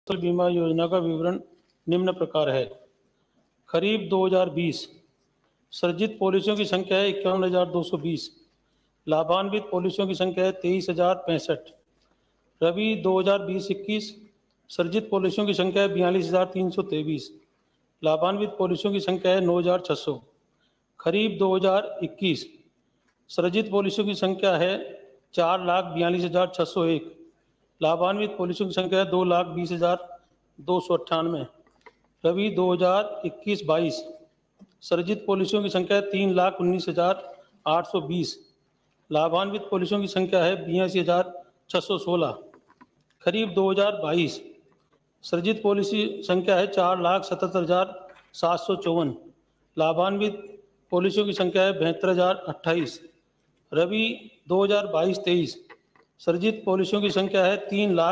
फसल बीमा योजना का विवरण निम्न प्रकार है। खरीफ 2020 सृजित पॉलिसियों की संख्या है 51,220। लाभान्वित पॉलिसियों की संख्या है 23,065। रबी 2020-21 सृजित पॉलिसियों की संख्या है 42,323। लाभान्वित पॉलिसियों की संख्या है 9,600। खरीफ 2021 सृजित पॉलिसियों की संख्या है 4,42,601। लाभान्वित पॉलिसियों की संख्या है 2,20,298। रबी 2021-22 सृजित पॉलिसियों की संख्या है 3,19,820। लाभान्वित पॉलिसियों की संख्या है 82,616। खरीफ 2022 सृजित पॉलिसी संख्या है 4,77,754। लाभान्वित पॉलिसियों की संख्या है 72,028। रबी 2022-23 सृजित पॉलिसियों की संख्या है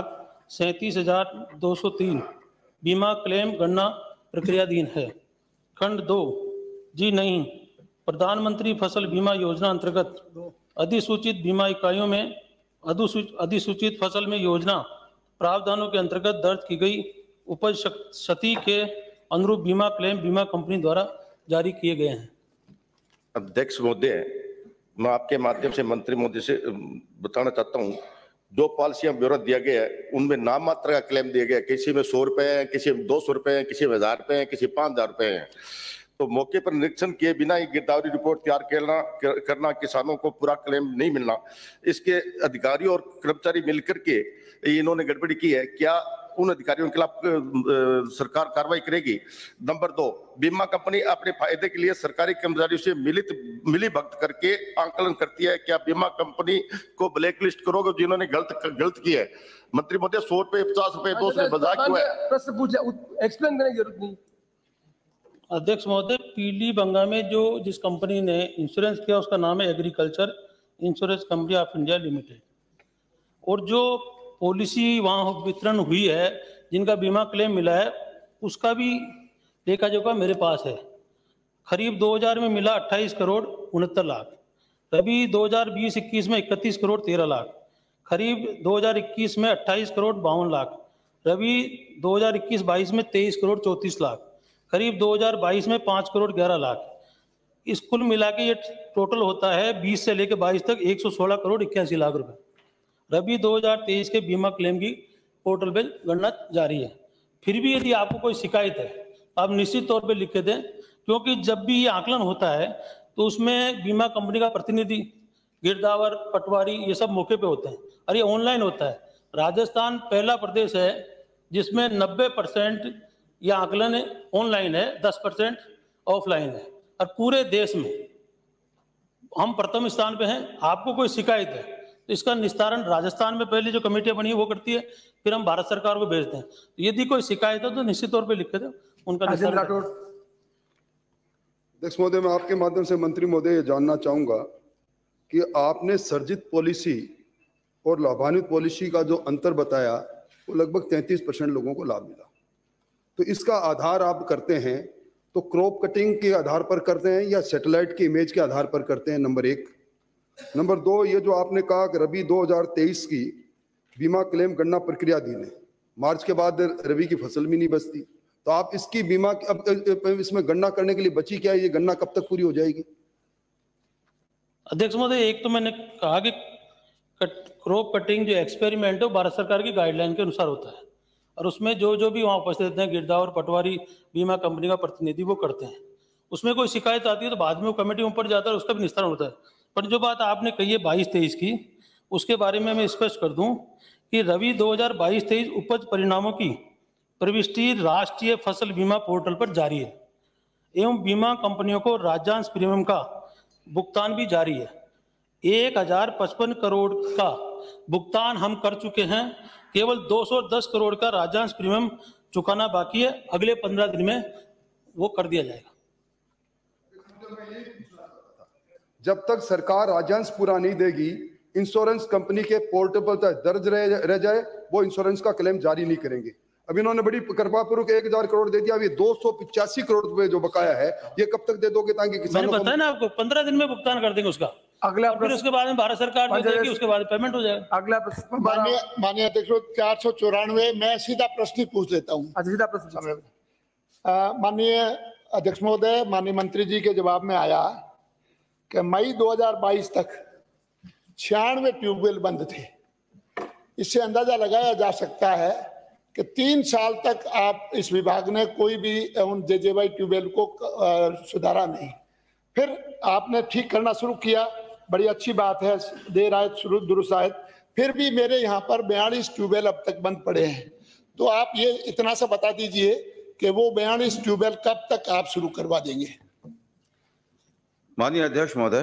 3,37,203। बीमा क्लेम गणना प्रक्रियाधीन है। खंड 2 जी नहीं, प्रधानमंत्री फसल बीमा योजना अंतर्गत अधिसूचित बीमा इकाइयों में अधिसूचित फसल में योजना प्रावधानों के अंतर्गत दर्ज की गई उपज क्षति के अनुरूप बीमा क्लेम बीमा कंपनी द्वारा जारी किए गए हैं। अध्यक्ष महोदय, मैं आपके माध्यम से मंत्री महोदय से बताना चाहता हूं, जो पॉलिसियां ब्यौरा दिया गया है उनमें नाम मात्र का क्लेम दिया गया है। किसी में 100 रुपए है, किसी में 200 रुपए है, किसी में 1000 रुपए है, किसी 5000 रुपए है। तो मौके पर निरीक्षण किए बिना ही गिरदावरी रिपोर्ट तैयार करना किसानों को पूरा क्लेम नहीं मिलना, इसके अधिकारी और कर्मचारी मिलकर के इन्होंने गड़बड़ी की है। क्या उन अधिकारियों के खिलाफ सरकार कार्रवाई करेगी? नंबर 2, बीमा कंपनी अपने फायदे के लिए सरकारी कर्मचारियों से मिली भगत करके आंकलन करती है। क्या बीमा कंपनी को ब्लैक लिस्ट करोगे जिन्होंने गलत किया है? मंत्री महोदय, 100 रुपए, 50 रुपए, 200 रुपए मजाक क्यों है? प्रश्न पूछ, एक्सप्लेन करने की जरूरत नहीं। अध्यक्ष महोदय, पीली बंगा में जिस कंपनी ने इंश्योरेंस किया उसका नाम है agriculture insurance company of India limited, और जो पॉलिसी वहाँ वितरण हुई है जिनका बीमा क्लेम मिला है उसका भी लेखा जोखा मेरे पास है। खरीफ 2000 में मिला 28 करोड़ 69 लाख। रबी 2020-21 में 31 करोड़ 13 लाख। खरीफ 2021 में 28 करोड़ 52 लाख। रबी 2021-22 में 23 करोड़ 34 लाख। खरीफ 2022 में 5 करोड़ 11 लाख। इस कुल मिला के ये टोटल होता है 20 से लेकर 22 तक 116 करोड़ 81 लाख रुपए। रबी 2023 के बीमा क्लेम की पोर्टल पे गणना जारी है। फिर भी यदि आपको कोई शिकायत है आप निश्चित तौर पे लिख के दें, क्योंकि जब भी ये आकलन होता है तो उसमें बीमा कंपनी का प्रतिनिधि, गिरदावर, पटवारी, ये सब मौके पे होते हैं और ये ऑनलाइन होता है। राजस्थान पहला प्रदेश है जिसमें 90% यह आकलन ऑनलाइन है, 10% ऑफलाइन है, और पूरे देश में हम प्रथम स्थान पे हैं। आपको कोई शिकायत है तो इसका निस्तारण राजस्थान में पहले जो कमेटियां बनी है वो करती है, फिर हम भारत सरकार को भेजते हैं। तो यदि कोई शिकायत है तो निश्चित तौर पे लिख के दें, उनका निस्तारण। अध्यक्ष महोदय, मैं आपके माध्यम से मंत्री महोदय जानना चाहूंगा कि आपने सर्जित पॉलिसी और लाभान्वित पॉलिसी का जो अंतर बताया वो लगभग 33% लोगों को लाभ मिला। तो इसका आधार आप करते हैं तो क्रॉप कटिंग के आधार पर करते हैं या सैटेलाइट की इमेज के आधार पर करते हैं? नंबर 1। नंबर 2, ये जो आपने कहा कि रबी 2023 की बीमा क्लेम गणना प्रक्रियाधीन है, मार्च के बाद रबी की फसल भी नहीं बचती, तो आप इसकी बीमा अब इसमें गणना करने के लिए बची क्या है? ये गणना कब तक पूरी हो जाएगी? अध्यक्ष महोदय, एक तो मैंने कहा कि क्रॉप कटिंग जो एक्सपेरिमेंट है वो भारत सरकार की गाइडलाइन के अनुसार होता है, और उसमें जो भी वहाँ उपस्थित हैं गिरदावर, पटवारी, बीमा कंपनी का प्रतिनिधि वो करते हैं। उसमें कोई शिकायत आती है तो बाद में वो कमेटी ऊपर जाता है, उसका भी निस्तारण होता है। पर जो बात आपने कही है 22-23 की, उसके बारे में मैं स्पष्ट कर दूं कि रबी 2022-23 उपज परिणामों की प्रविष्टि राष्ट्रीय फसल बीमा पोर्टल पर जारी है एवं बीमा कंपनियों को राज्यांश प्रीमियम का भुगतान भी जारी है। 1055 करोड़ का भुगतान हम कर चुके हैं, केवल 210 करोड़ का राज्यांश प्रीमियम चुकाना बाकी है। अगले 15 दिन में वो कर दिया जाएगा। जब तक सरकार राज्यांश पूरा नहीं देगी, इंश्योरेंस कंपनी के पोर्टल पर दर्ज रह जाए, वो इंश्योरेंस का क्लेम जारी नहीं करेंगे। अब इन्होंने बड़ी कृपापूर्वक 1000 करोड़ दे दिया, अब ये 285 करोड़ रुपए जो बकाया है ये कब तक दे दोगे? ताकि किसानों मैंने बताया ना आपको, 15 दिन में भुगतान कर देंगे उसका। अगला फिर उसके बाद में भारत सरकार जो देगी उसके बाद पेमेंट हो जाएगा। अगला प्रश्न माननीय अध्यक्ष 494 मैं सीधा प्रश्न पूछ लेता हूँ। सीधा प्रश्न। माननीय अध्यक्ष महोदय, माननीय मंत्री जी के जवाब में आया कि मई 2022 तक 96 ट्यूबवेल बंद थे। इससे अंदाजा लगाया जा सकता है कि 3 साल तक आप इस विभाग ने कोई भी उन जेजेवाई ट्यूबवेल को सुधारा नहीं। फिर आपने ठीक करना शुरू किया, बड़ी अच्छी बात है, देर आए दुरुस्त आए। फिर भी मेरे यहाँ पर 42 ट्यूबवेल अब तक बंद पड़े हैं। तो आप ये इतना सा बता दीजिए कि वो 42 ट्यूबवेल कब तक आप शुरू करवा देंगे? माननीय अध्यक्ष महोदय,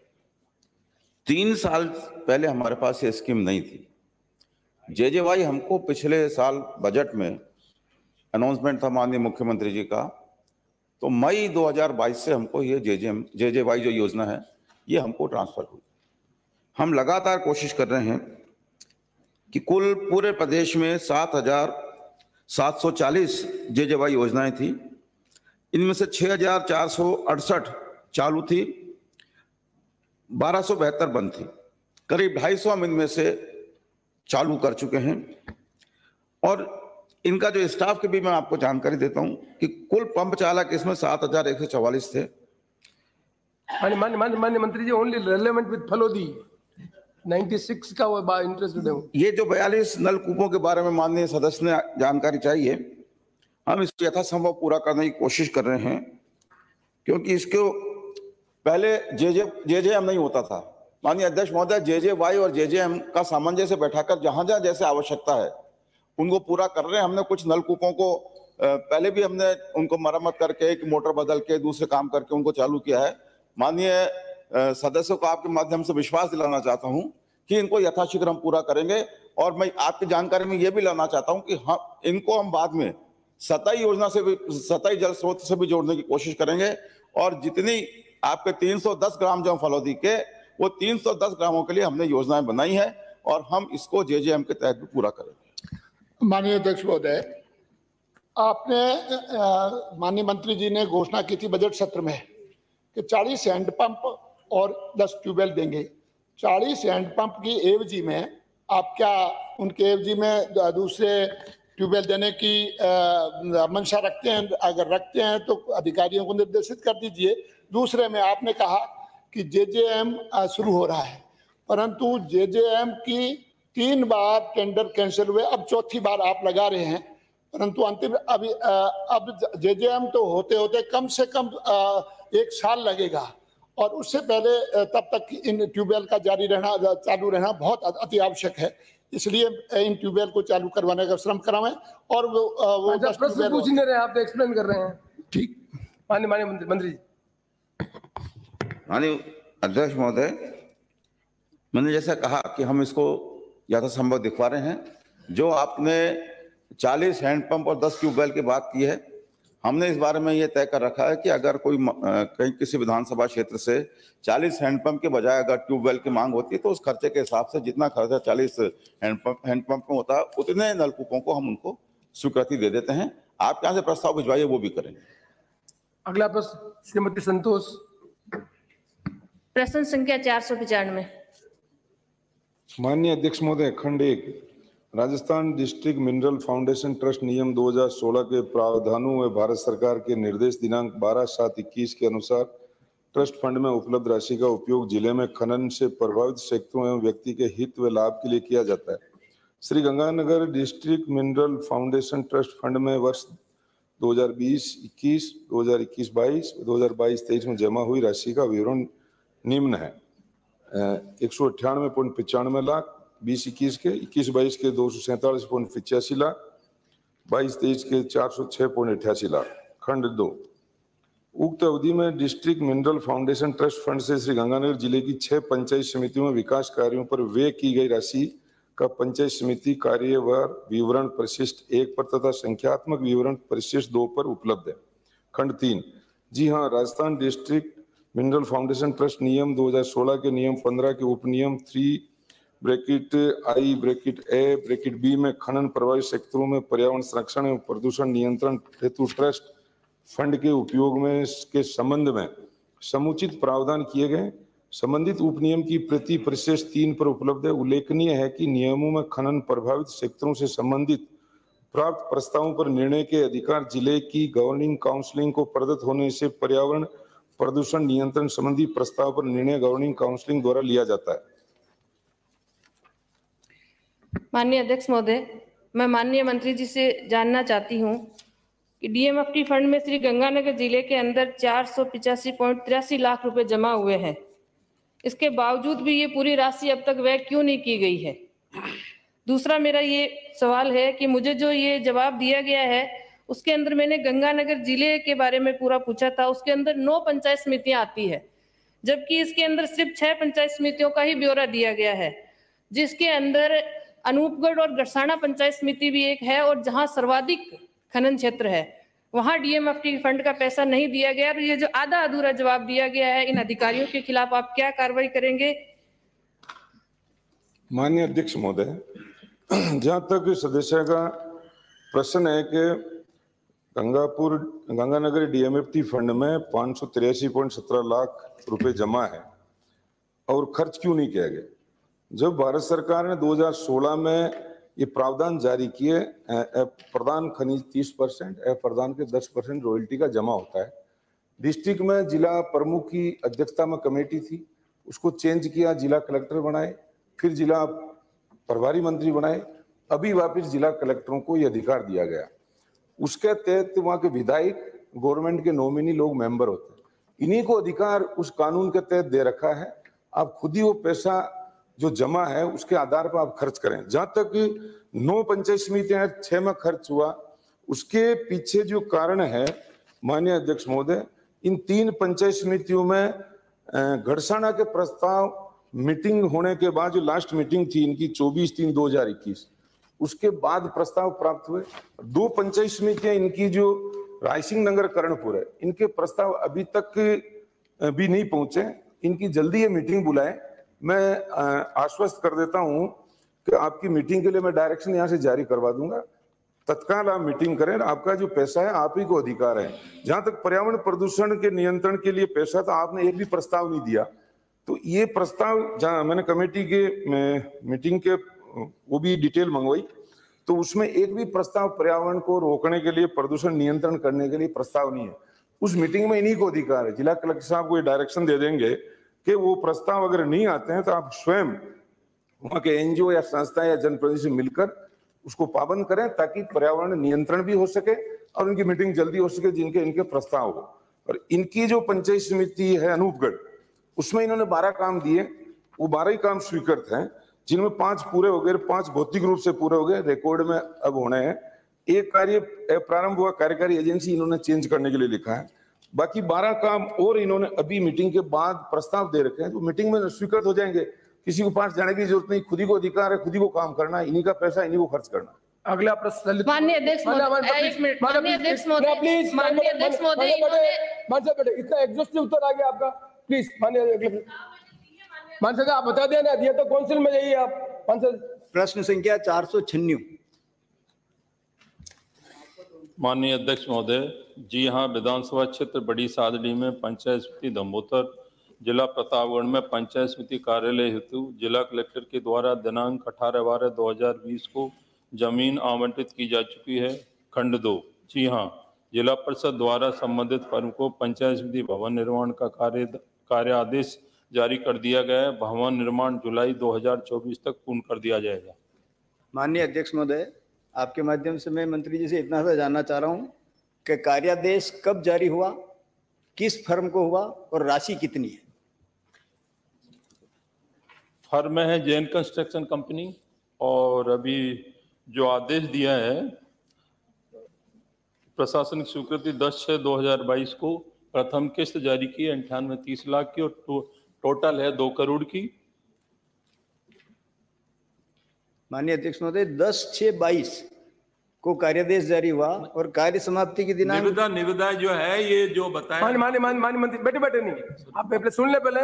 3 साल पहले हमारे पास ये स्कीम नहीं थी। जेजेवाई हमको पिछले साल बजट में अनाउंसमेंट था माननीय मुख्यमंत्री जी का, तो मई 2022 से हमको ये जेजेवाई जो योजना है ये हमको ट्रांसफर हुई। हम लगातार कोशिश कर रहे हैं कि कुल पूरे प्रदेश में 7,740 जेजेवाई योजनाएं थी। इनमें से 6,468 चालू थी, 1272 बंद थी। करीब 250 हम इनमें से चालू कर चुके हैं। और इनका जो स्टाफ की भी मैं आपको जानकारी देता हूं कि कुल पंप चालक इसमें 7,144 थे। माननीय मंत्री जी, ओनली रेलेवेंट विद फलोदी 96 का वो इंटरेस्टेड है। ये जो 42 नलकूपों के बारे में माननीय सदस्य ने जानकारी चाहिए, हम इसको यथासंभव पूरा करने की कोशिश कर रहे हैं, क्योंकि इसको पहले जेजेएम नहीं होता था। माननीय अध्यक्ष महोदय, जेजेवाई और जेजेएम का सामंजस्य बैठाकर जहां जहां जैसे आवश्यकता है उनको पूरा कर रहे हैं। हमने कुछ नलकूपों को पहले भी हमने उनको मरम्मत करके, एक मोटर बदल के, दूसरे काम करके उनको चालू किया है। माननीय सदस्यों को आपके माध्यम से विश्वास दिलाना चाहता हूं कि इनको यथाशीघ्र हम पूरा करेंगे। और मैं आपकी जानकारी में यह भी लाना चाहता हूं कि इनको हम बाद में सतही योजना से भी, सतही जल स्रोत से भी जोड़ने की कोशिश करेंगे। और जितनी आपके 310 ग्राम जो फलौदी के, वो 310 ग्रामों के लिए हमने योजनाएं बनाई है और हम इसको जेजेएम के तहत भी पूरा करेंगे। माननीय अध्यक्ष महोदय, आपने माननीय मंत्री जी ने घोषणा की थी बजट सत्र में कि 40 हैंडपंप और 10 ट्यूबवेल देंगे। 40 हैंडपंप की एवजी में आप क्या उनके एवजी में दूसरे ट्यूबवेल देने की मंशा रखते हैं? अगर रखते हैं तो अधिकारियों को निर्देशित कर दीजिए। दूसरे में आपने कहा कि जेजेएम शुरू हो रहा है, परंतु जेजेएम की 3 बार टेंडर कैंसिल हुए, अब 4थी बार आप लगा रहे हैं, परंतु अंतिम अब जेजेएम तो होते होते कम से कम 1 साल लगेगा और उससे पहले तब तक इन ट्यूबवेल का चालू रहना बहुत अति आवश्यक है। इसलिए इन ट्यूबवेल को चालू करवाने का श्रम कराएं। और वो प्रश्न पूछ नहीं रहे, आप एक्सप्लेन कर रहे हैं। ठीक। माननीय मंत्री जी। माननीय अध्यक्ष महोदय, मैंने जैसा कहा कि हम इसको यथासंभव दिखवा रहे हैं। जो आपने 40 हैंडपंप और 10 ट्यूबवेल की बात की है, हमने इस बारे में ये तय कर रखा है कि अगर कोई कहीं किसी विधानसभा क्षेत्र से 40 हैंडपंप के बजाय अगर ट्यूबवेल की मांग होती है तो उस खर्चे के हिसाब से जितना खर्चा 40 हैंडपंप में होता है उतने नलकूपों को हम उनको स्वीकृति दे देते हैं। आप यहाँ से प्रस्ताव भिजवाइए, वो भी करेंगे। अगला प्रश्न श्रीमती संतोष। प्रश्न संख्या 495। माननीय अध्यक्ष महोदय, खंड 1 Rajasthan district mineral foundation trust नियम 2016 के प्रावधानों व भारत सरकार के निर्देश दिनांक 12/7/21 के अनुसार ट्रस्ट फंड में उपलब्ध राशि का उपयोग जिले में खनन से प्रभावित क्षेत्रों एवं व्यक्ति के हित व लाभ के लिए किया जाता है। Sri Ganganagar district mineral foundation trust fund में वर्ष 2020-21, 2021-22, 2022-23 में जमा हुई राशि का विवरण निम्न है। 198.95 लाख, 20-21 के, 21-22 के 247.85 लाख, 22-23 के 406.88 लाख। खंड 2 उक्त अवधि में district mineral foundation trust fund से श्री गंगानगर जिले की 6 पंचायत समितियों में विकास कार्यों पर व्यय की गई राशि का पंचायत समिति कार्यवार विवरण परिशिष्ट 1 पर तथा संख्यात्मक विवरण परिशिष्ट 2 पर उपलब्ध है। खंड 3 जी हाँ, Rajasthan district mineral foundation trust नियम 2016 के नियम 15 के उपनियम 3(I)(A)(B) में खनन प्रभावित क्षेत्रों में पर्यावरण संरक्षण एवं प्रदूषण नियंत्रण हेतु ट्रस्ट फंड के उपयोग में के संबंध में समुचित प्रावधान किए गए संबंधित उपनियम की प्रति परिशिष्ट 3 पर उपलब्ध है। उल्लेखनीय है कि नियमों में खनन प्रभावित क्षेत्रों से संबंधित प्राप्त प्रस्तावों पर निर्णय के अधिकार जिले की गवर्निंग काउंसिलिंग को प्रदत्त होने से पर्यावरण प्रदूषण नियंत्रण संबंधी प्रस्ताव पर निर्णय गवर्निंग काउंसिलिंग द्वारा लिया जाता है। माननीय अध्यक्ष महोदय, मैं माननीय मंत्री जी से जानना चाहती हूँ कि डीएमएफटी फंड में श्री गंगानगर जिले के अंदर 485.83 लाख रुपए जमा हुए हैं। इसके बावजूद भी ये पूरी राशि अब तक व्यय क्यों नहीं की गई है? दूसरा मेरा ये सवाल है कि मुझे जो ये जवाब दिया गया है उसके अंदर मैंने गंगानगर जिले के बारे में पूरा पूछा था, उसके अंदर 9 पंचायत समितियां आती है, जबकि इसके अंदर सिर्फ 6 पंचायत समितियों का ही ब्यौरा दिया गया है, जिसके अंदर अनूपगढ़ और गरसाना पंचायत समिति भी एक है और जहां सर्वाधिक खनन क्षेत्र है, वहां डीएमएफटी फंड का पैसा नहीं दिया गया। और ये जो आधा अधूरा जवाब दिया गया है, इन अधिकारियों के खिलाफ आप क्या कार्रवाई करेंगे? माननीय अध्यक्ष महोदय, जहां तक सदस्य का प्रश्न है कि गंगानगर डीएमएफटी फंड में 583.17 लाख रुपए जमा है और खर्च क्यों नहीं किया गया? जब भारत सरकार ने 2016 में ये प्रावधान जारी किए, प्रधान खनिज 30%, प्रधान के 10% रॉयल्टी का जमा होता है। डिस्ट्रिक्ट में जिला प्रमुख की अध्यक्षता में कमेटी थी, उसको चेंज किया, जिला कलेक्टर बनाए, फिर जिला प्रभारी मंत्री बनाए, अभी वापस जिला कलेक्टरों को ये अधिकार दिया गया। उसके तहत वहाँ के विधायक गवर्नमेंट के नॉमिनी लोग मेंबर होते हैं, इन्हीं को अधिकार उस कानून के तहत दे रखा है। आप खुद ही वो पैसा जो जमा है उसके आधार पर आप खर्च करें। जहां तक 9 पंचायत समितियां 6 में खर्च हुआ, उसके पीछे जो कारण है माननीय अध्यक्ष महोदय, इन 3 पंचायत समितियों में गड़साना के प्रस्ताव मीटिंग होने के बाद, जो लास्ट मीटिंग थी इनकी 24/3/2021, उसके बाद प्रस्ताव प्राप्त हुए। 2 पंचायत समितियां इनकी जो रायसिंह नगर करणपुर है, इनके प्रस्ताव अभी तक भी नहीं पहुंचे। इनकी जल्दी ये मीटिंग बुलाए। मैं आश्वस्त कर देता हूं कि आपकी मीटिंग के लिए मैं डायरेक्शन यहां से जारी करवा दूंगा। तत्काल आप मीटिंग करें, आपका जो पैसा है आप ही को अधिकार है। जहां तक पर्यावरण प्रदूषण के नियंत्रण के लिए पैसा था, आपने एक भी प्रस्ताव नहीं दिया। तो ये प्रस्ताव जहां मैंने कमेटी के मीटिंग के वो भी डिटेल मंगवाई, तो उसमें एक भी प्रस्ताव पर्यावरण को रोकने के लिए, प्रदूषण नियंत्रण करने के लिए प्रस्ताव नहीं है। उस मीटिंग में इन्हीं को अधिकार है। जिला कलेक्टर साहब को ये डायरेक्शन दे देंगे कि वो प्रस्ताव अगर नहीं आते हैं तो आप स्वयं वहां के एनजीओ या संस्था या जनप्रतिनिधि से मिलकर उसको पाबंद करें, ताकि पर्यावरण नियंत्रण भी हो सके और उनकी मीटिंग जल्दी हो सके जिनके इनके प्रस्ताव हो। और इनकी जो पंचायत समिति है अनूपगढ़, उसमें इन्होंने 12 काम दिए, वो 12 ही काम स्वीकृत हैं, जिनमें 5 पूरे हो गए, 5 भौतिक रूप से पूरे हो गए, रिकॉर्ड में अब होने हैं। एक कार्य प्रारंभ हुआ, कार्यकारी एजेंसी इन्होंने चेंज करने के लिए लिखा है। बाकी 12 काम और इन्होंने अभी मीटिंग के बाद प्रस्ताव दे रखे हैं, तो मीटिंग में स्वीकृत हो जाएंगे। किसी को पास जाने की जरूरत नहीं, खुद ही को अधिकार है, खुद ही को काम करना है, इन्हीं का पैसा इन्हीं को खर्च करना। अगला प्रश्न माननीय अध्यक्ष महोदय, एक मिनट माननीय अध्यक्ष महोदय, प्लीज माननीय अध्यक्ष महोदय, इतना एग्जॉस्टिव उत्तर आ गया आपका, प्लीज माननीय मानसद आप बता दें ना, दिया तो काउंसिल में जाइए आप। प्रश्न संख्या 496। माननीय अध्यक्ष महोदय, जी हाँ, विधानसभा क्षेत्र बड़ी सादड़ी में पंचायत समिति दम्बोतर, जिला प्रतापगढ़ में पंचायत समिति कार्यालय हेतु जिला कलेक्टर के द्वारा दिनांक 18/12/2020 को जमीन आवंटित की जा चुकी है। खंड 2, जी हाँ, जिला परिषद द्वारा संबंधित फर्म को पंचायत समिति भवन निर्माण का कार्य आदेश जारी कर दिया गया है। भवन निर्माण जुलाई 2024 तक पूर्ण कर दिया जाएगा। माननीय अध्यक्ष महोदय, आपके माध्यम से मैं मंत्री जी से इतना सा जानना चाह रहा हूं कि कार्यादेश कब जारी हुआ, किस फर्म को हुआ और राशि कितनी है? फर्म है जैन कंस्ट्रक्शन कंपनी, और अभी जो आदेश दिया है प्रशासनिक स्वीकृति 10/6/2022 को प्रथम किस्त जारी की 98-30 लाख की, और टोटल है 2 करोड़ की। माननीय अध्यक्ष महोदय, 10/6/22 को कार्यादेश जारी हुआ और कार्य समाप्ति की दिनांक निविदा जो है ये जो बताया। माननीय मंत्री बैठे नहीं, आप पहले सुन ले। पहले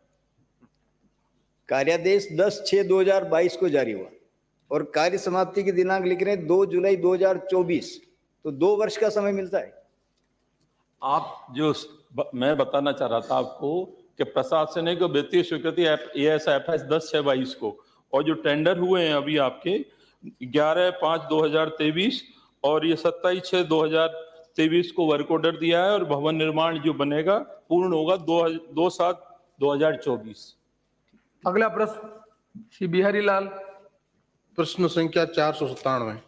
कार्यादेश 10/6/2022 को जारी हुआ और कार्य समाप्ति की दिनांक लिख रहे हैं 2 जुलाई 2024, तो 2 वर्ष का समय मिलता है। आप जो मैं बताना चाह रहा था आपको कि प्रशासनिक वित्तीय स्वीकृति ASFS 10/6/22 को, और जो टेंडर हुए हैं अभी आपके 11/5/2023 और ये 27/6/2023 को वर्क ऑर्डर दिया है, और भवन निर्माण जो बनेगा पूर्ण होगा 2/7/2024। अगला प्रश्न श्री बिहारी लाल। प्रश्न संख्या 497।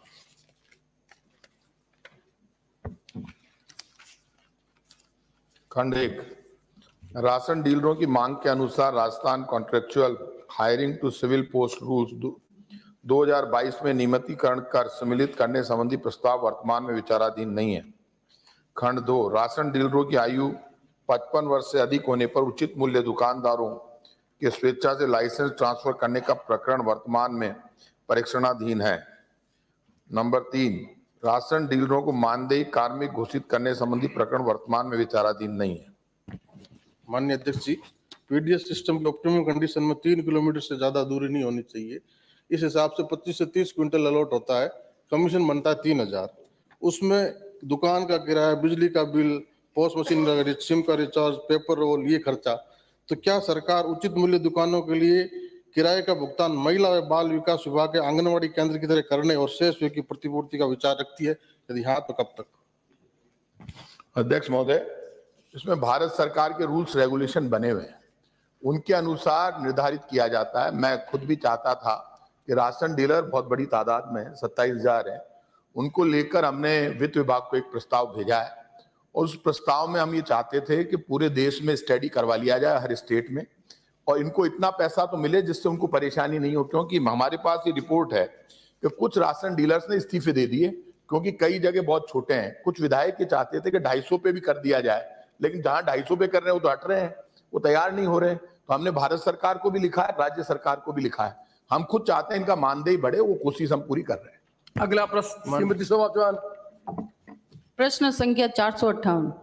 खंड 1, राशन डीलरों की मांग के अनुसार Rajasthan contractual hiring to civil post rules 2022 में नियमितीकरण कर सम्मिलित करने संबंधी प्रस्ताव वर्तमान में विचाराधीन नहीं है। खंड 2, राशन डीलरों की आयु 55 वर्ष से अधिक होने पर उचित मूल्य दुकानदारों के स्वेच्छा से लाइसेंस ट्रांसफर करने का प्रकरण वर्तमान में परीक्षणाधीन है। नंबर 3, राशन डीलरों को मानदेय कार्मिक घोषित करने संबंधी प्रकरण वर्तमान में विचाराधीन नहीं है। माननीय अध्यक्ष जी, पीडीएस सिस्टम के ऑप्टिमम कंडीशन में 3 किलोमीटर से ज्यादा दूरी नहीं होनी चाहिए। इस हिसाब से 25 से 30 क्विंटल अलॉट होता है। कमीशन बनता है 3000। उसमें दुकान का किराया, बिजली का बिल, पोस्ट मशीन का, सिम का रिचार्ज, पेपर रोल, ये खर्चा। तो क्या सरकार उचित मूल्य दुकानों के लिए किराए का भुगतान महिला व बाल विकास विभाग के आंगनबाड़ी केंद्र की तरह करने और शेष व्यय की प्रतिपूर्ति का विचार रखती है? यदि हाँ तो कब तक? अध्यक्ष महोदय, इसमें भारत सरकार के रूल्स रेगुलेशन बने हुए हैं, उनके अनुसार निर्धारित किया जाता है। मैं खुद भी चाहता था कि राशन डीलर बहुत बड़ी तादाद में 27,000 है, उनको लेकर हमने वित्त विभाग को एक प्रस्ताव भेजा है, और उस प्रस्ताव में हम ये चाहते थे कि पूरे देश में स्टडी करवा लिया जाए हर स्टेट में, और इनको इतना पैसा तो मिले जिससे उनको परेशानी नहीं हो। क्योंकि हमारे पास ये रिपोर्ट है कि कुछ राशन डीलर्स ने इस्तीफे दे दिए, क्योंकि कई जगह बहुत छोटे हैं। कुछ विधायक ये चाहते थे कि 250 पे भी कर दिया जाए, लेकिन जहां 250 पे कर रहे हैं वो तो हट रहे हैं, वो तैयार नहीं हो रहे। तो हमने भारत सरकार को भी लिखा है, राज्य सरकार को भी लिखा है, हम खुद चाहते हैं इनका मानदेय बढ़े, वो कोशिश हम पूरी कर रहे हैं। अगला प्रश्न श्रीमती शोभा चौहान। प्रश्न संख्या 458।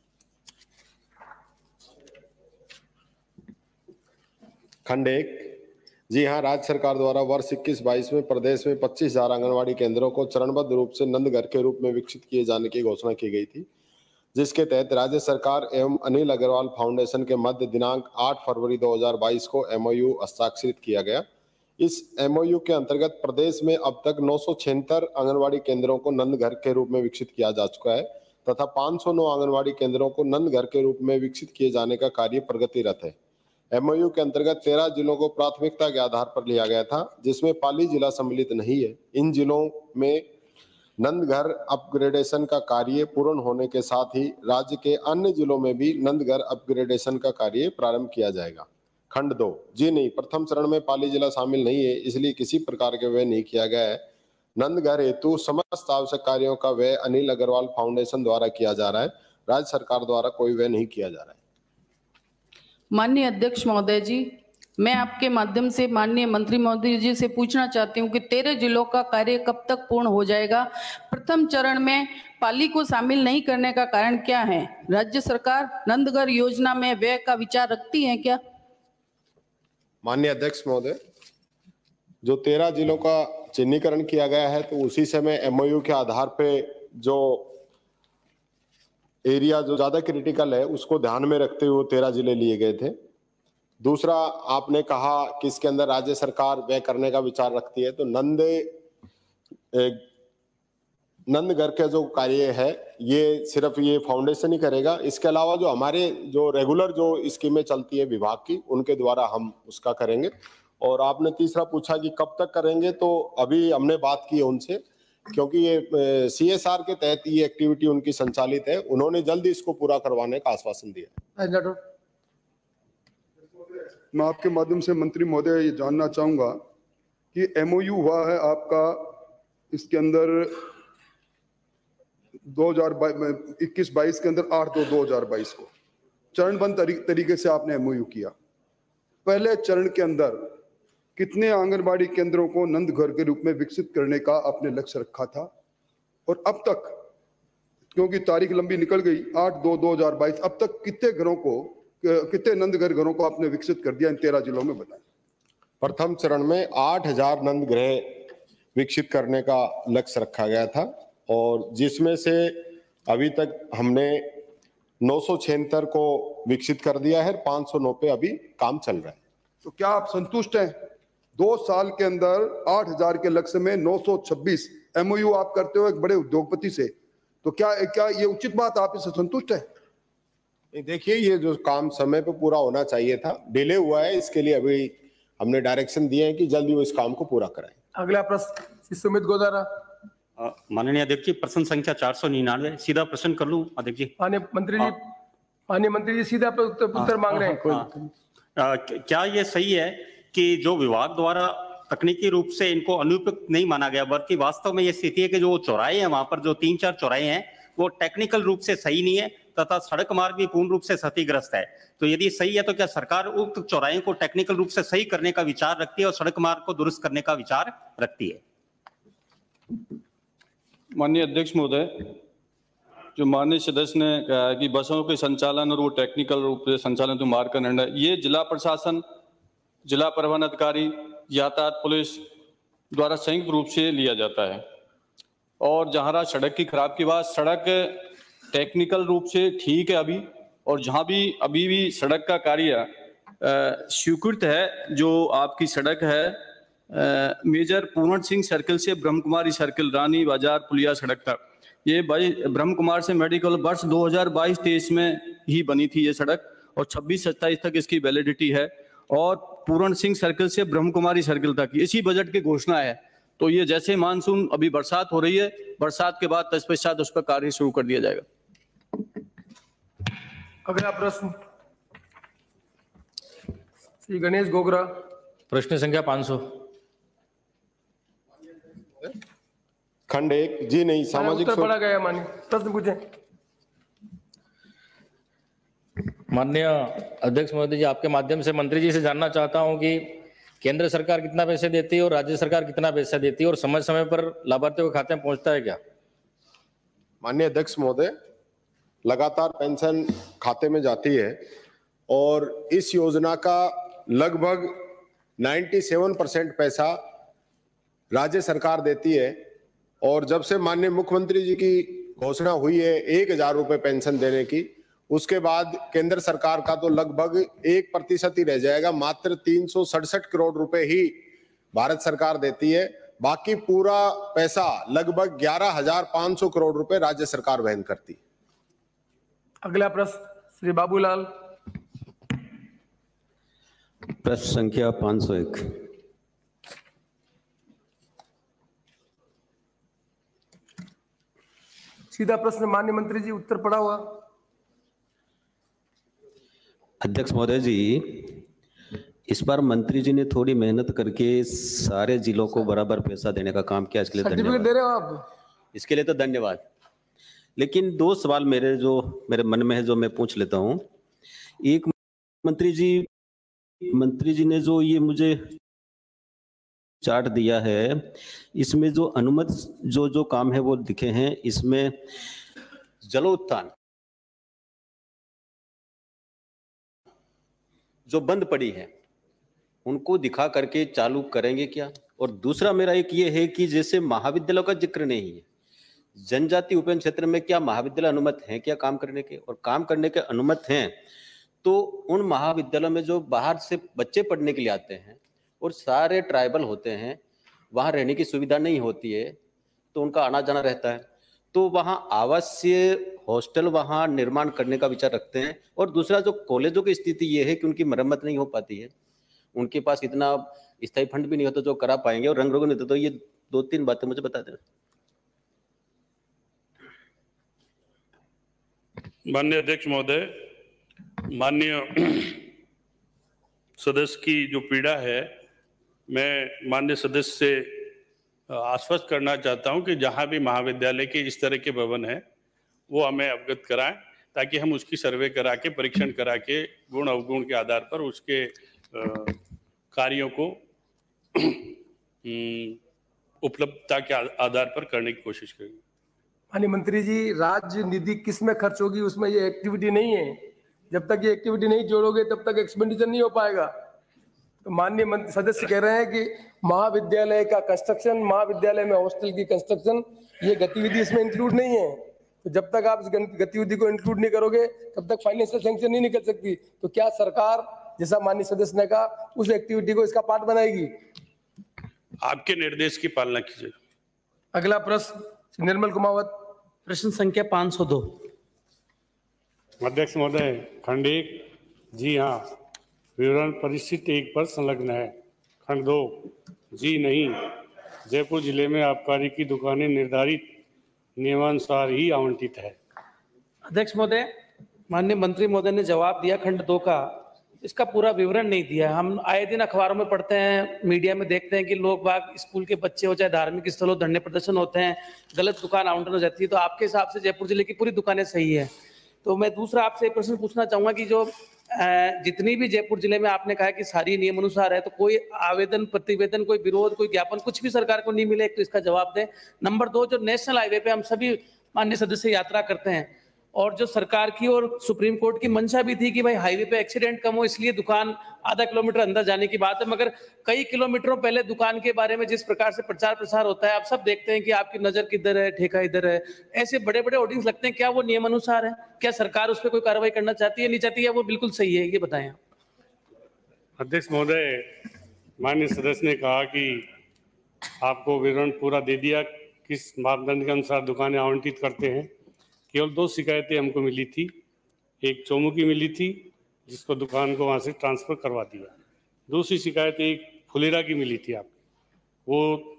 खंड 1, जी हाँ, राज्य सरकार द्वारा वर्ष 21-22 में प्रदेश में 25,000 आंगनबाड़ी केंद्रों को चरणबद्ध रूप से नंदघर के रूप में विकसित किए जाने की घोषणा की गई थी, जिसके तहत राज्य सरकार एवं अनिल अग्रवाल फाउंडेशन के मध्य दिनांक 8 फरवरी 2022 को MOU हस्ताक्षरित किया गया। इस MOU के अंतर्गत प्रदेश में अब तक 976 आंगनबाड़ी केंद्रों को नंदघर के रूप में विकसित किया जा चुका है तथा 509 आंगनबाड़ी केंद्रों को नंदघर के रूप में विकसित किए जाने का कार्य प्रगतिरत है। MOU के अंतर्गत 13 जिलों को प्राथमिकता के आधार पर लिया गया था, जिसमें पाली जिला सम्मिलित नहीं है। इन जिलों में नंदघर अपग्रेडेशन का कार्य पूर्ण होने के साथ ही राज्य के अन्य जिलों में भी नंदघर अपग्रेडेशन का कार्य प्रारंभ किया जाएगा। खंड 2, जी नहीं, प्रथम चरण में पाली जिला शामिल नहीं है, इसलिए किसी प्रकार के व्यय नहीं किया गया है। नंदघर हेतु समस्त आवश्यक कार्यों का व्यय अनिल अग्रवाल फाउंडेशन द्वारा किया जा रहा है, राज्य सरकार द्वारा कोई व्यय नहीं किया जा रहा है। माननीय अध्यक्ष महोदय जी, मैं आपके माध्यम से माननीय मंत्री महोदय जी से पूछना चाहती हूं कि 13 जिलों का कार्य कब तक पूर्ण हो जाएगा? प्रथम चरण में पाली को शामिल नहीं करने का कारण क्या है? राज्य सरकार नंदघर योजना में व्यय का विचार रखती है क्या? माननीय अध्यक्ष महोदय, जो 13 जिलों का चिन्हीकरण किया गया है, तो उसी समय MOU के आधार पे जो एरिया जो ज्यादा क्रिटिकल है उसको ध्यान में रखते हुए 13 जिले लिए गए थे। दूसरा, आपने कहा कि इसके अंदर राज्य सरकार व्यय करने का विचार रखती है, तो नंदघर का जो कार्य है ये सिर्फ ये फाउंडेशन ही करेगा। इसके अलावा जो हमारे जो रेगुलर जो स्कीमें चलती है विभाग की, उनके द्वारा हम उसका करेंगे। और आपने तीसरा पूछा कि कब तक करेंगे, तो अभी हमने बात की है उनसे, क्योंकि ये CSR के तहत ये एक्टिविटी उनकी संचालित है, उन्होंने जल्दी इसको पूरा करवाने का आश्वासन दिया। मैं आपके माध्यम से मंत्री महोदय ये जानना चाहूंगा कि MOU हुआ है आपका, इसके अंदर 2021-22 के अंदर 8/2/2022 को चरणबद्ध तरीके से आपने MOU किया। पहले चरण के अंदर कितने आंगनबाड़ी केंद्रों को नंदघर के रूप में विकसित करने का आपने लक्ष्य रखा था, और अब तक, क्योंकि तारीख लंबी निकल गई 8/2/2022, अब तक कितने नंदघर घरों को आपने विकसित कर दिया इन 13 जिलों में, बताएं। प्रथम चरण में 8,000 नंदगृह विकसित करने का लक्ष्य रखा गया था, और जिसमें से अभी तक हमने 976 को विकसित कर दिया है, 509 पे अभी काम चल रहा है। तो क्या आप संतुष्ट हैं? 2 साल के अंदर 8000 के लक्ष्य में 926 MOU आप करते हो एक बड़े उद्योगपति से, तो क्या ये उचित बात, आप इससे संतुष्ट है? देखिए, ये जो काम समय पे पूरा होना चाहिए था, डिले हुआ है, इसके लिए अभी हमने डायरेक्शन दिए हैं कि जल्दी वो इस काम को पूरा कराएं। अगला प्रश्न सुमित गोदारा। माननीय अध्यक्ष जी, प्रश्न संख्या 499, सीधा प्रश्न कर लूं अध्यक्ष जी? माननीय मंत्री जी सीधा उत्तर मांग रहे हैं। क्या ये सही है कि जो विभाग द्वारा तकनीकी रूप से इनको अनुपयुक्त नहीं माना गया, बल्कि वास्तव में ये स्थिति है कि जो चौराहे हैं वहां पर जो 3-4 चौराहे हैं वो टेक्निकल रूप से सही नहीं है तथा सड़क मार्ग भी पूर्ण रूप से क्षतिग्रस्त है? तो यदि सही है तो क्या सरकार उक्त चौराहे को टेक्निकल रूप से सही करने का विचार रखती है और सड़क मार्ग को दुरुस्त करने का विचार रखती है? माननीय अध्यक्ष महोदय, जो माननीय सदस्य ने कहा कि बसों के संचालन और वो टेक्निकल रूप से संचालन जो मार्ग का निर्णय, ये जिला प्रशासन, जिला परिवहन अधिकारी, यातायात पुलिस द्वारा संयुक्त रूप से लिया जाता है। और जहाँ रहा सड़क की खराब की बात, सड़क टेक्निकल रूप से ठीक है अभी, और जहाँ भी अभी भी सड़क का कार्य स्वीकृत है, जो आपकी सड़क है मेजर पूर्ण सिंह सर्कल से ब्रह्म कुमारी सर्कल रानी बाजार पुलिया सड़क तक, ये ब्रह्म कुमार से मेडिकल वर्ष 2022-23 में ही बनी थी ये सड़क, और 26-27 तक इसकी वैलिडिटी है, और पूर्ण सिंह सर्कल से ब्रह्म कुमारी सर्कल तक इसी बजट की घोषणा है। तो ये जैसे मानसून, अभी बरसात हो रही है, बरसात के बाद तत्पश्चात उस पर कार्य शुरू कर दिया जाएगा। अगला प्रश्न श्री गणेश गोगरा। प्रश्न संख्या 500। खंड 1 जी नहीं, सामाजिक उत्तर पढ़ा गया। माननीय प्रश्न पूछें। माननीय अध्यक्ष महोदय जी, आपके माध्यम से मंत्री जी से जानना चाहता हूं कि केंद्र सरकार कितना पैसे देती है और राज्य सरकार कितना पैसा देती है, और समय समय पर लाभार्थियों के खाते में पहुंचता है क्या? माननीय अध्यक्ष महोदय, लगातार पेंशन खाते में जाती है और इस योजना का लगभग 97% पैसा राज्य सरकार देती है। और जब से माननीय मुख्यमंत्री जी की घोषणा हुई है 1000 रुपए पेंशन देने की, उसके बाद केंद्र सरकार का तो लगभग 1% ही रह जाएगा। मात्र 367 करोड़ रुपए ही भारत सरकार देती है, बाकी पूरा पैसा लगभग 11,500 करोड़ रुपए राज्य सरकार वहन करती है। अगला प्रश्न श्री बाबूलाल। प्रश्न संख्या 501। सीधा प्रश्न माननीय मंत्री जी, उत्तर पड़ा हुआ। अध्यक्ष महोदय जी, इस बार मंत्री जी ने थोड़ी मेहनत करके सारे जिलों को बराबर पैसा देने का काम किया, इसके लिए धन्यवाद। दे रहे हो आप, इसके लिए तो धन्यवाद। लेकिन 2 सवाल मेरे मन में है जो मैं पूछ लेता हूं। एक, मंत्री जी ने जो ये मुझे चार्ट दिया है, इसमें जो अनुमत जो काम है वो दिखे हैं, इसमें जलोत्थान जो बंद पड़ी है उनको दिखा करके चालू करेंगे क्या? और दूसरा मेरा एक ये है कि जैसे महाविद्यालयों का जिक्र नहीं है, जनजाति उपवन क्षेत्र में क्या महाविद्यालय अनुमत हैं क्या काम करने के? और काम करने के अनुमत हैं तो उन महाविद्यालयों में जो बाहर से बच्चे पढ़ने के लिए आते हैं और सारे ट्राइबल होते हैं, वहाँ रहने की सुविधा नहीं होती है, तो उनका आना जाना रहता है, तो वहाँ आवासीय हॉस्टल वहाँ निर्माण करने का विचार रखते हैं। और दूसरा, जो कॉलेजों की स्थिति ये है कि उनकी मरम्मत नहीं हो पाती है, उनके पास इतना स्थायी फंड भी नहीं होता जो करा पाएंगे, और रंग रोगन नहीं होता। तो ये 2-3 बातें मुझे बता दें। माननीय अध्यक्ष महोदय, माननीय सदस्य की जो पीड़ा है, मैं माननीय सदस्य से आश्वस्त करना चाहता हूं कि जहां भी महाविद्यालय के इस तरह के भवन हैं वो हमें अवगत कराएं, ताकि हम उसकी सर्वे करा के, परीक्षण करा के, गुण अवगुण के आधार पर उसके कार्यों को उपलब्धता के आधार पर करने की कोशिश करेंगे। माननीय मंत्री जी, राज्य निधि किस में खर्च होगी, उसमें ये एक्टिविटी नहीं है। जब तक ये एक्टिविटी नहीं जोड़ोगे तब तक एक्सपेंडिचर नहीं हो पाएगा। तो माननीय सदस्य कह रहे हैं कि महाविद्यालय का कंस्ट्रक्शन, महाविद्यालय में हॉस्टल की कंस्ट्रक्शन, ये गतिविधि इसमें इंक्लूड नहीं है। तो जब तक आप इस गतिविधि को इंक्लूड नहीं करोगे तब तक फाइनेंशियल सैंक्शन नहीं निकल सकती। तो क्या सरकार, जैसा माननीय सदस्य ने कहा, उस एक्टिविटी को इसका पार्ट बनाएगी? आपके निर्देश की पालना कीजिए। अगला प्रश्न निर्मल कुमावत, प्रश्न संख्या 502। अध्यक्ष महोदय, खंड 1, जी हाँ, विवरण परिशिष्ट 1 पर संलग्न है। खंड 2, जी नहीं, जयपुर जिले में आबकारी की दुकानें निर्धारित नियमानुसार ही आवंटित है। अध्यक्ष महोदय, माननीय मंत्री महोदय ने जवाब दिया खंड 2 का, इसका पूरा विवरण नहीं दिया। हम आए दिन अखबारों में पढ़ते हैं, मीडिया में देखते हैं कि लोग बाग, स्कूल के बच्चे हो चाहे धार्मिक स्थलों, धरने प्रदर्शन होते हैं, गलत दुकान आवंटन हो जाती है। तो आपके हिसाब से जयपुर जिले की पूरी दुकानें सही है। तो मैं दूसरा आपसे एक प्रश्न पूछना चाहूंगा कि जो जितनी भी जयपुर जिले में आपने कहा कि सारी नियम अनुसार है, तो कोई आवेदन, प्रतिवेदन, कोई विरोध, कोई ज्ञापन कुछ भी सरकार को नहीं मिले, एक तो इसका जवाब दें। नंबर 2, जो नेशनल हाईवे पे हम सभी माननीय सदस्य यात्रा करते हैं और जो सरकार की और सुप्रीम कोर्ट की मंशा भी थी कि भाई हाईवे पे एक्सीडेंट कम हो, इसलिए दुकान आधा किलोमीटर अंदर जाने की बात है, मगर कई किलोमीटरों पहले दुकान के बारे में जिस प्रकार से प्रचार प्रसार होता है, आप सब देखते हैं कि आपकी नजर किधर है, ठेका इधर है, ऐसे बड़े बड़े होर्डिंग्स लगते हैं। क्या वो नियम अनुसार है? क्या सरकार उस पर कोई कार्रवाई करना चाहती है, नहीं चाहती है? वो बिल्कुल सही है, ये बताएं। अध्यक्ष महोदय, माननीय सदस्य ने कहा कि आपको विवरण पूरा दे दिया, किस मापदंड के अनुसार दुकानें आवंटित करते हैं। केवल 2 शिकायतें हमको मिली थी। एक चोमू की मिली थी, जिसको दुकान को वहाँ से ट्रांसफ़र करवा दिया। दूसरी शिकायत एक फुलेरा की मिली थी आपको, वो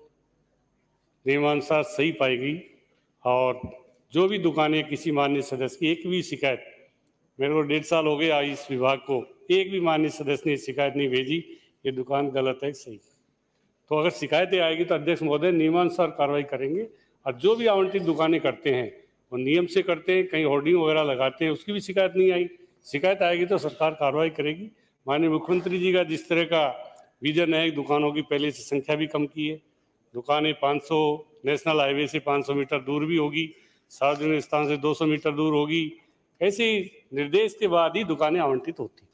नियमानुसार सही पाई गई। और जो भी दुकानें किसी माननीय सदस्य की एक भी शिकायत, मेरे को 1.5 साल हो गए आई इस विभाग को, एक भी माननीय सदस्य ने शिकायत नहीं भेजी ये दुकान गलत है सही। तो अगर शिकायतें आएगी तो अध्यक्ष महोदय नियमानुसार कार्रवाई करेंगे। और जो भी आवंटित दुकानें करते हैं वो नियम से करते हैं, कहीं होर्डिंग वगैरह लगाते हैं, उसकी भी शिकायत नहीं आई। शिकायत आएगी तो सरकार कार्रवाई करेगी। माननीय मुख्यमंत्री जी का जिस तरह का विजन है, दुकानों की पहले से संख्या भी कम की है, दुकानें 500 नेशनल हाईवे से 500 मीटर दूर भी होगी, सार्वजनिक स्थान से 200 मीटर दूर होगी। ऐसे निर्देश के बाद ही दुकानें आवंटित होती।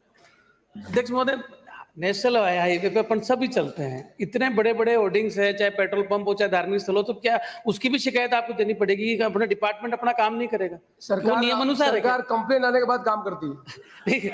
अध्यक्ष महोदय, नेशनल हाईवे पे अपन सभी चलते हैं, इतने बड़े बड़े होर्डिंग्स है, चाहे पेट्रोल पंप हो चाहे धार्मिक स्थल हो, तो क्या उसकी भी शिकायत आपको देनी पड़ेगी? अपना डिपार्टमेंट अपना काम नहीं करेगा? सरकार नियम अनुसार सरकार कंप्लेन आने के बाद काम करती है।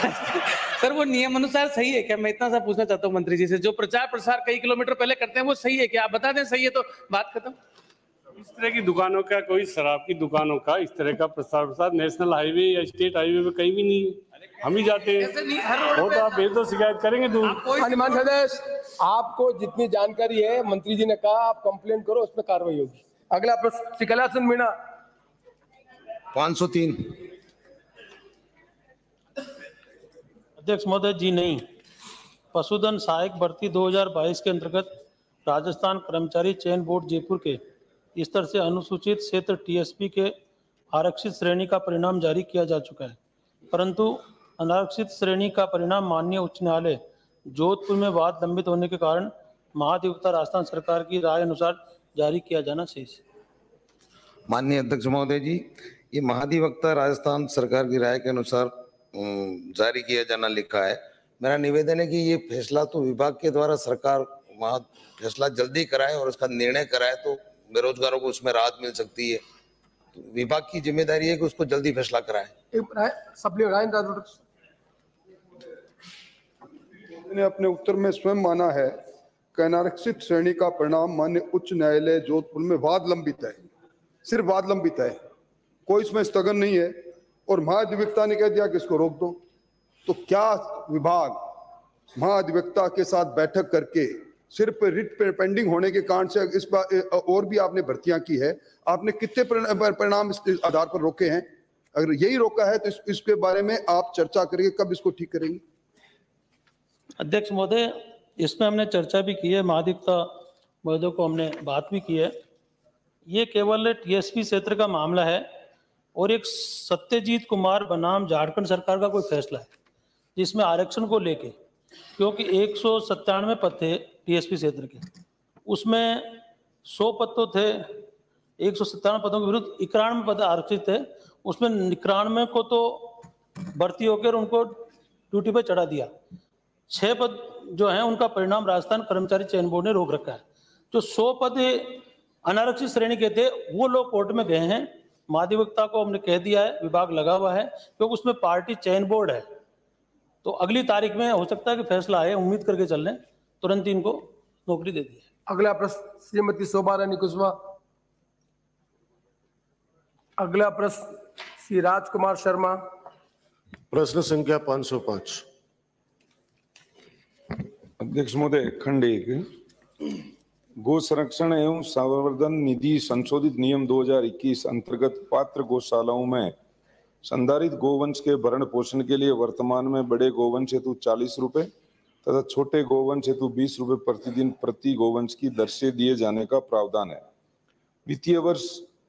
सर वो नियम अनुसार सही है क्या? मैं इतना सा पूछना चाहता हूँ मंत्री जी से, जो प्रचार प्रसार कई किलोमीटर पहले करते हैं वो सही है क्या? आप बता दें सही है तो बात खत्म। इस तरह की दुकानों का, कोई शराब की दुकानों का इस तरह का प्रसार प्रसार नेशनल हाईवे या स्टेट हाईवे पे कहीं भी नहीं है। हम ही जाते हैं, वो तो आप भेज दो, शिकायत करेंगे दूर। माननीय सदस्य, आपको जितनी जानकारी है मंत्री जी ने कहा आप कंप्लेन करो, उस पर कार्रवाई होगी। अगला प्रश्न शिकलासन मीणा, 503। अध्यक्ष महोदय, जी नहीं, पशुधन सहायक भर्ती 2022 के अंतर्गत राजस्थान कर्मचारी चयन बोर्ड जयपुर के स्तर से अनुसूचित क्षेत्र टीएसपी के आरक्षित श्रेणी का परिणाम जारी किया जा चुका है, परंतु अनारक्षित श्रेणी का परिणाम माननीय उच्च न्यायालय जोधपुर में वाद लंबित होने के कारण महाधिवक्ता राजस्थान सरकार की राय अनुसार जारी किया जाना शेष है। माननीय अध्यक्ष महोदय जी, ये महाधिवक्ता राजस्थान सरकार की राय के अनुसार जारी किया जाना लिखा है। मेरा निवेदन है कि ये फैसला तो विभाग के द्वारा सरकार वहाँ फैसला जल्दी कराए और उसका निर्णय कराए तो बेरोजगारों को उसमें राहत मिल सकती है। तो विभाग की जिम्मेदारी है कि उसको जल्दी फैसला कराए। ने अपने उत्तर में स्वयं माना है कि अनारक्षित श्रेणी का परिणाम माननीय उच्च न्यायालय जोधपुर में वाद लंबित है, सिर्फ वाद लंबित है, कोई इसमें स्थगन नहीं है। और महाधिवक्ता ने कह दिया कि इसको रोक दो। तो क्या विभाग महाधिवक्ता के साथ बैठक करके सिर्फ रिट पेंडिंग होने के कारण से इस बार और भी आपने भर्तियां की है, आपने कितने परिणाम इस आधार पर रोके हैं? अगर यही रोका है तो इसके बारे में आप चर्चा करेंगे, कब इसको ठीक करेंगे? अध्यक्ष महोदय, इसमें हमने चर्चा भी की है, महाधिवक्ता महोदय को हमने बात भी की है। ये केवल टीएसपी क्षेत्र का मामला है और एक सत्यजीत कुमार बनाम झारखंड सरकार का कोई फैसला है जिसमें आरक्षण को लेके, क्योंकि 197 पद थे टीएसपी क्षेत्र के, उसमें 100 पद तो थे, 197 पदों के विरुद्ध 91 पद आरक्षित थे। उसमें 91 को तो भर्ती होकर उनको ड्यूटी पर चढ़ा दिया। 6 पद जो हैं उनका परिणाम राजस्थान कर्मचारी चयन बोर्ड ने रोक रखा है। जो 100 पद अनारक्षित श्रेणी के थे वो लोग कोर्ट में गए हैं महाधिवक्ता को हमने कह दिया है, विभाग लगा हुआ है, क्योंकि उसमें पार्टी चयन बोर्ड है, तो अगली तारीख में हो सकता है कि फैसला आए, उम्मीद करके चल रहे हैं, तुरंत इनको नौकरी दे दी है। अगला प्रश्न श्रीमती शोभा रानी कुशवाहा। अगला प्रश्न श्री राजकुमार शर्मा। प्रश्न संख्या 505। अध्यक्ष महोदय, खंड 1 गो संरक्षण एवं संवर्धन निधि संशोधित नियम 2021 अंतर्गत पात्र गौशालाओं में संधारित गोवंश के भरण पोषण के लिए वर्तमान में बड़े गोवंश हेतु 40 रुपए तथा छोटे गोवंश हेतु 20 रुपए प्रतिदिन प्रति गोवंश की दर से दिए जाने का प्रावधान है। वित्तीय वर्ष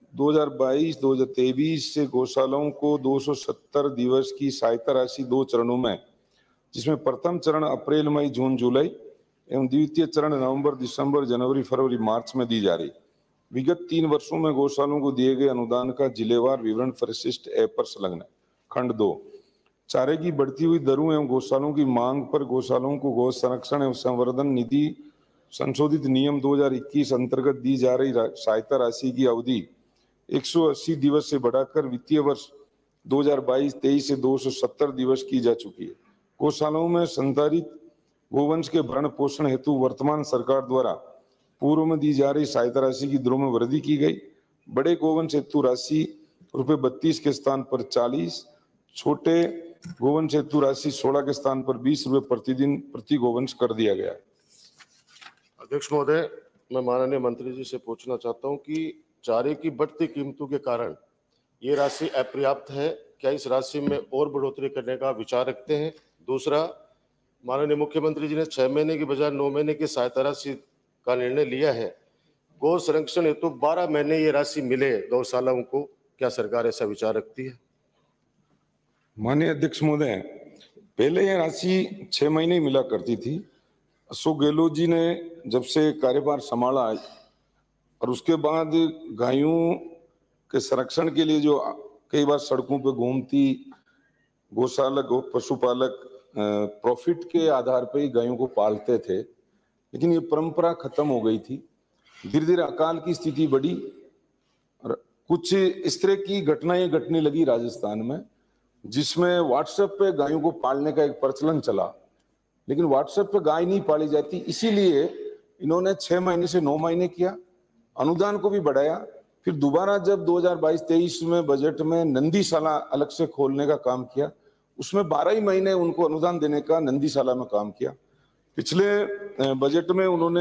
2022-2023 से गौशालाओं को 270 दिवस की सहायता राशि 2 चरणों में, जिसमें प्रथम चरण अप्रैल, मई, जून, जुलाई एवं द्वितीय चरण नवंबर, दिसंबर, जनवरी, फरवरी, मार्च में दी जा रही। विगत 3 वर्षों में गौशालाओं को दिए गए अनुदान का जिलेवार विवरण परिशिष्ट ऐप पर संलग्न है। खंड 2 चारे की बढ़ती हुई दरों एवं गौशालाओं की मांग पर गौशालाओं को गौ संरक्षण एवं संवर्धन निधि संशोधित नियम 2021 अंतर्गत दी जा रही सहायता राशि की अवधि 180 दिवस से बढ़ाकर वित्तीय वर्ष 2022-23 से 270 दिवस की जा चुकी है। गौशालाओं में संधारित गोवंश के भरण पोषण हेतु वर्तमान सरकार द्वारा पूर्व में दी जा रही सहायता राशि की दरों में वृद्धि की गई। बड़े गोवंश हेतु राशि ₹32 के स्थान पर 40, छोटे गोवंश हेतु राशि 16 के स्थान पर 20 रुपए प्रतिदिन प्रति गोवंश कर दिया गया है। अध्यक्ष महोदय, मैं माननीय मंत्री जी से पूछना चाहता हूं कि चारे की बढ़ती कीमतों के कारण ये राशि अपर्याप्त है, क्या इस राशि में और बढ़ोतरी करने का विचार रखते हैं? दूसरा, माननीय मुख्यमंत्री जी ने 6 महीने की बजाय 9 महीने की सहायता राशि का निर्णय लिया है। गौ संरक्षण हेतु 12 महीने ये राशि मिले गौशालाओं को, क्या सरकार ऐसा विचार रखती है? माननीय अध्यक्ष महोदय, पहले यह राशि 6 महीने मिला करती थी। अशोक गहलोत जी ने जब से कार्यभार संभाला और उसके बाद गायों के संरक्षण के लिए जो कई बार सड़कों पर घूमती गौशाला पशुपालक प्रॉफिट के आधार पर ही गायों को पालते थे, लेकिन ये परंपरा खत्म हो गई थी। धीरे धीरे अकाल की स्थिति बढ़ी और कुछ इस तरह की घटनाएं घटने लगी राजस्थान में, जिसमें व्हाट्सएप पे गायों को पालने का एक प्रचलन चला, लेकिन व्हाट्सएप पे गाय नहीं पाली जाती, इसीलिए इन्होंने 6 महीने से 9 महीने किया, अनुदान को भी बढ़ाया। फिर दोबारा जब 2022-23 में बजट में नंदीशाला अलग से खोलने का काम किया, उसमें 12 ही महीने उनको अनुदान देने का नंदीशाला में काम किया। पिछले बजट में उन्होंने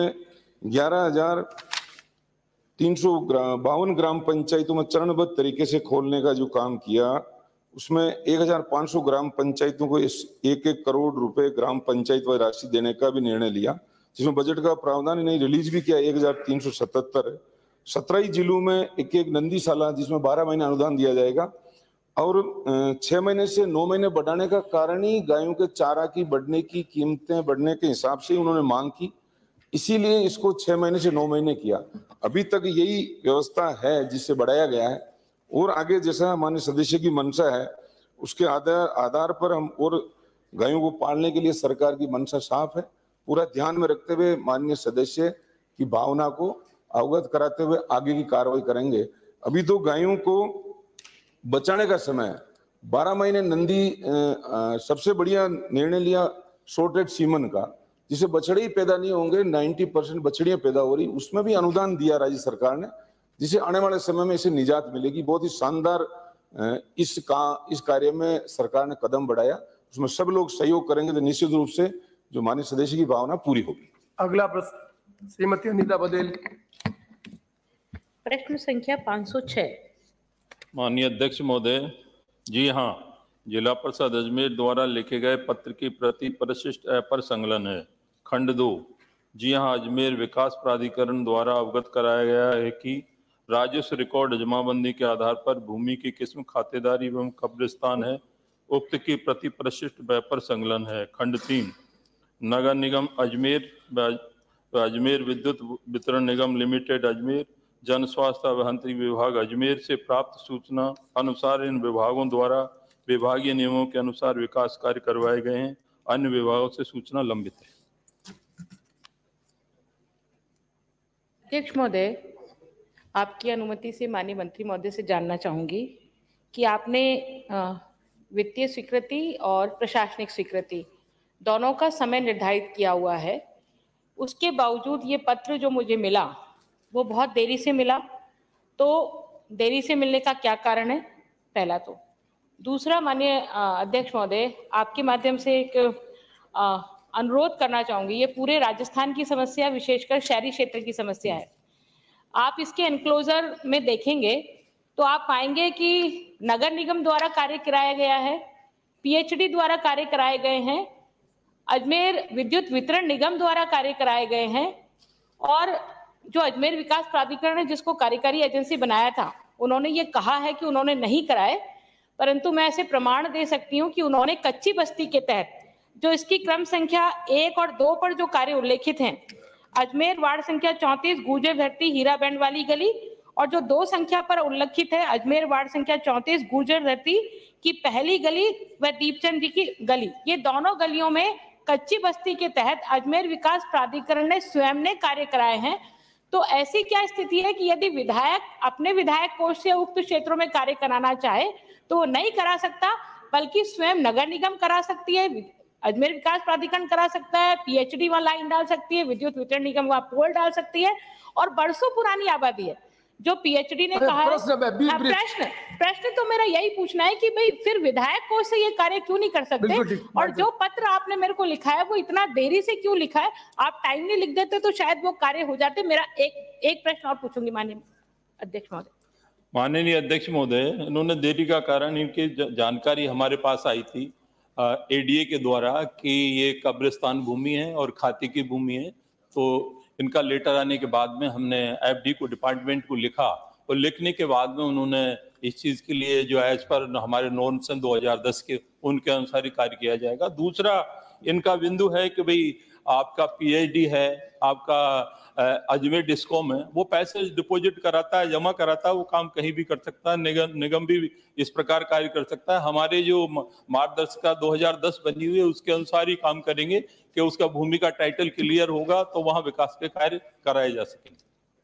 11,352 ग्राम पंचायतों में चरणबद्ध तरीके से खोलने का जो काम किया, उसमें 1,500 ग्राम पंचायतों को 1-1 करोड़ रुपए ग्राम पंचायत वाली राशि देने का भी निर्णय लिया, जिसमें बजट का प्रावधान नहीं रिलीज भी किया। 1,377 17 जिलों में एक नंदीशाला, जिसमें 12 महीने अनुदान दिया जाएगा। और 6 महीने से 9 महीने बढ़ाने का कारण ही गायों के चारा की बढ़ने की कीमतें बढ़ने के हिसाब से उन्होंने मांग की, इसीलिए इसको 6 महीने से 9 महीने किया। अभी तक यही व्यवस्था है जिससे बढ़ाया गया है, और आगे जैसा माननीय सदस्य की मंशा है उसके आधार पर हम और गायों को पालने के लिए सरकार की मंशा साफ है। पूरा ध्यान में रखते हुए माननीय सदस्य की भावना को अवगत कराते हुए आगे की कार्रवाई करेंगे। अभी तो गायों को बचाने का समय है। 12 महीने नंदी सबसे बढ़िया निर्णय लिया शॉर्टेज सीमन का, जिसे बछड़े ही पैदा नहीं होंगे, 90% बछड़ियां पैदा हो रही, उसमें भी अनुदान दिया राज्य सरकार ने, जिसे आने वाले समय में इसे निजात मिलेगी। बहुत ही शानदार इस कार्य में सरकार ने कदम बढ़ाया, उसमें सब लोग सहयोग करेंगे तो निश्चित रूप से जो माननीय सदस्य की भावना पूरी होगी। अगला प्रश्न श्रीमती अनीता बदेल। प्रश्न संख्या 506। माननीय अध्यक्ष महोदय, जी हाँ, जिला परिषद अजमेर द्वारा लिखे गए पत्र की प्रति परिशिष्ट ऐप पर संकलन है। खंड 2। जी हाँ, अजमेर विकास प्राधिकरण द्वारा अवगत कराया गया है कि राजस्व रिकॉर्ड जमाबंदी के आधार पर भूमि की किस्म खातेदारी एवं कब्रिस्तान है, उक्त की प्रति परिशिष्ट ऐप पर संकलन है। खंड 3। नगर निगम अजमेर, अजमेर विद्युत वितरण निगम लिमिटेड अजमेर, जन स्वास्थ्य अभियंत्रिकी विभाग अजमेर से प्राप्त सूचना अनुसार इन विभागों द्वारा विभागीय नियमों के अनुसार विकास कार्य करवाए गए हैं। अन्य विभागों से सूचना लंबित है। अध्यक्ष महोदय, आपकी अनुमति से माननीय मंत्री महोदय से जानना चाहूंगी कि आपने वित्तीय स्वीकृति और प्रशासनिक स्वीकृति दोनों का समय निर्धारित किया हुआ है, उसके बावजूद ये पत्र जो मुझे मिला वो बहुत देरी से मिला, तो देरी से मिलने का क्या कारण है, पहला। तो दूसरा, माननीय अध्यक्ष महोदय, आपके माध्यम से एक अनुरोध करना चाहूंगी। ये पूरे राजस्थान की समस्या, विशेषकर शहरी क्षेत्र की समस्या है। आप इसके एनक्लोजर में देखेंगे तो आप पाएंगे कि नगर निगम द्वारा कार्य कराया गया है, पीएचडी द्वारा कार्य कराए गए हैं, अजमेर विद्युत वितरण निगम द्वारा कार्य कराए गए हैं, और जो अजमेर विकास प्राधिकरण है जिसको कार्यकारी एजेंसी बनाया था, उन्होंने ये कहा है कि उन्होंने नहीं कराए, परंतु मैं ऐसे प्रमाण दे सकती हूँ कि उन्होंने कच्ची बस्ती के तहत जो इसकी क्रम संख्या 1 और 2 पर जो कार्य उल्लेखित हैं, अजमेर वार्ड संख्या 34 गुर्जर धरती हीरा बैंड वाली गली, और जो 2 संख्या पर उल्लेखित है अजमेर वार्ड संख्या 34 गुर्जर धरती की पहली गली व दीपचंद जी की गली, ये दोनों गलियों में कच्ची बस्ती के तहत अजमेर विकास प्राधिकरण ने स्वयं ने कार्य कराए हैं। तो ऐसी क्या स्थिति है कि यदि विधायक अपने विधायक कोष से उक्त क्षेत्रों में कार्य कराना चाहे तो वो नहीं करा सकता, बल्कि स्वयं नगर निगम करा सकती है, अजमेर विकास प्राधिकरण करा सकता है, पीएचडी वहां लाइन डाल सकती है, विद्युत वितरण निगम वहां पोल डाल सकती है, और बरसों पुरानी आबादी है जो पीएचडी ने कहा है। प्रश्न तो मेरा यही पूछना है कि भाई फिर विधायक कोष से ये कार्य क्यों नहीं कर सकते, और जो पत्र आपने मेरे को लिखा है वो इतना देरी से क्यों लिखा है? आप टाइमली लिख देते तो शायद वो कार्य हो जाते। मेरा एक प्रश्न और पूछूंगी माननीय अध्यक्ष महोदय। माननीय अध्यक्ष महोदय, इन्होंने देरी का कारण इनकी जानकारी हमारे पास आई थी एडीए के द्वारा कि ये कब्रिस्तान भूमि है और खाते की भूमि है, तो इनका लेटर आने के बाद में हमने एफडी को, डिपार्टमेंट को लिखा, और लिखने के बाद में उन्होंने इस चीज के लिए जो एज पर हमारे नॉर्म्स हैं 2010 के, उनके अनुसार ही कार्य किया जाएगा। दूसरा इनका बिंदु है कि भाई आपका पीएचडी है, आपका अजमेर डिस्कॉम है, वो पैसे डिपॉजिट कराता है, जमा कराता है, वो काम कहीं भी कर सकता है, निगम भी इस प्रकार कार्य कर सकता है। हमारे जो मार्गदर्शिका 2010 बनी हुई है उसके अनुसार ही काम करेंगे कि उसका भूमि का टाइटल क्लियर होगा तो वहां विकास के कार्य कराए जा सकेंगे।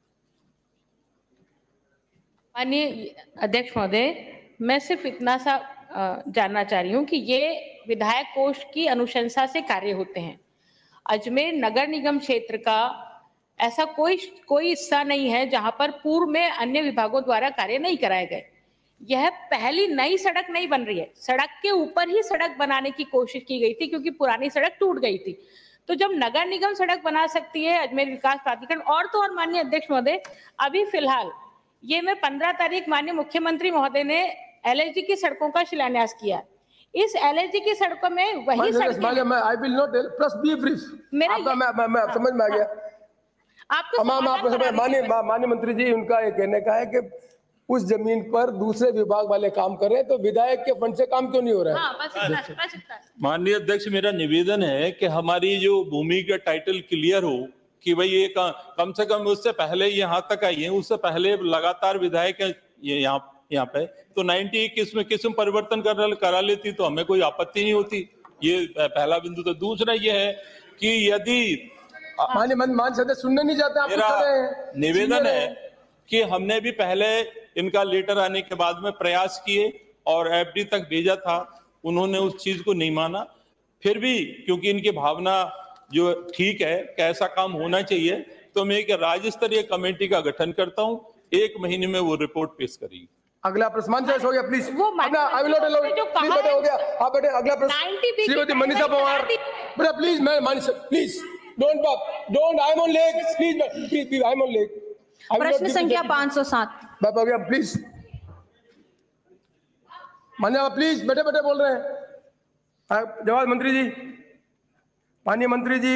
माननीय अध्यक्ष महोदय, मैं सिर्फ इतना सा जानना चाह रही हूँ कि ये विधायक कोष की अनुशंसा से कार्य होते हैं। अजमेर नगर निगम क्षेत्र का ऐसा कोई हिस्सा नहीं है जहां पर पूर्व में अन्य विभागों द्वारा कार्य नहीं कराए गए। यह पहली नई सड़क नहीं बन रही है, सड़क के ऊपर ही सड़क बनाने की कोशिश की गई थी क्योंकि पुरानी सड़क टूट गई थी। तो जब नगर निगम सड़क बना सकती है, अजमेर विकास प्राधिकरण, और तो और माननीय अध्यक्ष महोदय, अभी फिलहाल ये मैं 15 तारीख माननीय मुख्यमंत्री महोदय ने एलएचडी की सड़कों का शिलान्यास किया। इस एलएचडी की सड़कों में वही सड़कें, I will not tell, please be brief, आपका मैं समझ में आ गया। आपको माननीय मंत्री जी, उनका ये कहने का है कि उस जमीन पर दूसरे विभाग वाले काम कर रहे हैं, तो विधायक के फंड से काम क्यों नहीं हो रहा है? माननीय अध्यक्ष, मेरा निवेदन है कि हमारी जो भूमि का टाइटल क्लियर हो कि भाई ये कम से कम उससे पहले यहाँ तक आई है, उससे पहले लगातार विधायक यहाँ पे, तो 91 में किस्म परिवर्तन करा लेती तो हमें कोई आपत्ति नहीं होती। ये पहला बिंदु। तो दूसरा ये है कि यदि मान सदस्य सुनने नहीं चाहते, आप मेरा निवेदन है कि हमने भी पहले इनका लेटर आने के बाद में प्रयास किए और एफडी तक भेजा था, उन्होंने उस चीज को नहीं माना। फिर भी क्योंकि इनकी भावना जो ठीक है कि ऐसा काम होना चाहिए, तो मैं एक राज्य स्तरीय कमेटी का गठन करता हूँ, 1 महीने में वो रिपोर्ट पेश करेगी। अगला प्रश्न हो गया please. I will not allow, please बेटे हो गया, आप बेटे अगला प्रश्न श्रीमती मनीषा पवार, बेटा प्लीज, मैं Manisha please don't I am on leg, please I am on leg. प्रश्न संख्या 507 बाप हो गया, प्लीज मान्य प्लीज, बेटे बोल रहे हैं। जवाब मंत्री जी, माननीय मंत्री जी।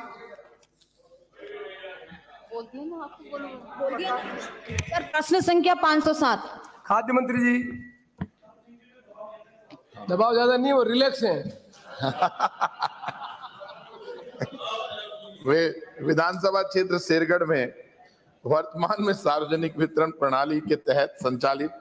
सर, प्रश्न संख्या 507 खाद्य मंत्री जी। दबाव ज्यादा नहीं, वो रिलैक्स हैं। वे विधानसभा क्षेत्र शेरगढ़ में वर्तमान में सार्वजनिक वितरण प्रणाली के तहत संचालित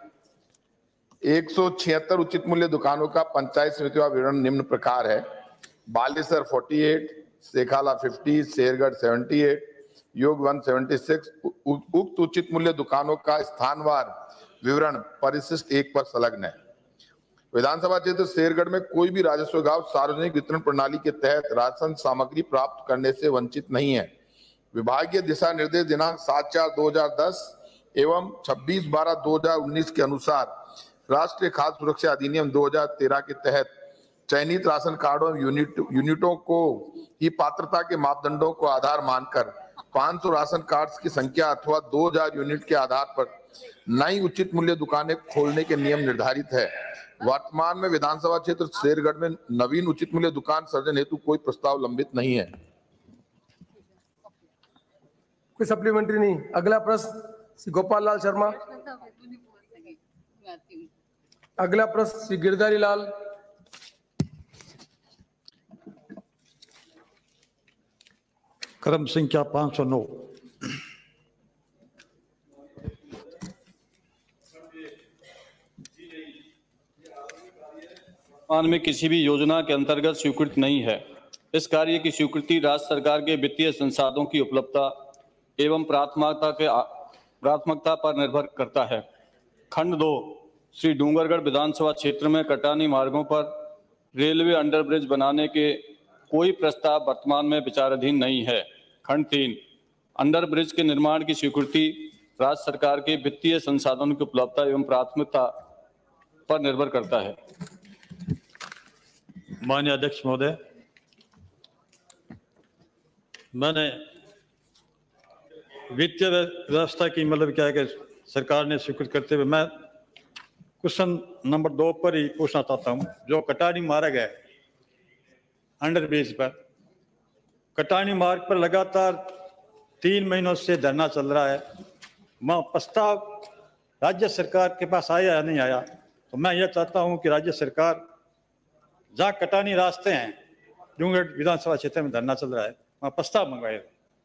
176 उचित मूल्य दुकानों का पंचायत समितियों का विवरण निम्न प्रकार है। बालेसर 48, सेखाला 50, शेरगढ़ 78, योग 176 उक्त उचित मूल्य दुकानों का स्थानवार विवरण परिशिष्ट 1 पर संलग्न है। विधानसभा क्षेत्र शेरगढ़ में कोई भी राजस्व गांव सार्वजनिक वितरण प्रणाली के तहत राशन सामग्री प्राप्त करने से वंचित नहीं है। विभागीय दिशा निर्देश दिनांक 7/4/2010 एवं 26/12/2019 के अनुसार राष्ट्रीय खाद्य सुरक्षा अधिनियम 2013 के तहत चयनित राशन कार्डों यूनिटों को ही पात्रता के मापदंडों को आधार मानकर 500 राशन कार्ड्स की संख्या अथवा 2000 यूनिट के आधार पर नई उचित मूल्य दुकानें खोलने के नियम निर्धारित है। वर्तमान में विधानसभा क्षेत्र शेरगढ़ में नवीन उचित मूल्य दुकान सृजन हेतु कोई प्रस्ताव लंबित नहीं है। कोई सप्लीमेंट्री नहीं। अगला प्रश्न श्री गोपाल लाल शर्मा। अगला प्रश्न श्री गिरधारी लाल। क्रम संख्या 509। में किसी भी योजना के अंतर्गत स्वीकृत नहीं है। इस कार्य की स्वीकृति राज्य सरकार के वित्तीय संसाधनों की उपलब्धता एवं प्राथमिकता पर निर्भर करता है। खंड 2 श्री डूंगरगढ़ विधानसभा क्षेत्र में कटानी मार्गों पर रेलवे अंडरब्रिज बनाने के कोई प्रस्ताव वर्तमान में विचाराधीन नहीं है। खंड 3 अंडरब्रिज के निर्माण की स्वीकृति राज्य सरकार के वित्तीय संसाधनों की उपलब्धता एवं प्राथमिकता पर निर्भर करता है। माननीय अध्यक्ष महोदय, मैंने वित्तीय व्यवस्था की मतलब क्या है कि सरकार ने स्वीकृत करते हुए मैं क्वेश्चन नंबर 2 पर ही पूछना चाहता हूं। जो कटानी मार्ग है अंडरब्रिज पर, कटानी मार्ग पर लगातार 3 महीनों से धरना चल रहा है। वहाँ प्रस्ताव राज्य सरकार के पास आया या नहीं आया? तो मैं यह चाहता हूं कि राज्य सरकार जहाँ कटानी रास्ते हैं, डूंगरगढ़ विधानसभा क्षेत्र में धरना चल रहा है, वहाँ प्रस्ताव मंगवाए।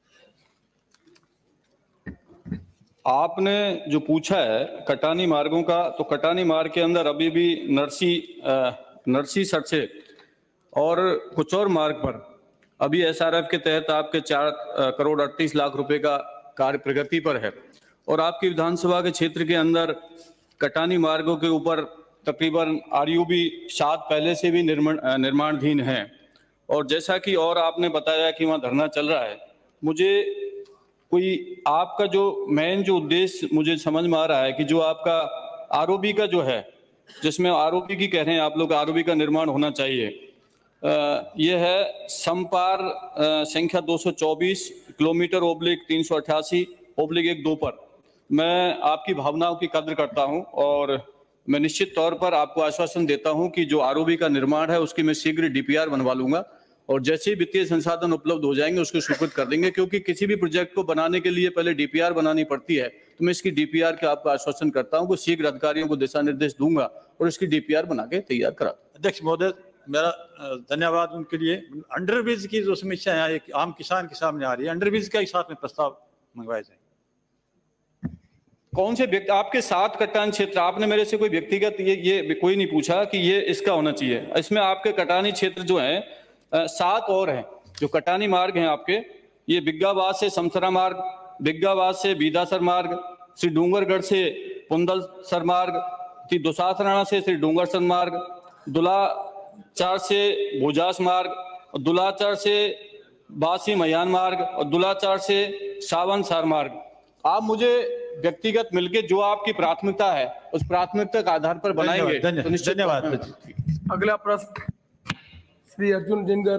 आपने जो पूछा है कटानी मार्गों का, तो कटानी मार्ग के अंदर अभी भी नरसी सरसे और कुछ और मार्ग पर अभी एसआरएफ के तहत आपके 4 करोड़ 38 लाख रुपए का कार्य प्रगति पर है। और आपकी विधानसभा के क्षेत्र के अंदर कटानी मार्गों के ऊपर तकरीबन आरयूबी 7 पहले से भी निर्माणाधीन है। और जैसा कि और आपने बताया कि वहाँ धरना चल रहा है, मुझे कोई आपका जो मेन जो उद्देश्य मुझे समझ में आ रहा है कि जो आपका आरओबी का जो है, जिसमें आरओबी की कह रहे हैं आप लोग, आरओबी का निर्माण होना चाहिए, यह है संपार संख्या 224 किलोमीटर /388/1 2 पर। मैं आपकी भावनाओं की कद्र करता हूं और मैं निश्चित तौर पर आपको आश्वासन देता हूं कि जो आरओबी का निर्माण है उसकी मैं शीघ्र डीपीआर बनवा लूंगा और जैसे ही वित्तीय संसाधन उपलब्ध हो जाएंगे उसको स्वीकृत कर देंगे। क्योंकि किसी भी प्रोजेक्ट को बनाने के लिए पहले डीपीआर बनानी पड़ती है, तो मैं इसकी डीपीआर का आपको आश्वासन करता हूं कि शीघ्र अधिकारियों को दिशा निर्देश दूंगा और इसकी डीपीआर बना के तैयार करा। अध्यक्ष महोदय, मेरा धन्यवाद उनके लिए। अंडरब्रिज की जो समीक्षा है एक आम किसान के सामने आ रही है, अंडरब्रिज का ही साथ में प्रस्ताव मंगवाए जाए। कौन से व्यक्ति आपके 7 कटान क्षेत्र, आपने मेरे से कोई व्यक्तिगत ये कोई नहीं पूछा कि ये इसका होना चाहिए। इसमें आपके कटानी क्षेत्र जो है 7 और हैं जो कटानी मार्ग हैं आपके, ये बिग्गाबाद से समसरा मार्ग, बिग्गाबाद से बीदासर मार्ग, श्री डूंगरगढ़ से पुंदलसर मार्ग, श्री दुसाथराना से श्री डूंगरसर मार्ग, दुलाचार से भुजास मार्ग, और दुलाचार से बासी मयान मार्ग और दुलाचार से सावनसार मार्ग। आप मुझे व्यक्तिगत मिलके जो आपकी प्राथमिकता है उस प्राथमिकता के आधार पर बनाएंगे। धन्यवाद। अगला प्रश्न श्री अर्जुन जिनगर।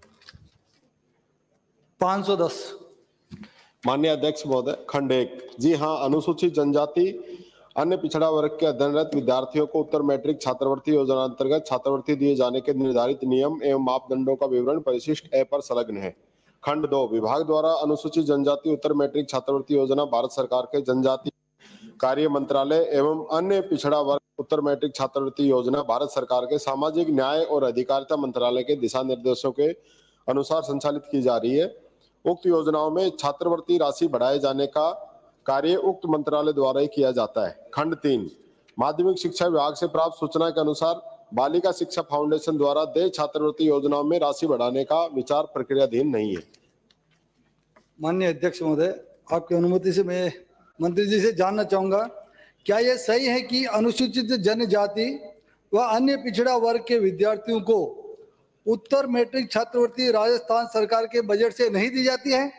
510। माननीय अध्यक्ष महोदय, खंड 1। जी हाँ, अनुसूचित जनजाति अन्य पिछड़ा वर्ग के अध्ययनरत विद्यार्थियों को उत्तर मैट्रिक छात्रवृत्ति योजना अंतर्गत छात्रवृत्ति दिए जाने के निर्धारित नियम एवं मापदंडों का विवरण परिशिष्ट ए पर संलग्न है। खंड 2। विभाग द्वारा अनुसूचित जनजाति उत्तर मैट्रिक छात्रवृत्ति योजना भारत सरकार के जनजाति कार्य मंत्रालय एवं अन्य पिछड़ा वर्ग उत्तर मैट्रिक छात्रवृत्ति योजना भारत सरकार के सामाजिक न्याय और अधिकारिता मंत्रालय के दिशा निर्देशों के अनुसार संचालित की जा रही है। उक्त योजनाओं में छात्रवृत्ति राशि बढ़ाए जाने का कार्य उक्त मंत्रालय द्वारा ही किया जाता है। खंड 3। माध्यमिक शिक्षा विभाग से प्राप्त सूचना के अनुसार बालिका शिक्षा फाउंडेशन द्वारा देय छात्रवृत्ति योजनाओं में राशि बढ़ाने का विचार प्रक्रियाधीन नहीं है। माननीय अध्यक्ष महोदय, आपकी अनुमति से मैं मंत्री जी से जानना चाहूंगा, क्या यह सही है कि अनुसूचित जनजाति व अन्य पिछड़ा वर्ग के विद्यार्थियों को उत्तर मैट्रिक छात्रवृत्ति राजस्थान सरकार के बजट से नहीं दी जाती है?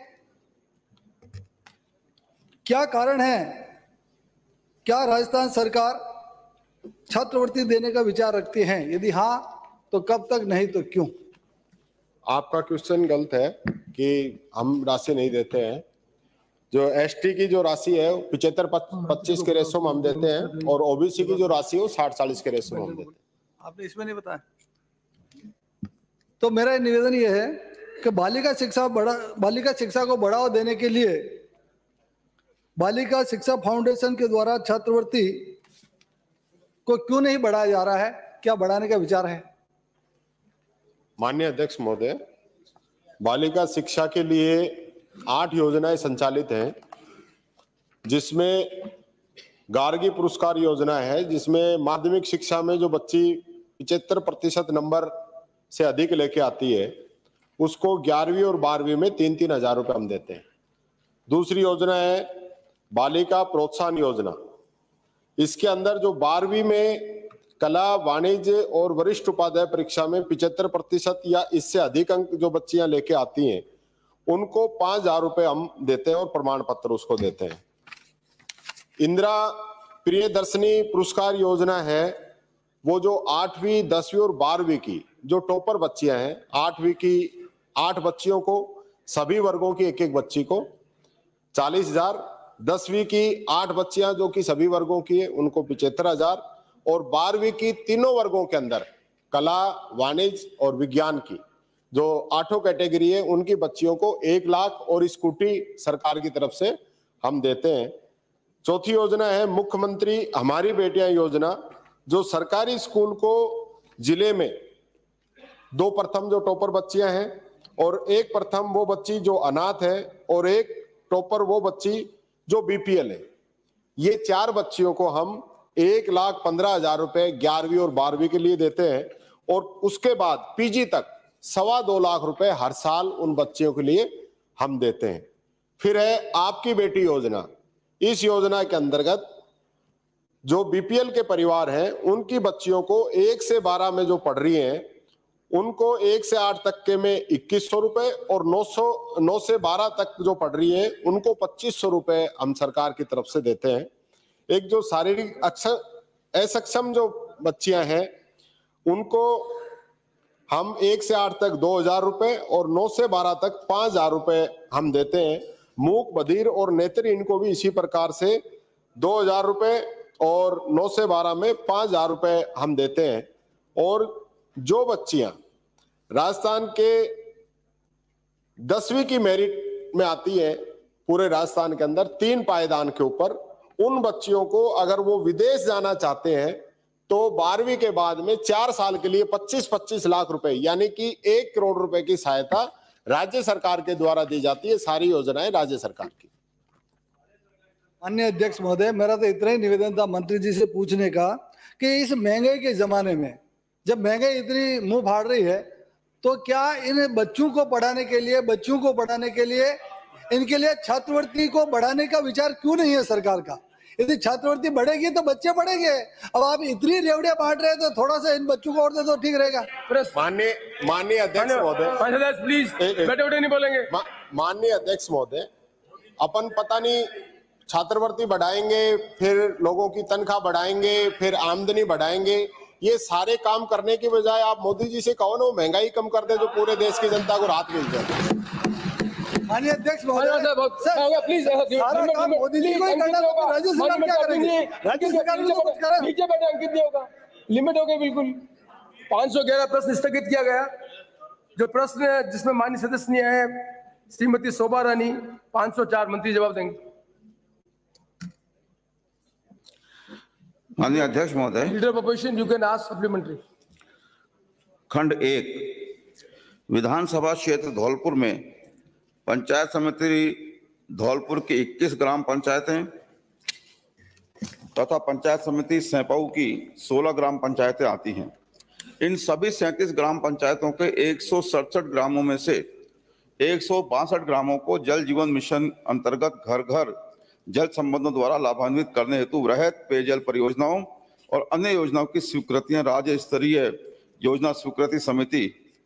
क्या कारण है? क्या राजस्थान सरकार छात्रवृत्ति देने का विचार रखती है? यदि हाँ तो कब तक, नहीं तो क्यों? आपका क्वेश्चन गलत है कि हम राशि नहीं देते हैं। जो एसटी की जो राशि है 75-25 के रेशो में हम देते हैं और ओबीसी की जो राशि है 60-40 के रेशो में हम देते हैं। आपने इसमें नहीं बताया। तो मेरा निवेदन यह है कि बालिका शिक्षा को बढ़ावा देने के लिए बालिका शिक्षा फाउंडेशन के द्वारा छात्रवृत्ति को क्यों नहीं बढ़ाया जा रहा है? क्या बढ़ाने का विचार है? माननीय अध्यक्ष महोदय, बालिका शिक्षा के लिए 8 योजनाएं संचालित हैं, जिसमें गार्गी पुरस्कार योजना है, जिसमें माध्यमिक शिक्षा में जो बच्ची 75% नंबर से अधिक लेके आती है उसको 11वीं और 12वीं में 3-3 हजार रुपए हम देते हैं। दूसरी योजना है बालिका प्रोत्साहन योजना। इसके अंदर जो 12वीं में कला, वाणिज्य और वरिष्ठ उपाध्याय परीक्षा में 75% या इससे अधिक अंक जो बच्चियां लेके आती हैं उनको 5,000 रुपए हम देते हैं और प्रमाण पत्र उसको देते हैं। इंदिरा प्रियदर्शनी पुरस्कार योजना है, वो जो 8वीं, 10वीं और 12वीं की जो टॉपर बच्चियां हैं, 8वीं की 8 बच्चियों को, सभी वर्गों की एक बच्ची को 40,000, 10वीं की 8 बच्चियां जो कि सभी वर्गों की है उनको 75,000 और 12वीं की तीनों वर्गों के अंदर कला, वाणिज्य और विज्ञान की जो 8 कैटेगरी है उनकी बच्चियों को 1 लाख और स्कूटी सरकार की तरफ से हम देते हैं। चौथी योजना है मुख्यमंत्री हमारी बेटियां योजना, जो सरकारी स्कूल को जिले में 2 प्रथम जो टॉपर बच्चियां हैं और 1 प्रथम वो बच्ची जो अनाथ है और 1 टॉपर वो बच्ची जो बीपीएल है, ये 4 बच्चियों को हम 1,15,000 रुपए 11वीं और 12वीं के लिए देते हैं और उसके बाद पीजी तक 2.25 लाख रुपए हर साल उन बच्चियों के लिए हम देते हैं। फिर है आपकी बेटी योजना। इस योजना के अंतर्गत जो बीपीएल के परिवार हैं उनकी बच्चियों को 1 से 12 में जो पढ़ रही हैं उनको 1 से 8 तक के में 2100 रुपए और 9 से 12 तक जो पढ़ रही हैं उनको 2500 रुपए हम सरकार की तरफ से देते हैं। एक जो शारीरिक असक्षम जो बच्चियां हैं उनको हम 1 से 8 तक 2,000 रुपए और 9 से 12 तक 5,000 रुपए हम देते हैं। मूक, बधिर और नेत्रहीन को भी इसी प्रकार से 2,000 रुपए और 9 से 12 में 5,000 रुपए हम देते हैं। और जो बच्चियां राजस्थान के 10वीं की मेरिट में आती हैं पूरे राजस्थान के अंदर 3 पायदान के ऊपर, उन बच्चियों को अगर वो विदेश जाना चाहते हैं तो 12वीं के बाद में 4 साल के लिए 25-25 लाख रुपए यानी कि 1 करोड़ रुपए की सहायता राज्य सरकार के द्वारा दी जाती है। सारी योजनाएं राज्य सरकार की। माननीय अध्यक्ष महोदय, मेरा तो इतना ही निवेदन था मंत्री जी से पूछने का कि इस महंगाई के जमाने में जब महंगाई इतनी मुंह फाड़ रही है तो क्या इन बच्चों को पढ़ाने के लिए इनके लिए छात्रवृत्ति को बढ़ाने का विचार क्यों नहीं है सरकार का? यदि छात्रवृत्ति बढ़ेगी तो बच्चे पढ़ेंगे। अब आप इतनी रेवड़ियां बांट रहे हैं तो थोड़ा सा इन बच्चों को और दे तो ठीक रहेगा। माननीय अध्यक्ष महोदय, प्लीज बैठे नहीं बोलेंगे। माननीय अध्यक्ष महोदय, अपन पता नहीं छात्रवृत्ति बढ़ाएंगे, फिर लोगों की तनख्वाह बढ़ाएंगे, फिर आमदनी बढ़ाएंगे, ये सारे काम करने की बजाय आप मोदी जी से कहो ना महंगाई कम कर दे जो पूरे देश की जनता को राहत मिल जाए। माननीय अध्यक्ष महोदय, प्लीज सारा काम मोदी जी को ही करना होगा, राज्य सरकार क्या करेगी? राज्य सरकार को कुछ करे। नीचे बैठे अंकित नहीं होगा, लिमिट हो गई बिल्कुल। 511 प्रश्न स्थगित किया गया। जो प्रश्न जिसमें माननीय सदस्य है श्रीमती शोभा रानी, 504 मंत्री जवाब देंगे। माननीय अध्यक्ष महोदय, leader of opposition you can ask supplementary. खंड 1 विधानसभा क्षेत्र धौलपुर में पंचायत समिति धौलपुर की 21 ग्राम पंचायतें तथा पंचायत समिति सैंपऊ की 16 ग्राम पंचायतें आती हैं। इन सभी 37 ग्राम पंचायतों के 167 ग्रामों में से 162 ग्रामों को जल जीवन मिशन अंतर्गत घर घर जल संबंधों द्वारा लाभान्वित करने हेतु वृहद पेयजल परियोजनाओं और अन्य योजनाओं की स्वीकृतियां राज्य स्तरीय योजना स्वीकृति समिति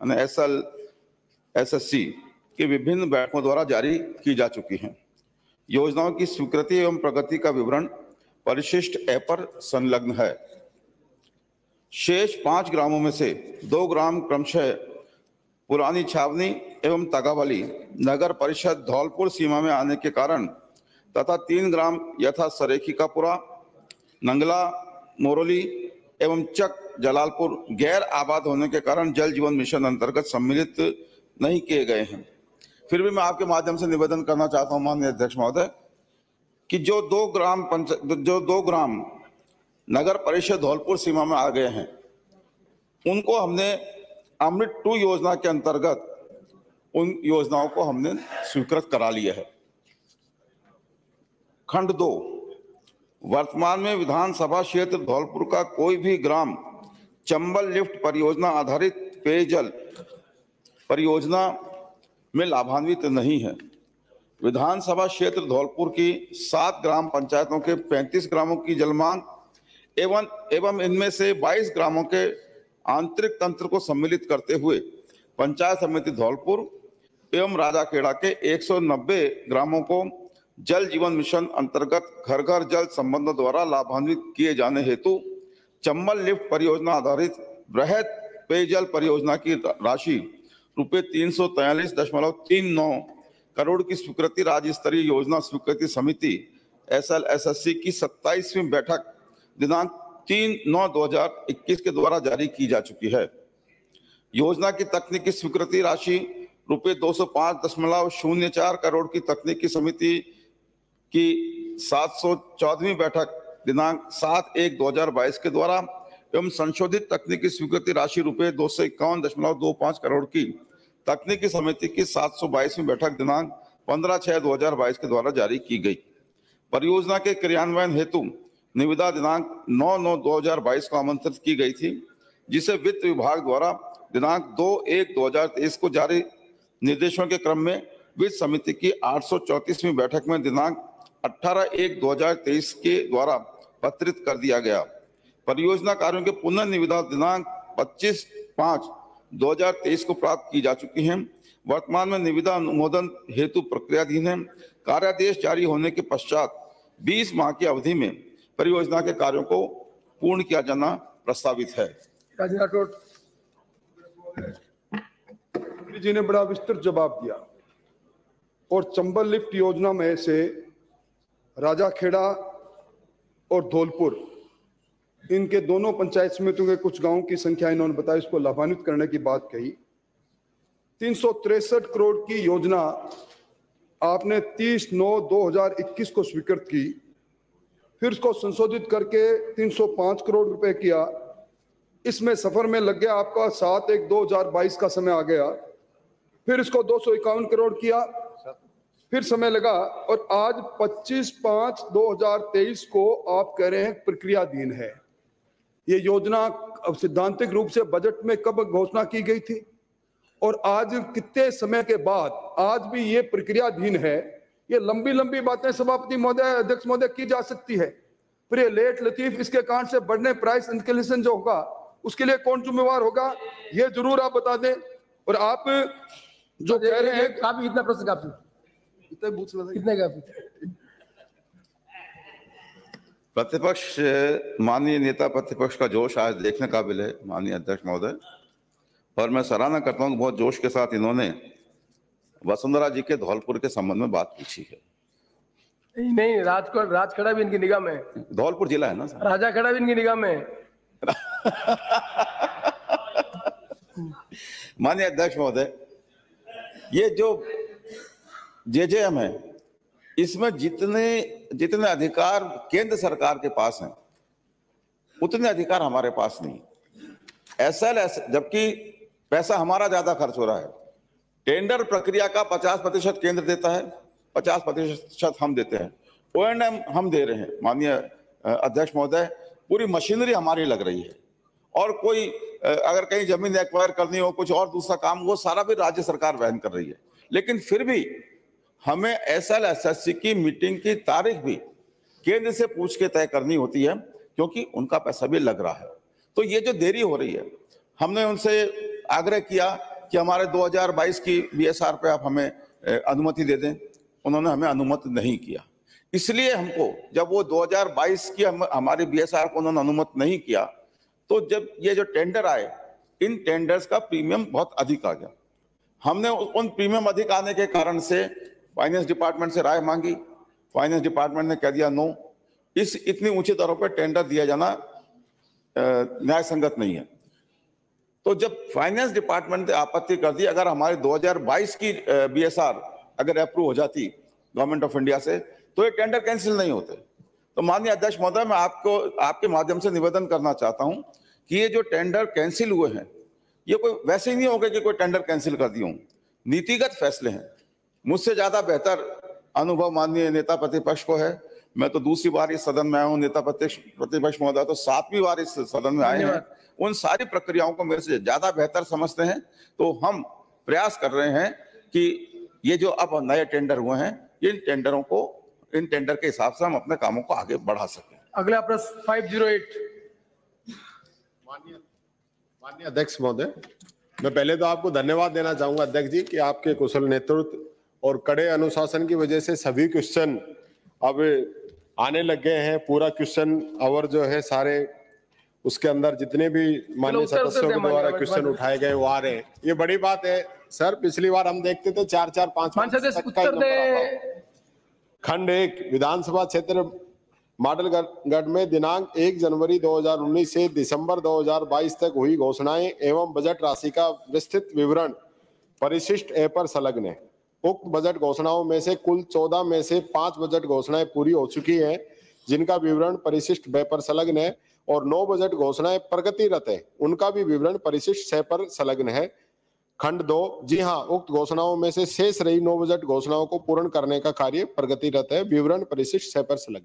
SLSSC की विभिन्न बैठकों द्वारा जारी की जा चुकी हैं। योजनाओं की स्वीकृति एवं प्रगति का विवरण परिशिष्ट ऐप पर संलग्न है। शेष 5 ग्रामों में से 2 ग्राम क्रमशः पुरानी छावनी एवं तगावली नगर परिषद धौलपुर सीमा में आने के कारण तथा 3 ग्राम यथा सरेखिकापुरा, नंगला, मोरोली एवं चक जलालपुर गैर आबाद होने के कारण जल जीवन मिशन अंतर्गत सम्मिलित नहीं किए गए हैं। फिर भी मैं आपके माध्यम से निवेदन करना चाहता हूं माननीय अध्यक्ष महोदय कि जो 2 ग्राम नगर परिषद धौलपुर सीमा में आ गए हैं उनको हमने अमृत 2 योजना के अंतर्गत उन योजनाओं को हमने स्वीकृत करा लिया है। खंड 2, वर्तमान में विधानसभा क्षेत्र धौलपुर का कोई भी ग्राम चंबल लिफ्ट परियोजना आधारित पेयजल परियोजना में लाभान्वित नहीं है। विधानसभा क्षेत्र धौलपुर की 7 ग्राम पंचायतों के 35 ग्रामों की जलमांग एवं इनमें से 22 ग्रामों के आंतरिक तंत्र को सम्मिलित करते हुए पंचायत समिति धौलपुर एवं राजाखेड़ा के 190 ग्रामों को जल जीवन मिशन अंतर्गत घर घर जल संबंधों द्वारा लाभान्वित किए जाने हेतु चंबल लिफ्ट परियोजना आधारित वृहद पेयजल परियोजना की राशि रुपये 343.39 करोड़ की स्वीकृति राज्य स्तरीय योजना स्वीकृति समिति SLSSC की 27वीं बैठक दिनांक 3/9/2021 के द्वारा जारी की जा चुकी है। योजना की तकनीकी स्वीकृति राशि रुपये 205.04 करोड़ की तकनीकी समिति की 714वीं बैठक दिनांक 7/1/2022 के द्वारा एवं संशोधित तकनीकी स्वीकृति राशि रुपये 251.25 करोड़ की तकनीकी समिति की 722वीं बैठक दिनांक 15/6/2022 के द्वारा जारी की गई। परियोजना के क्रियान्वयन हेतु निविदा दिनांक 9/9/2022 को आमंत्रित की गई थी, जिसे वित्त विभाग द्वारा दिनांक 2/1/2023 को जारी निर्देशों के क्रम में वित्त समिति की 834वीं बैठक में दिनांक 18/1/2023 के द्वारा पत्रित कर दिया गया। परियोजना कार्यों के पुनर्निविदा दिनांक 25/5/2023 को प्राप्त की जा चुकी हैं। वर्तमान में निविदा अनुमोदन हेतु प्रक्रियाधीन है। कार्यादेश जारी होने के पश्चात 20 माह की अवधि में परियोजना के कार्यों को पूर्ण किया जाना प्रस्तावित है। जी ने बड़ा विस्तृत जवाब दिया और चंबल लिफ्ट योजना में से राजाखेड़ा और धौलपुर इनके दोनों पंचायत समितियों के कुछ गांवों की संख्या इन्होंने बताई, इसको लाभान्वित करने की बात कही। 363 करोड़ की योजना आपने 30/9/2021 को स्वीकृत की, फिर उसको संशोधित करके 305 करोड़ रुपए किया। इसमें सफर में लग गया आपका 7/1/2022 का समय आ गया, फिर इसको 251 करोड़ किया, फिर समय लगा और आज 25/5/2023 को आप कह रहे हैं प्रक्रियाधीन है। ये योजना सिद्धांतिक रूप से बजट में कब घोषणा की गई थी और आज कितने समय के बाद आज भी ये प्रक्रियाधीन है। ये लंबी लंबी बातें सभापति महोदय, अध्यक्ष महोदय की जा सकती है, फिर ये लेट लतीफ इसके कारण से बढ़ने प्राइस इंक्लेशन जो होगा उसके लिए कौन जिम्मेवार होगा, ये जरूर आप बता दें। और आप जो कह रहे हैं काफी इतना प्रश्न काफी कितने का प्रतिपक्ष माननीय नेता प्रतिपक्ष का जोश आज देखने काबिल है माननीय अध्यक्ष महोदय, और मैं सराहना करता हूं बहुत जोश के साथ इन्होंने वसुंधरा जी के धौलपुर के संबंध में बात पूछी है। नहीं, राजखेड़ा भी इनकी निगाह में, धौलपुर जिला है ना, राजाखेड़ा भी इनकी निगाह में। माननीय अध्यक्ष महोदय, ये जो JJM है इसमें जितने अधिकार केंद्र सरकार के पास हैं उतने अधिकार हमारे पास नहीं। SLS जबकि पैसा हमारा ज्यादा खर्च हो रहा है, टेंडर प्रक्रिया का 50% केंद्र देता है, 50% हम देते हैं, O&M हम दे रहे हैं। माननीय अध्यक्ष महोदय, पूरी मशीनरी हमारी लग रही है और कोई अगर कहीं जमीन एक्वायर करनी हो, कुछ और दूसरा काम, वो सारा भी राज्य सरकार वहन कर रही है। लेकिन फिर भी हमें SLSSC की मीटिंग की तारीख भी केंद्र से पूछ के तय करनी होती है, क्योंकि उनका पैसा भी लग रहा है। तो ये जो देरी हो रही है, हमने उनसे आग्रह किया कि हमारे 2022 की BSR पे आप हमें अनुमति दे दें, उन्होंने हमें अनुमति नहीं किया। इसलिए हमको जब वो 2022 की हमारी BSR को उन्होंने अनुमति नहीं किया, तो जब ये जो टेंडर आए, इन टेंडर्स का प्रीमियम बहुत अधिक आ गया। हमने उन प्रीमियम अधिक आने के कारण से फाइनेंस डिपार्टमेंट से राय मांगी। फाइनेंस डिपार्टमेंट ने कह दिया नो, इस इतनी ऊंची दरों पर टेंडर दिया जाना न्याय संगत नहीं है। तो जब फाइनेंस डिपार्टमेंट ने आपत्ति कर दी, अगर हमारे 2022 की BSR अगर अप्रूव हो जाती गवर्नमेंट ऑफ इंडिया से, तो ये टेंडर कैंसिल नहीं होते। तो माननीय अध्यक्ष महोदय, मैं आपको आपके माध्यम से निवेदन करना चाहता हूं कि ये जो टेंडर कैंसिल हुए हैं, ये कोई वैसे ही नहीं होगा कि कोई टेंडर कैंसिल कर दिए हों, नीतिगत फैसले हैं। मुझसे ज्यादा बेहतर अनुभव माननीय नेता प्रतिपक्ष को है। मैं तो दूसरी बार इस सदन में आया हूँ, नेता प्रतिपक्ष महोदय तो 7वीं बार इस सदन में आए हैं। उन सारी प्रक्रियाओं को मेरे से ज्यादा बेहतर समझते हैं। तो हम प्रयास कर रहे हैं कि ये जो अब नए टेंडर हुए हैं, इन टेंडर के हिसाब से हम अपने कामों को आगे बढ़ा सकें। अगला प्रश्न 508। माननीय अध्यक्ष महोदय, मैं पहले तो आपको धन्यवाद देना चाहूंगा अध्यक्ष जी कि आपके कुशल नेतृत्व और कड़े अनुशासन की वजह से सभी क्वेश्चन अब आने लग गए हैं। पूरा क्वेश्चन आवर जो है सारे उसके अंदर जितने भी माननीय सदस्यों के द्वारा क्वेश्चन उठाए गए वो आ रहे हैं, ये बड़ी बात है। सर पिछली बार हम देखते थे 4-4, 5-5 खंड 1 विधानसभा क्षेत्र मॉडलगढ़ में दिनांक 1 जनवरी 2019 से दिसंबर 2022 तक हुई घोषणाएं एवं बजट राशि का विस्तृत विवरण परिशिष्ट ए पर संलग्न है। उक्त बजट घोषणाओं में से कुल 14 में से 5 बजट घोषणाएं पूरी हो चुकी हैं, जिनका विवरण परिशिष्ट ब पर संलग्न है, और 9 बजट घोषणाएं प्रगतिरत है, उनका भी विवरण परिशिष्ट 6 पर संलग्न है। खंड 2, जी हाँ, उक्त घोषणाओं में से शेष रही 9 बजट घोषणाओं को पूर्ण करने का कार्य प्रगतिरत है, विवरण परिशिष्ट 6 पर संलग्न।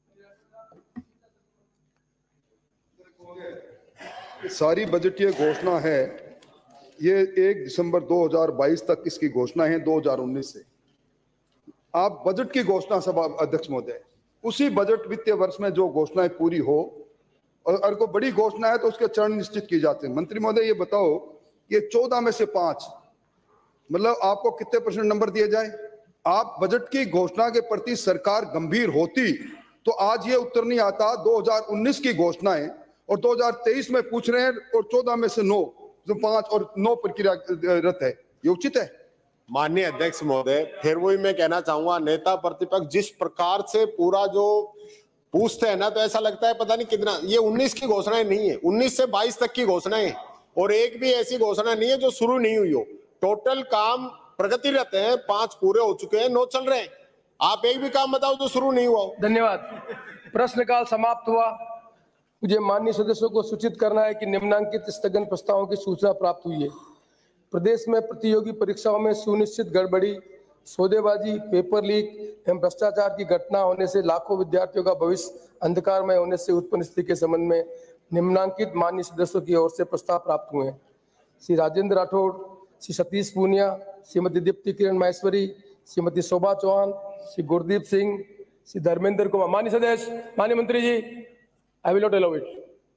सारी बजटीय घोषणा है, ये 1 दिसंबर 2022 तक इसकी घोषणा है 2019 से। आप बजट की घोषणा सभा अध्यक्ष महोदय, उसी बजट वित्तीय वर्ष में जो घोषणाएं पूरी हो, और कोई बड़ी घोषणा है तो उसके चरण निश्चित किए जाते हैं। मंत्री महोदय ये बताओ, ये 14 में से 5 मतलब आपको कितने % नंबर दिए जाए? आप बजट की घोषणा के प्रति सरकार गंभीर होती तो आज ये उत्तर नहीं आता। 2019 की घोषणाएं और 2023 में पूछ रहे हैं, और 14 में से 9, जो 5 और 9 प्रक्रियारत है, ये उचित है? माननीय अध्यक्ष महोदय, फिर वही मैं कहना चाहूंगा, नेता प्रतिपक्ष जिस प्रकार से पूरा जो पूछते हैं ना, तो ऐसा लगता है पता नहीं कितना। ये 19 की घोषणाएं नहीं है, 19 से 22 तक की घोषणाएं, और एक भी ऐसी घोषणा नहीं है जो शुरू नहीं हुई हो। टोटल काम प्रगतिरत है, 5 पूरे हो चुके हैं, 9 चल रहे हैं। आप एक भी काम बताओ जो शुरू नहीं हुआ हो। धन्यवाद। प्रश्नकाल समाप्त हुआ। मुझे माननीय सदस्यों को सूचित करना है कि निम्नांकित स्थगन प्रस्तावों की सूचना प्राप्त हुई है। प्रदेश में प्रतियोगी परीक्षाओं में सुनिश्चित गड़बड़ी, सौदेबाजी, पेपर लीक एवं भ्रष्टाचार की घटना होने से लाखों विद्यार्थियों का भविष्य अंधकारमय होने से उत्पन्न स्थिति के संबंध में निम्नांकित माननीय सदस्यों की ओर से प्रस्ताव प्राप्त हुए हैं। श्री राजेंद्र राठौड़, श्री सतीश पूनिया, श्रीमती दीप्ति किरण माहेश्वरी, श्रीमती शोभा चौहान, श्री गुरदीप सिंह, श्री धर्मेंद्र कुमार। माननीय सदस्य, माननीय मंत्री जी, I will not allow it.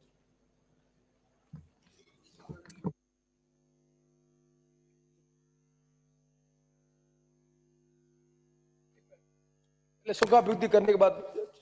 शोकाभ्युक्ति करने के बाद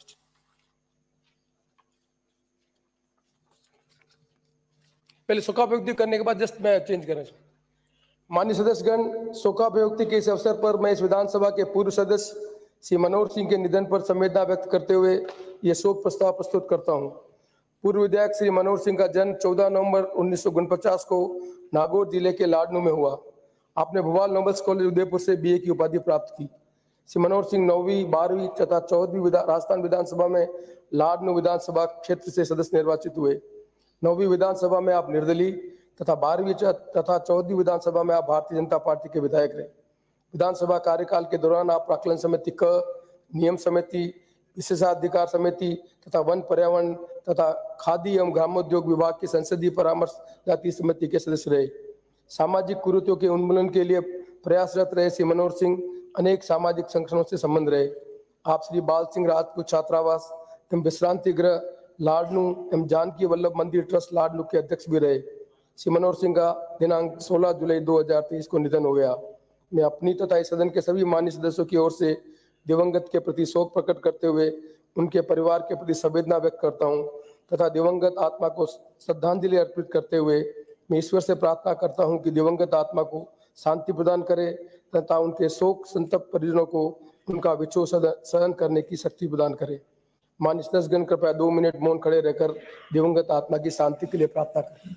जस्ट मैं चेंज करना चाहूँ। माननीय सदस्यगण, शोकाभ्युक्ति के इस अवसर पर मैं इस विधानसभा के पूर्व सदस्य श्री मनोहर सिंह के निधन पर संवेदना व्यक्त करते हुए ये शोक प्रस्ताव प्रस्तुत करता हूँ। पूर्व विधायक श्री मनोहर सिंह का जन्म 14 नवंबर 1949 को नागौर जिले के लाडनू में हुआ। आपने भोपाल नोबल्स कॉलेज उदयपुर से BA की उपाधि प्राप्त की। श्री मनोहर सिंह 9वीं, 12वीं तथा 14वीं राजस्थान विधानसभा में लाडनू विधानसभा क्षेत्र से सदस्य निर्वाचित हुए। 9वीं विधानसभा में आप निर्दलीय तथा 12वीं तथा 14वीं विधानसभा में आप भारतीय जनता पार्टी के विधायक रहे। विधानसभा कार्यकाल के दौरान आप प्राक्कलन समिति क, नियम समिति, विशेषाधिकार समिति तथा वन पर्यावरण तथा खादी एवं ग्रामोद्योग विभाग की संसदीय परामर्श जाति समिति के सदस्य रहे। सामाजिक कुरीतियों के उन्मूलन के लिए प्रयासरत रहे श्री मनोहर सिंह अनेक सामाजिक संगठनों से संबंध रहे। आप श्री बाल सिंह राजपूत छात्रावास एवं विश्रांति गृह लाडनू एवं जानकी वल्लभ मंदिर ट्रस्ट लाडनू के अध्यक्ष भी रहे। श्री मनोहर सिंह का दिनांक 16 जुलाई 2023 को निधन हो गया। मैं अपनी तथा सदन के सभी माननीय सदस्यों की ओर से दिवंगत के प्रति शोक प्रकट करते हुए उनके परिवार के प्रति संवेदना व्यक्त करता हूं तथा दिवंगत आत्मा को श्रद्धांजलि अर्पित करते हुए मैं ईश्वर से प्रार्थना करता हूं कि दिवंगत आत्मा को शांति प्रदान करे तथा उनके शोक संतप्त परिजनों को उनका विक्षोभ सहन करने की शक्ति प्रदान करे। माननीय सदस्यगण कृपया 2 मिनट मौन खड़े रहकर दिवंगत आत्मा की शांति के लिए प्रार्थना करें।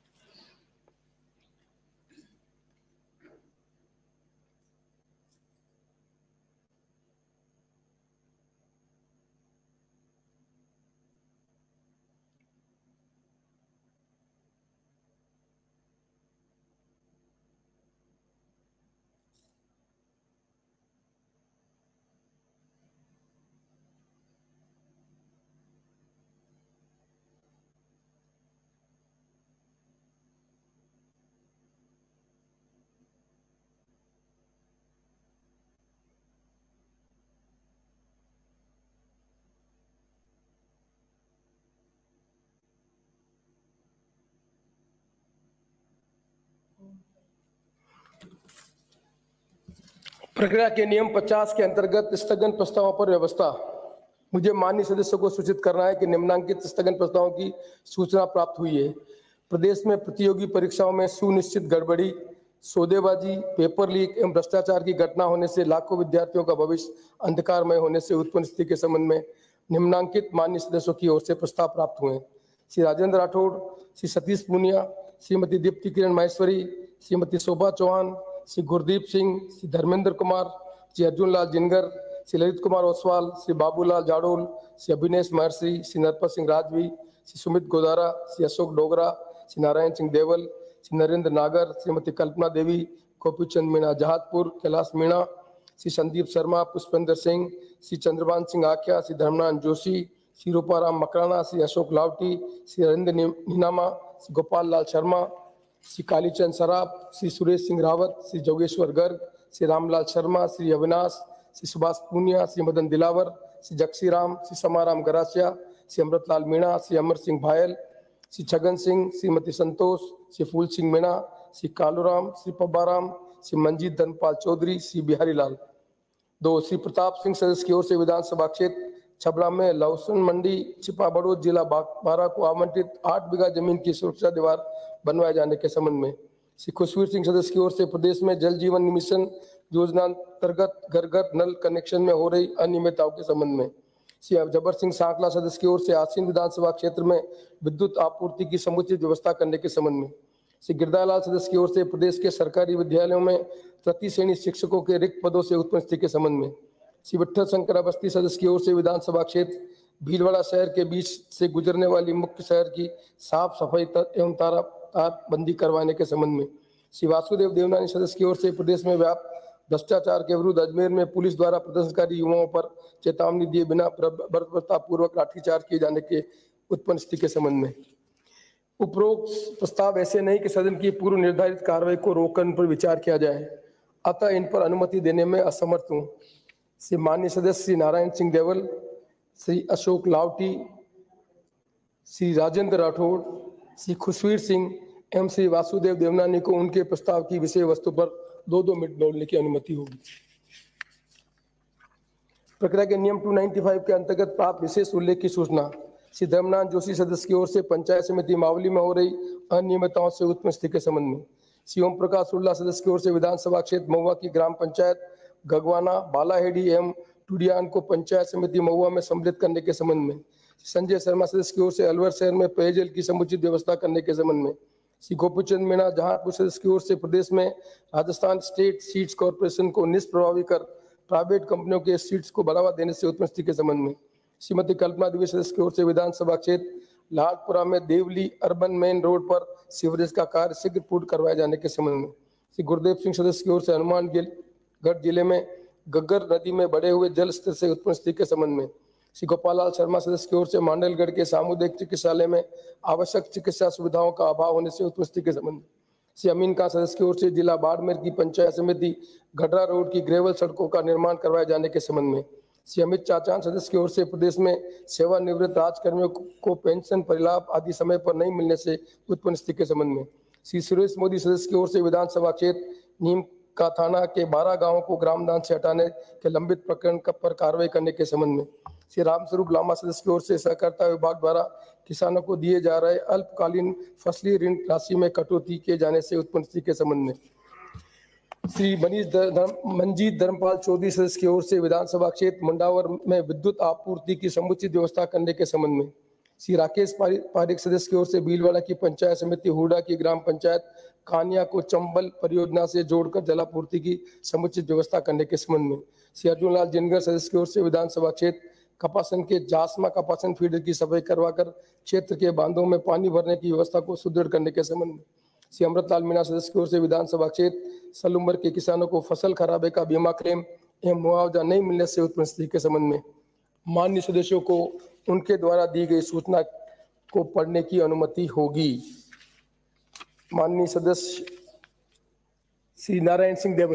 प्रक्रिया के नियम 50 के अंतर्गत स्थगन प्रस्तावों पर व्यवस्था। मुझे माननीय सदस्यों को सूचित करना है कि निम्नांकित स्थगन प्रस्तावों की सूचना प्राप्त हुई है। प्रदेश में प्रतियोगी परीक्षाओं में सुनिश्चित गड़बड़ी, सौदेबाजी, पेपर लीक एवं भ्रष्टाचार की घटना होने से लाखों विद्यार्थियों का भविष्य अंधकारमय होने से उत्पन्न स्थिति के संबंध में निम्नांकित माननीय सदस्यों की ओर से प्रस्ताव प्राप्त हुए। श्री राजेंद्र राठौड़, श्री सतीश पूनिया, श्रीमती दीप्ति किरण माहेश्वरी, श्रीमती शोभा चौहान, श्री गुरदीप सिंह, श्री धर्मेंद्र कुमार, श्री अर्जुन लाल जिनगर, श्री ललित कुमार ओसवाल, श्री बाबूलाल जाडोल, श्री अभिनेश महर्षि, श्री नरपत सिंह राजवी, श्री सुमित गोदारा, श्री अशोक डोगरा, श्री नारायण सिंह देवल, श्री नरेंद्र नागर, श्रीमती कल्पना देवी, गोपीचंद मीणा जहादपुर, कैलाश मीणा, श्री संदीप शर्मा, पुष्पेंद्र सिंह, श्री चंद्रभान सिंह आख्या, श्री धर्मनाथ जोशी, श्री रूपाराम मकराना, श्री अशोक लावटी, श्री हरिंद्र नीनामा, श्री गोपाल लाल शर्मा, श्री कालीचंद सराफ, श्री सुरेश सिंह रावत, श्री जोगेश्वर गर्ग, श्री रामलाल शर्मा, श्री अविनाश, श्री सुभाष पूनिया, श्री मदन दिलावर, श्री जक्सी राम, श्री समाराम गरासिया, श्री अमृतलाल मीणा, श्री अमर सिंह भायल, श्री छगन सिंह, श्रीमती संतोष, श्री फूल सिंह मीणा, श्री कालूराम, श्री पब्बाराम, श्री मंजीत धनपाल चौधरी, श्री बिहारी लाल। 2, श्री प्रताप सिंह सदस्य की ओर से विधानसभा क्षेत्र छबड़ा में लहसुन मंडी छिपा बड़ौद जिला बारा को आवंटित 8 बीघा जमीन की सुरक्षा दीवार बनवाए जाने के संबंध में। श्री खुशवीर सिंह सदस्य की ओर से प्रदेश में जल जीवन मिशन योजना अंतर्गत घर घर नल कनेक्शन में हो रही अनियमितताओं के संबंध में। श्री जबर सिंह सांकला सदस्य की ओर से आसीन विधानसभा क्षेत्र में विद्युत आपूर्ति की समुचित व्यवस्था करने के संबंध में। श्री गिरदालाल सदस्य की ओर से प्रदेश के सरकारी विद्यालयों में तृतीय श्रेणी शिक्षकों के रिक्त पदों से उत्पन्न स्थिति के संबंध में। श्री विठल शंकर अवस्थी सदस्य की ओर से विधानसभा क्षेत्र भीलवाड़ा शहर के बीच से गुजरने वाली मुख्य शहर की साफ सफाई एवं तारबंदी करवाने के संबंध में। श्री वासुदेव देवनानी सदस्य की ओर से प्रदेश में व्याप्त भ्रष्टाचार के विरुद्ध अजमेर में पुलिस द्वारा प्रदर्शनकारी युवाओं पर चेतावनी दिए बिना बर्बरतापूर्वक लाठीचार्ज किए जाने के उत्पन्न स्थिति के संबंध में। उपरोक्त प्रस्ताव ऐसे नहीं कि सदन की पूर्व निर्धारित कार्रवाई को रोकने पर विचार किया जाए, अतः इन पर अनुमति देने में असमर्थ हूँ। श्री माननीय सदस्य श्री नारायण सिंह देवल, श्री अशोक लावटी, श्री राजेंद्र राठौड़, श्री खुशवीर सिंह एवं श्री वासुदेव देवनानी को उनके प्रस्ताव की विषय वस्तु पर 2-2 मिनट बोलने की अनुमति होगी। प्रक्रिया के नियम 295 के अंतर्गत प्राप्त विशेष उल्लेख की सूचना। श्री धर्मनाथ जोशी सदस्य की ओर से पंचायत समिति मावली में हो रही अनियमितताओं से उत्पन्न स्थिति के संबंध में। श्री ओम प्रकाश उल्ला सदस्य की ओर से विधानसभा क्षेत्र महुआ की ग्राम पंचायत गगवाना, बालाहेड़ी एवं टुडियान को पंचायत समिति महुआ में सम्मिलित करने के संबंध में। संजय शर्मा सदस्य की ओर से अलवर शहर में पेयजल की समुचित व्यवस्था करने के संबंध में। श्री गोपीचंद मीणा जहांपुर सदस्य की ओर से प्रदेश में राजस्थान स्टेट सीड्स कॉर्पोरेशन को निष्प्रभावी कर प्राइवेट कंपनियों के सीड्स को बढ़ावा देने से उत्पन्न स्थिति के संबंध में। श्रीमती कल्पना देवी सदस्य की ओर से विधानसभा क्षेत्र लालपुरा में देवली अर्बन मेन रोड पर सीवरेज का कार्य शीघ्र पूर्ण करवाए जाने के संबंध में। श्री गुरुदेव सिंह सदस्य की ओर से हनुमानगढ़ जिले में गग्गर नदी में बढ़े हुए जल स्तर से उत्पन्न स्थिति के संबंध में। श्री गोपाल लाल शर्मा सदस्य की ओर से मांडलगढ़ के सामुदायिक चिकित्सालय में आवश्यक चिकित्सा सुविधाओं का अभाव होने से उत्पन्न स्थिति के संबंध में। श्री अमीन खान सदस्य की ओर से जिला बाड़मेर की पंचायत समिति गडरा रोड की ग्रेवल सड़कों का निर्माण करवाए जाने के संबंध में। श्री अमित चाचान सदस्य की ओर से प्रदेश में सेवानिवृत्त राजकर्मियों को पेंशन परिलाभ आदि समय पर नहीं मिलने से उत्पन्न स्थिति के संबंध में। श्री सुरेश मोदी सदस्य की ओर से विधानसभा क्षेत्र नीम का थाना के 12 गांवों को ग्राम दान से हटाने के लंबित प्रकरण पर कार्रवाई करने के संबंध में। श्री रामस्वरूप लामा सदस्य की ओर से सहकारिता विभाग द्वारा किसानों को दिए जा रहे अल्पकालीन फसली ऋण राशि में कटौती किए जाने से उत्पन्न स्थिति के संबंध में। श्री मंजीत धर्मपाल चौधरी सदस्य की ओर से विधानसभा क्षेत्र मुंडावर में विद्युत आपूर्ति की समुचित व्यवस्था करने के संबंध में। श्री राकेश पारिक सदस्य की ओर से भीलवाड़ा की पंचायत समिति हुडा की ग्राम पंचायत कानिया को चंबल परियोजना से जोड़कर जलापूर्ति की समुचित व्यवस्था करने के संबंध में। श्री अर्जुन लाल जिनगर सदस्य की ओर से विधानसभा क्षेत्र कपासन के जासमा कपासन फीडर की सफाई करवाकर क्षेत्र के बांधों में पानी भरने की व्यवस्था को सुदृढ़ करने के संबंध में। श्री अमृतलाल मीणा सदस्य की ओर से विधानसभा क्षेत्र सलुम्बर के किसानों को फसल खराबे का बीमा क्लेम एवं मुआवजा नहीं मिलने से उत्पन्न स्थिति के संबंध में। माननीय सदस्यों को उनके द्वारा दी गई सूचना को पढ़ने की अनुमति होगी। माननीय सदस्य श्री नारायण सिंह देवल।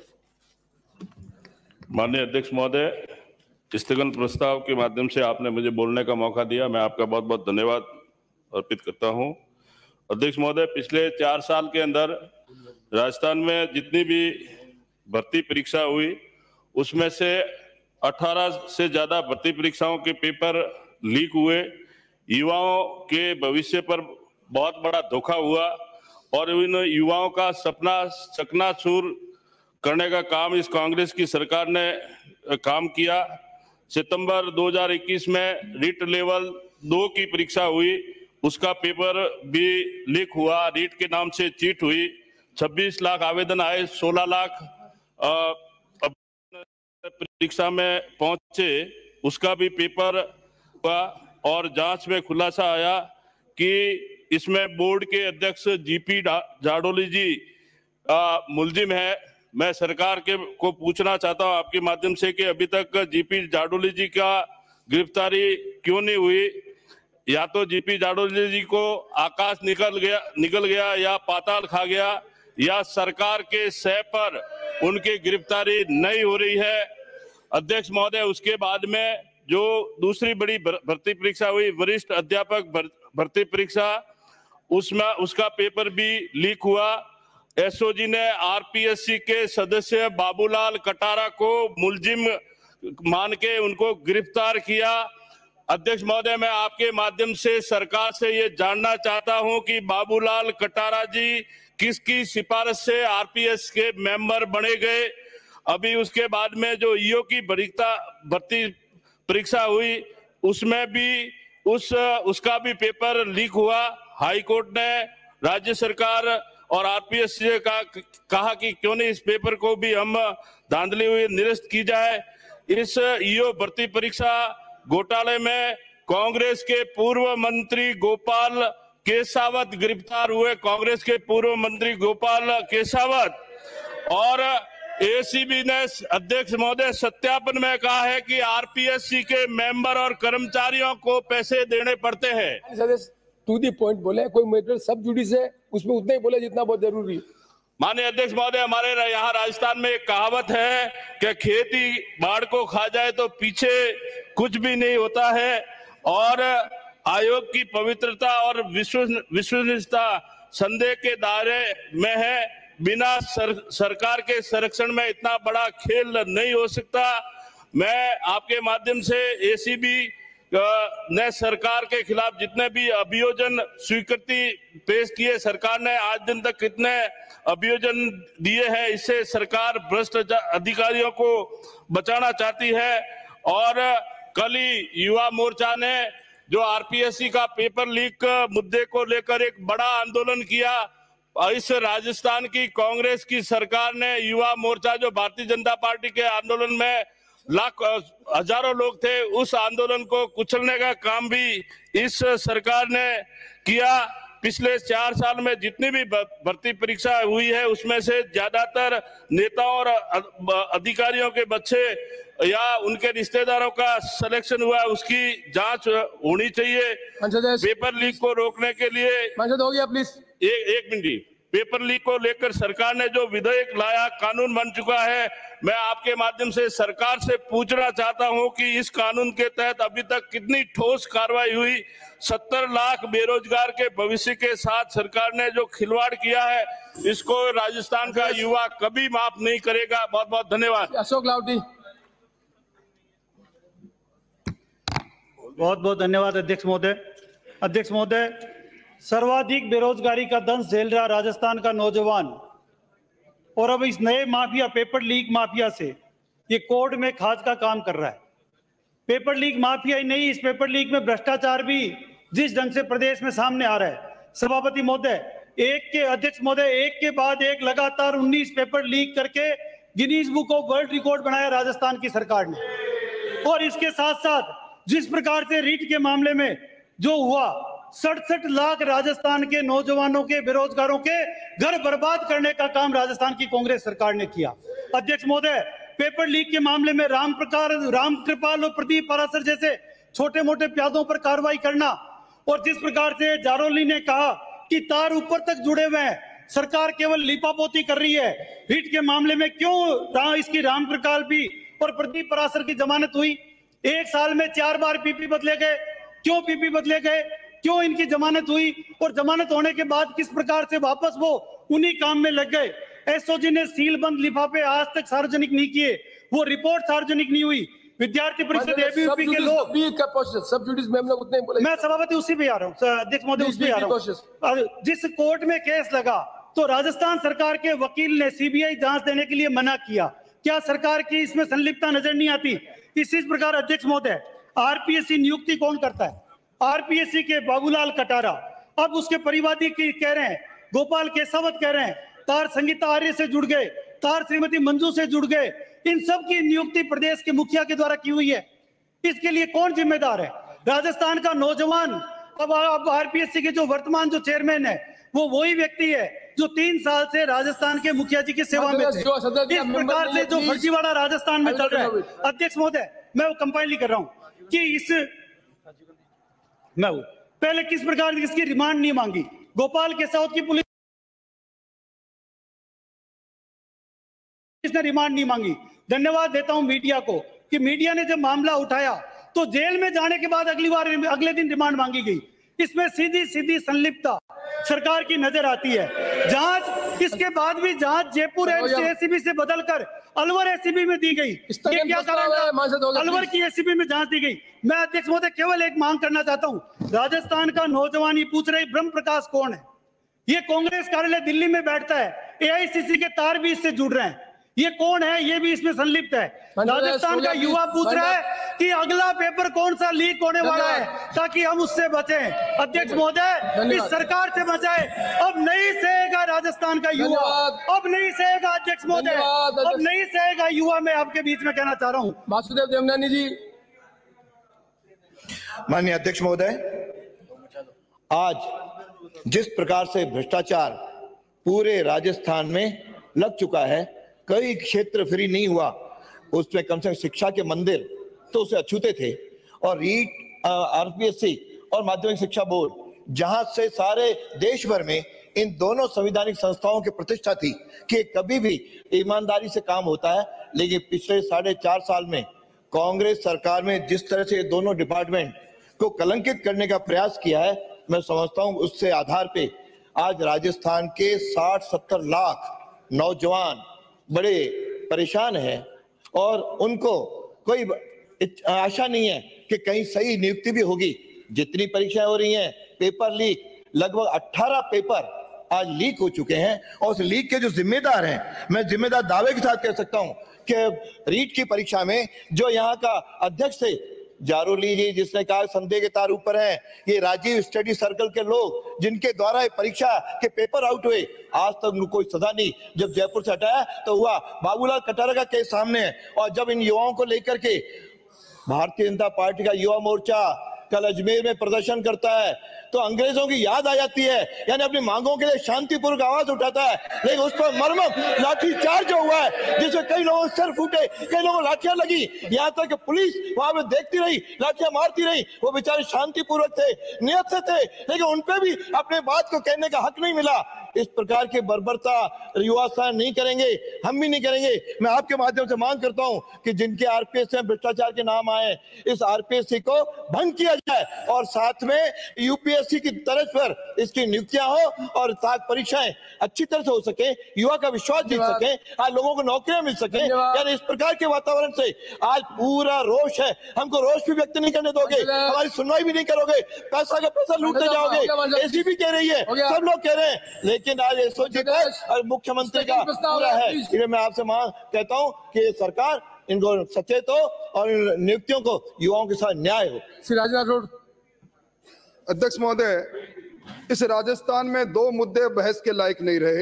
माननीय अध्यक्ष महोदय, स्थगन प्रस्ताव के माध्यम से आपने मुझे बोलने का मौका दिया, मैं आपका बहुत बहुत धन्यवाद अर्पित करता हूं। अध्यक्ष महोदय, पिछले 4 साल के अंदर राजस्थान में जितनी भी भर्ती परीक्षा हुई उसमें से 18 से ज्यादा भर्ती परीक्षाओं के पेपर लीक हुए। युवाओं के भविष्य पर बहुत बड़ा धोखा हुआ और इन युवाओं का सपना चकनाचूर करने का काम इस कांग्रेस की सरकार ने काम किया। सितंबर 2021 में रीट लेवल 2 की परीक्षा हुई, उसका पेपर भी लीक हुआ, रीट के नाम से चीट हुई। 26 लाख आवेदन आए, 16 लाख परीक्षा में पहुंचे, उसका भी पेपर हुआ और जांच में खुलासा आया कि इसमें बोर्ड के अध्यक्ष जीपी जाडोली जी मुलजिम है। मैं सरकार को पूछना चाहता हूं आपके माध्यम से कि अभी तक जीपी जाडोली जी का गिरफ्तारी क्यों नहीं हुई? या तो जीपी जाडोली जी को आकाश निकल गया या पाताल खा गया, या सरकार के सह पर उनकी गिरफ्तारी नहीं हो रही है। अध्यक्ष महोदय, उसके बाद में जो दूसरी बड़ी भर्ती परीक्षा हुई, वरिष्ठ अध्यापक भर्ती परीक्षा, उसमें उसका पेपर भी लीक हुआ। एसओजी ने आरपीएससी के सदस्य बाबूलाल कटारा को मुलजिम मान के उनको गिरफ्तार किया। अध्यक्ष महोदय, मैं आपके माध्यम से सरकार से ये जानना चाहता हूं कि बाबूलाल कटारा जी किसकी सिफारिश से आरपीएस के मेंबर बने गए? अभी उसके बाद में जो ईओ की भर्ती परीक्षा हुई उसमें भी उसका भी पेपर लीक हुआ। हाई कोर्ट ने राज्य सरकार और आरपीएस से कहा कि क्यों नहीं इस पेपर को भी हम धांधली हुई निरस्त की जाए। इस ईओ भर्ती परीक्षा घोटाले में कांग्रेस के पूर्व मंत्री गोपाल केसावत गिरफ्तार हुए। कांग्रेस के पूर्व मंत्री गोपाल केसावत, और एसीबी ने अध्यक्ष महोदय सत्यापन में कहा है कि आरपीएससी के मेंबर और कर्मचारियों को पैसे देने पड़ते हैं। टू दी पॉइंट बोले, कोई मैटर सब जुडिस है उसमें उतना ही बोले जितना बहुत जरूरी। माननीय अध्यक्ष महोदय, हमारे यहाँ राजस्थान में एक कहावत है कि खेती बाढ़ को खा जाए तो पीछे कुछ भी नहीं होता है, और आयोग की पवित्रता और विश्वसनीयता संदेह के दायरे में है। बिना सरकार के संरक्षण में इतना बड़ा खेल नहीं हो सकता। मैं आपके माध्यम से एसीबी ने सरकार के खिलाफ जितने भी अभियोजन स्वीकृति पेश किए, सरकार ने आज दिन तक कितने अभियोजन दिए हैं, इससे सरकार भ्रष्ट अधिकारियों को बचाना चाहती है। और कल ही युवा मोर्चा ने जो आरपीएससी का पेपर लीक मुद्दे को लेकर एक बड़ा आंदोलन किया। इस राजस्थान की कांग्रेस की सरकार ने युवा मोर्चा, जो भारतीय जनता पार्टी के आंदोलन में हजारों लोग थे, उस आंदोलन को कुचलने का काम भी इस सरकार ने किया। पिछले 4 साल में जितनी भी भर्ती परीक्षा हुई है उसमें से ज्यादातर नेताओं और अधिकारियों के बच्चे या उनके रिश्तेदारों का सिलेक्शन हुआ है, उसकी जांच होनी चाहिए। पेपर लीक को रोकने के लिए हो गया प्लीज। एक मिनट, पेपर लीक को लेकर सरकार ने जो विधेयक लाया, कानून बन चुका है, मैं आपके माध्यम से सरकार से पूछना चाहता हूं कि इस कानून के तहत अभी तक कितनी ठोस कार्रवाई हुई। 70 लाख बेरोजगार के भविष्य के साथ सरकार ने जो खिलवाड़ किया है, इसको राजस्थान का युवा कभी माफ नहीं करेगा। बहुत बहुत धन्यवाद। अशोक लावटी। बहुत बहुत धन्यवाद अध्यक्ष महोदय। अध्यक्ष महोदय, सर्वाधिक बेरोजगारी का दंश झेल रहा राजस्थान का नौजवान, और अब इस नए माफिया पेपर लीक माफिया से ये कोर्ट में खाज का काम कर रहा है। पेपर लीक माफिया ही नहीं, इस पेपर लीक में भ्रष्टाचार भी जिस ढंग से प्रदेश में सामने आ रहा है। सभापति महोदय, अध्यक्ष महोदय, एक के बाद एक लगातार 19 पेपर लीक करके Guinness book of world record बनाया राजस्थान की सरकार ने। और इसके साथ साथ जिस प्रकार से रीट के मामले में जो हुआ, 67 लाख राजस्थान के नौजवानों के, बेरोजगारों के घर बर्बाद करने का काम राजस्थान की कांग्रेस सरकार ने किया। अध्यक्ष महोदय, पेपर लीक के मामले में रामकृपाल और प्रदीप पारासर जैसे छोटे मोटे प्यादों पर कार्रवाई करना, और जिस प्रकार से जारोली ने कहा कि तार ऊपर तक जुड़े हुए हैं, सरकार केवल लीपापोती कर रही है। रीट के मामले में क्यों इसकी रामकृपाल भी और प्रदीप पारासर की जमानत हुई? 1 साल में 4 बार पीपी बदले गए। क्यों पीपी बदले गए? क्यों इनकी जमानत हुई? और जमानत होने के बाद किस प्रकार से वापस वो उन्हीं काम में लग गए? एसओजी ने सीलबंद लिफाफे आज तक सार्वजनिक नहीं किए, वो रिपोर्ट सार्वजनिक नहीं हुई। विद्यार्थी परिषद एबीवीपी के लोग, मैं सभापति उसी पे आ रहा हूँ अध्यक्ष महोदय, उस पे आ रहा हूँ। जिस कोर्ट में केस लगा तो राजस्थान सरकार के वकील ने सीबीआई जांच देने के लिए मना किया। क्या सरकार की इसमें संलिप्तता नजर नहीं आती? इसी प्रकार अध्यक्ष महोदय, आरपीएससी नियुक्ति कौन करता है? आरपीएससी के बाबूलाल कटारा। अब उसके परिवादी की कह रहे हैं, गोपाल केसावत कह रहे हैं, तार संगीता आर्य से जुड़ गए, तार श्रीमती मंजू से जुड़ गए। इन सब की नियुक्ति प्रदेश के मुखिया के द्वारा की हुई है। इसके लिए कौन जिम्मेदार है? राजस्थान का नौजवान। अब आरपीएससी के जो वर्तमान जो चेयरमैन है, वो वही व्यक्ति है जो 3 साल से राजस्थान के मुखिया जी की सेवा में थे। इस प्रकार से जो फर्जीवाड़ा राजस्थान में चल रहा है, अध्यक्ष महोदय, मैं वो कंपाइल नहीं कर रहा हूँ कि पहले किस प्रकार इसकी रिमांड नहीं मांगी। गोपाल केसावत की पुलिस ने रिमांड नहीं मांगी। धन्यवाद देता हूं मीडिया को कि मीडिया ने जब मामला उठाया तो जेल में जाने के बाद अगले दिन रिमांड मांगी गई। इसमें सीधी संलिप्तता सरकार की नजर आती है। जांच, इसके बाद भी जांच जयपुर एसीबी से बदलकर अलवर एसीबी में दी गई। ये क्या कारण है? अलवर की एसीबी में जांच दी गई। मैं अध्यक्ष महोदय केवल एक मांग करना चाहता हूं, राजस्थान का नौजवान ये पूछ रहे ब्रह्म प्रकाश कौन है? ये कांग्रेस कार्यालय दिल्ली में बैठता है, एआईसीसी के तार भी इससे जुड़ रहे हैं। ये कौन है? ये भी इसमें संलिप्त है। राजस्थान का युवा पूछ रहा है कि अगला पेपर कौन सा लीक होने वाला है ताकि हम उससे बचें। अध्यक्ष महोदय, इस सरकार से बचाएं। अब नहीं सहेगा राजस्थान का युवा, अब नहीं सहेगा अध्यक्ष महोदय, अब नहीं सहेगा युवा। मैं आपके बीच में कहना चाह रहा हूँ। वासुदेव देवनानी जी। माननीय अध्यक्ष महोदय, आज जिस प्रकार से भ्रष्टाचार पूरे राजस्थान में लग चुका है, कई क्षेत्र फ्री नहीं हुआ, उसमें कम से कम शिक्षा के मंदिर तो उसे अछूते थे, और रीट, आरपीएससी और माध्यमिक शिक्षा बोर्ड, जहां से सारे देश भर में इन दोनों संवैधानिक संस्थाओं की प्रतिष्ठा थी कि कभी भी ईमानदारी से काम होता है। लेकिन पिछले 4.5 साल में कांग्रेस सरकार में जिस तरह से दोनों डिपार्टमेंट को कलंकित करने का प्रयास किया है, मैं समझता हूं उससे आधार पे आज राजस्थान के 60-70 लाख नौजवान बड़े परेशान हैं, और उनको कोई आशा नहीं है कि कहीं सही नियुक्ति भी होगी। जितनी परीक्षाएं हो रही हैं, पेपर लीक, लगभग 18 पेपर आज लीक हो चुके हैं, और उस लीक के जो जिम्मेदार हैं, मैं जिम्मेदार दावे के साथ कह सकता हूं कि रीट की परीक्षा में जो यहाँ का अध्यक्ष थे जारोली जी, जिसने कहा संदेह के तार ऊपर है, ये राजीव स्टडी सर्कल के लोग जिनके द्वारा परीक्षा के पेपर आउट हुए, आज तक उनको कोई सजा नहीं। जब जयपुर से हटाया तो हुआ, बाबूलाल कटारा का केस सामने है। और जब इन युवाओं को लेकर के भारतीय जनता पार्टी का युवा मोर्चा कल अजमेर में प्रदर्शन करता है तो अंग्रेजों की याद आ जाती है, यानी अपनी मांगों के लिए शांतिपूर्वक आवाज उठाता है, लेकिन उस पर मर्मम लाठीचार्ज जो हुआ है जिसमें कई लोगों के सर फूटे, कई लोगों को लाठियां लगी, यहाँ तक कि पुलिस वहां पे देखती रही, लाठियां मारती रही। वो बेचारे शांतिपूर्वक थे, नियत से थे, लेकिन उनपे भी अपने बात को कहने का हक नहीं मिला। इस प्रकार की बर्बरता युवा सहन नहीं करेंगे, हम भी नहीं करेंगे। मैं आपके माध्यम से मांग करता हूं कि जिनके आरपीएस में भ्रष्टाचार के नाम आए, इस आरपीएससी को भंग किया जाए और साथ में यूपीएससी की तर्ज पर इसकी नियुक्तियां हो और परीक्षाएं अच्छी तरह से हो सके, युवा का विश्वास जीत सके, आज लोगों को नौकरियां मिल सके। यानी इस प्रकार के वातावरण से आज पूरा रोष है, हमको रोष भी व्यक्त नहीं करने दोगे, हमारी सुनवाई भी नहीं करोगे, पैसा का पैसा लूटते जाओगे। एसीबी कह रही है, सब लोग कह रहे हैं, लेकिन आज एसओजी पर और मुख्यमंत्री का पूरा है। इसलिए मैं आपसे कहता हूं कि सरकार इनको सचेत हो और इन नियुक्तियों को युवाओं के साथ न्याय हो। श्री राजनाथ। अध्यक्ष महोदय, इस राजस्थान में दो मुद्दे बहस के लायक नहीं रहे।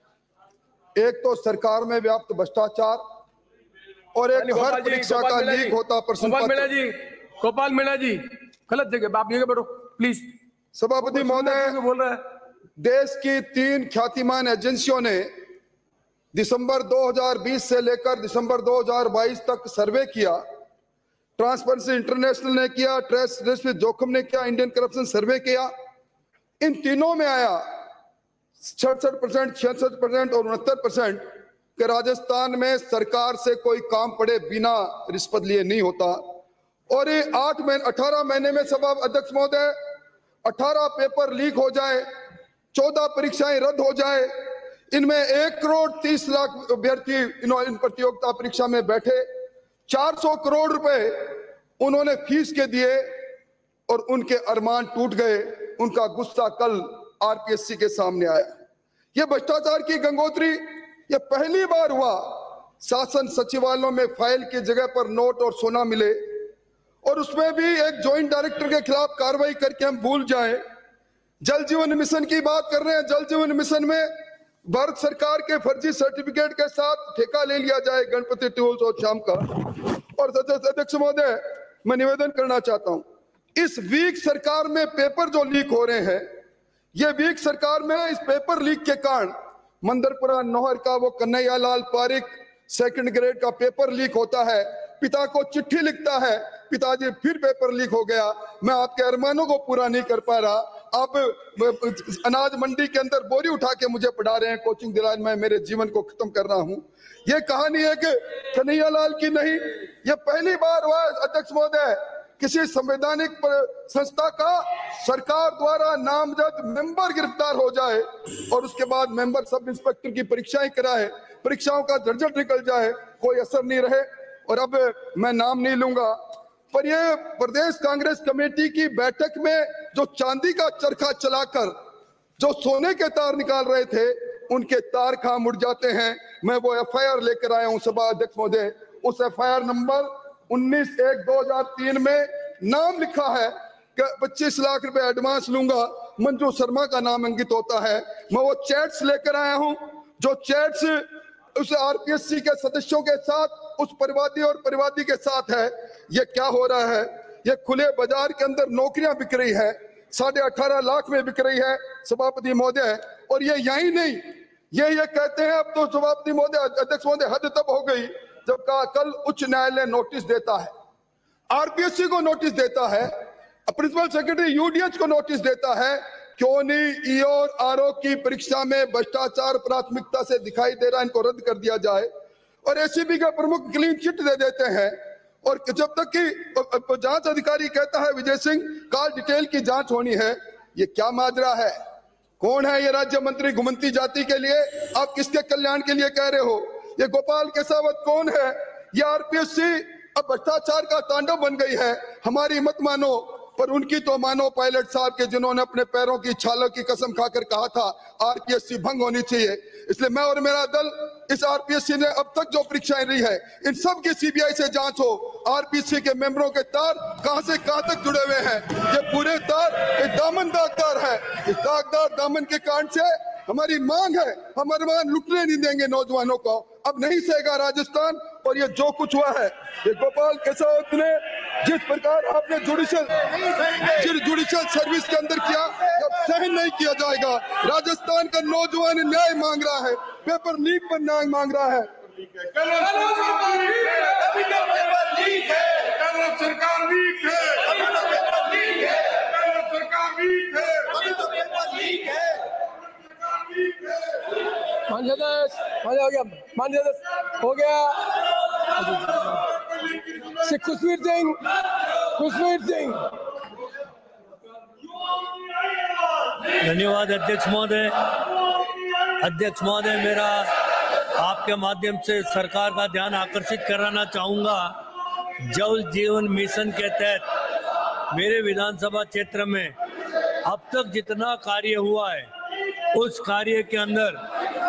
एक तो सरकार में व्याप्त भ्रष्टाचार और एक हर परीक्षा का लीक होता प्रश्न पत्र। गोपाल मीणा जी, गलत जगह आप ये बैठो प्लीज। सभापति महोदय, बोल रहा है देश की 3 ख्यातिमान एजेंसियों ने दिसंबर 2020 से लेकर दिसंबर 2022 तक सर्वे किया। ट्रांसपेरेंसी इंटरनेशनल ने किया, ट्रेस जोखिम ने किया, इंडियन करप्शन सर्वे किया। इन तीनों में आया 66%, 66% और 69% के राजस्थान में सरकार से कोई काम पड़े बिना रिश्वत लिए नहीं होता। और ये 18 महीने में सभा अध्यक्ष महोदय 18 पेपर लीक हो जाए, 14 परीक्षाएं रद्द हो जाए, इनमें 1,30,00,000 अभ्यर्थी इन प्रतियोगिता परीक्षा में बैठे, 400 करोड़ रुपए उन्होंने फीस के दिए और उनके अरमान टूट गए। उनका गुस्सा कल आरपीएससी के सामने आया। ये भ्रष्टाचार की गंगोत्री ये पहली बार हुआ। शासन सचिवालयों में फाइल की जगह पर नोट और सोना मिले और उसमें भी एक ज्वाइंट डायरेक्टर के खिलाफ कार्रवाई करके हम भूल जाएं। जल जीवन मिशन की बात कर रहे हैं, जल जीवन मिशन में भारत सरकार के फर्जी सर्टिफिकेट के साथ ठेका ले लिया जाए गणपति टूल्स और शाम का। और अध्यक्ष महोदय, मैं निवेदन करना चाहता हूं, इस वीक सरकार में पेपर जो लीक हो रहे हैं, ये वीक सरकार में इस पेपर लीक के कारण मंदरपुरा नौहर का वो कन्हैया लाल पारिक 2nd ग्रेड का पेपर लीक होता है, पिता को चिट्ठी लिखता है, पिताजी फिर पेपर लीक हो गया, मैं आपके अरमानों को पूरा नहीं कर पा रहा, आप अनाज मंडी के अंदर बोरी उठा के मुझे पढ़ा रहे हैं, कोचिंग दिला, मैं मेरे जीवन को खत्म कर रहा हूं। ये कहानी है कि कन्हैया लाल की नहीं, ये पहली बार हुआ अध्यक्ष महोदय किसी संवैधानिक संस्था का सरकार द्वारा नामजद मेंबर गिरफ्तार हो जाए और उसके बाद मेंबर सब इंस्पेक्टर की परीक्षाएं कराए, परीक्षाओं का रिजल्ट निकल जाए, कोई असर नहीं रहे। और अब मैं नाम नहीं लूंगा, पर ये प्रदेश कांग्रेस कमेटी की बैठक में जो चांदी का चरखा चलाकर जो सोने के तार निकाल रहे थे, उनके तार कहां मुड़ जाते हैं। मैं वो एफआईआर लेकर आया हूं सभा अध्यक्ष महोदय। उस एफआईआर नंबर 19/1/2003 में नाम लिखा है कि 25 लाख रुपए एडवांस लूंगा, मंजू शर्मा का नाम अंकित होता है। मैं वो चैट्स लेकर आया हूं, जो चैट्स उस आरपीएससी के सदस्यों के साथ, उस परिवादी और परिवादी के साथ है। ये क्या हो रहा है? ये खुले बाजार के अंदर नौकरियां बिक रही है, 18.5 लाख में बिक रही है सभापति महोदय। और ये यही नहीं, ये कहते हैं अब तो सभापति महोदय, अध्यक्ष महोदय, हद तब हो गई जब कल उच्च न्यायालय नोटिस देता है, आरपीएससी को नोटिस देता है, प्रिंसिपल सेक्रेटरी यूडीएच को नोटिस देता है, क्यों नहीं ईओ और आरओ की परीक्षा में भ्रष्टाचार प्राथमिकता से दिखाई दे रहा है, इनको रद्द कर दिया जाए। और एसीबी का प्रमुख क्लीन चिट दे देते हैं। और जब तक कि जांच अधिकारी कहता है विजय सिंह कॉल डिटेल की जांच होनी है, ये क्या माजरा है? कौन है ये राज्य मंत्री घुमंती जाति के लिए? आप किसके कल्याण के लिए कह रहे हो? ये गोपाल केसावत कौन है? ये आरपीएससी अब भ्रष्टाचार का तांडव बन गई है। हमारी मत मानो, पर उनकी तो मानो पायलट साहब के, जिन्होंने अपने पैरों की छालों की कसम खाकर कहा था आरपीएससी भंग होनी चाहिए। इसलिए मैं और मेरा दल, इस आरपीएससी ने अब तक जो परीक्षाएं ली है, इन सब की सीबीआई से जांच हो। आरपीएससी के मेंबरों के तार कहां से कहां तक जुड़े हुए हैं, ये पूरे तार एक दामन दागदार है। इस दागदार दामन के कारण से हमारी मांग है, हम अरमान लुटने नहीं देंगे नौजवानों को। अब नहीं सहेगा राजस्थान और ये जो कुछ हुआ है, ये गोपाल केसावत ने जिस प्रकार आपने जुडिशियल सर्विस के अंदर किया, जब सहन नहीं किया जाएगा। राजस्थान का नौजवान न्याय मांग रहा है, पेपर लीक पर न्याय मांग रहा है। हो गया। खुशवीर सिंह धन्यवाद अध्यक्ष महोदय। अध्यक्ष महोदय, मेरा आपके माध्यम से सरकार का ध्यान आकर्षित कराना चाहूंगा। जल जीवन मिशन के तहत मेरे विधानसभा क्षेत्र में अब तक जितना कार्य हुआ है, उस कार्य के अंदर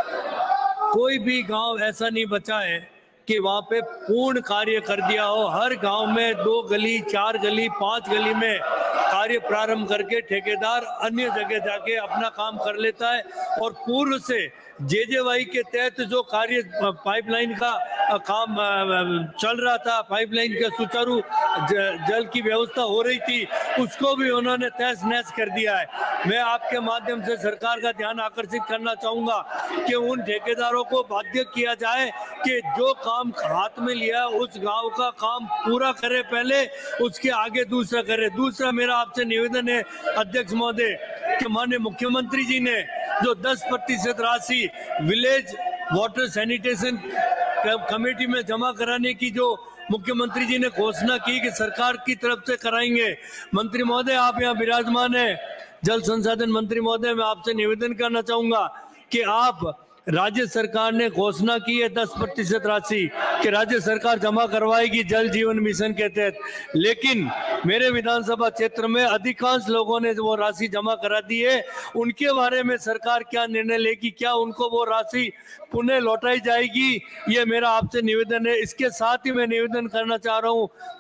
कोई भी गांव ऐसा नहीं बचा है कि वहां पे पूर्ण कार्य कर दिया हो। हर गांव में 2 गली, 4 गली, 5 गली में कार्य प्रारंभ करके ठेकेदार अन्य जगह जाके अपना काम कर लेता है। और पूर्व से जेजेवाई के तहत जो कार्य पाइपलाइन का काम चल रहा था, पाइपलाइन के सुचारू जल की व्यवस्था हो रही थी, उसको भी उन्होंने तहस नहस कर दिया है। मैं आपके माध्यम से सरकार का ध्यान आकर्षित करना चाहूंगा कि उन ठेकेदारों को बाध्य किया जाए कि जो काम हाथ में लिया उस गांव का काम पूरा करे, पहले उसके आगे दूसरा करे। दूसरा मेरा आपसे निवेदन है अध्यक्ष महोदय कि माननीय मुख्यमंत्री जी ने जो 10% राशि विलेज वाटर सैनिटेशन कमेटी में जमा कराने की जो मुख्यमंत्री जी ने घोषणा की कि सरकार की तरफ से कराएंगे। मंत्री महोदय, आप यहाँ विराजमान है, जल संसाधन मंत्री महोदय, मैं आपसे निवेदन करना चाहूंगा कि आप, राज्य सरकार ने घोषणा की है 10% राशि कि राज्य सरकार जमा करवाएगी जल जीवन मिशन के तहत, लेकिन मेरे विधानसभा क्षेत्र में अधिकांश लोगों ने वो राशि जमा करा दी है। उनके बारे में सरकार क्या निर्णय लेगी, क्या उनको वो राशि पुनः लौटाई जाएगी, ये मेरा आपसे निवेदन है। इसके साथ ही मैं निवेदन करना चाह रहा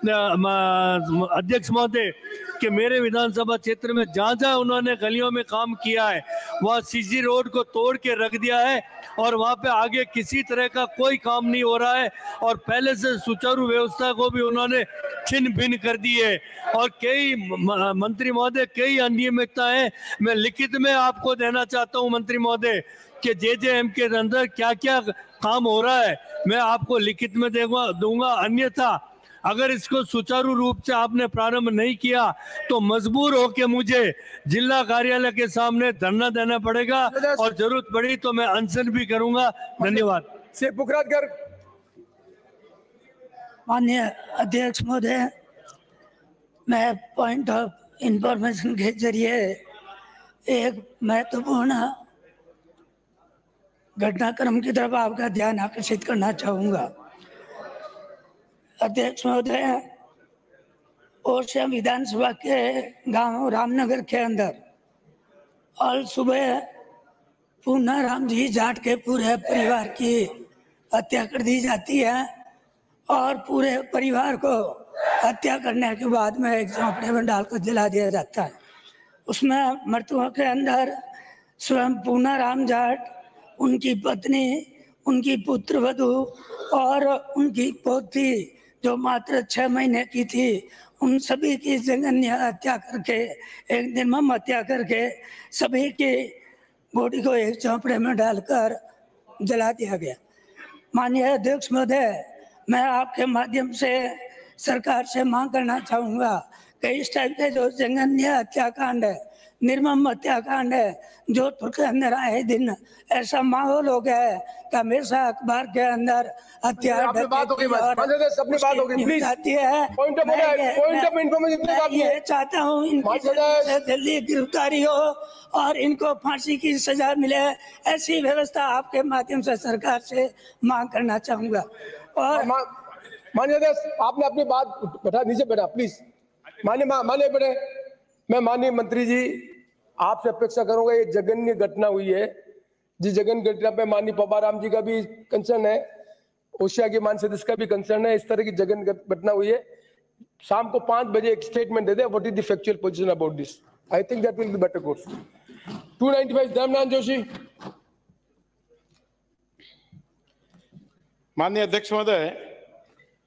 हूँ अध्यक्ष महोदय कि मेरे विधानसभा क्षेत्र में जहाँ जहाँ उन्होंने गलियों में काम किया है, वहाँ सीसी रोड को तोड़ के रख दिया है और वहाँ पे आगे किसी तरह का कोई काम नहीं हो रहा है और पहले से सुचारू व्यवस्था को भी उन्होंने छिन्न भिन्न कर दी है। और कई मंत्री महोदय, कई अनियमितता है, मैं लिखित में आपको देना चाहता हूँ मंत्री महोदय कि जेजेएम के अंदर क्या क्या काम हो रहा है, मैं आपको लिखित में दूंगा। अन्यथा अगर इसको सुचारू रूप से आपने प्रारंभ नहीं किया तो मजबूर होकर मुझे जिला कार्यालय के सामने धरना देना पड़ेगा और जरूरत पड़ी तो मैं अनशन भी करूंगा। धन्यवाद। से पुखराजगढ़। माननीय अध्यक्ष महोदय, मैं पॉइंट ऑफ इंफॉर्मेशन के जरिए एक महत्वपूर्ण घटनाक्रम की तरफ आपका ध्यान आकर्षित करना चाहूंगा। अध्यक्ष महोदय, ओरछा विधानसभा के गांव रामनगर के अंदर और सुबह पूर्णाराम जी जाट के पूरे परिवार की हत्या कर दी जाती है और पूरे परिवार को हत्या करने के बाद में एक झोंपड़े में डालकर जला दिया जाता है। उसमें मृतकों के अंदर स्वयं पूर्णाराम जाट, उनकी पत्नी, उनकी पुत्रवधू और उनकी पोती जो मात्र 6 महीने की थी, उन सभी की जघन्य हत्या करके, एक निर्मम हत्या करके सभी की बॉडी को एक झोंपड़े में डालकर जला दिया गया। माननीय अध्यक्ष महोदय, मैं आपके माध्यम से सरकार से मांग करना चाहूँगा कि इस टाइप के जो जघन्य हत्याकांड है, निर्मम हत्याकांड है, जोधपुर के अंदर आए दिन ऐसा माहौल हो गया है कि हमेशा अखबार के अंदर हत्या चाहता हूँ इनकी जल्दी गिरफ्तारी हो और इनको फांसी की सजा मिले, ऐसी व्यवस्था आपके माध्यम से सरकार से मांग करना चाहूँगा। और माननीय अध्यक्ष, आपने अपनी बात बैठा, नीचे बैठा प्लीज। माननीय बैठे। मैं माननीय मंत्री जी आपसे अपेक्षा करूंगा, ये जघन्य घटना हुई है, जिस जघन्य घटना पे माननीय पवाराम जी का भी कंसर्न है, ओशिया के मान सदस्य का भी कंसर्न है, इस तरह की जघन्य घटना हुई है। शाम को 5 बजे एक स्टेटमेंट दे दे, what is the factual position about this. I think that will be better course. 295 Dharmnath Joshi. माननीय अध्यक्ष महोदय,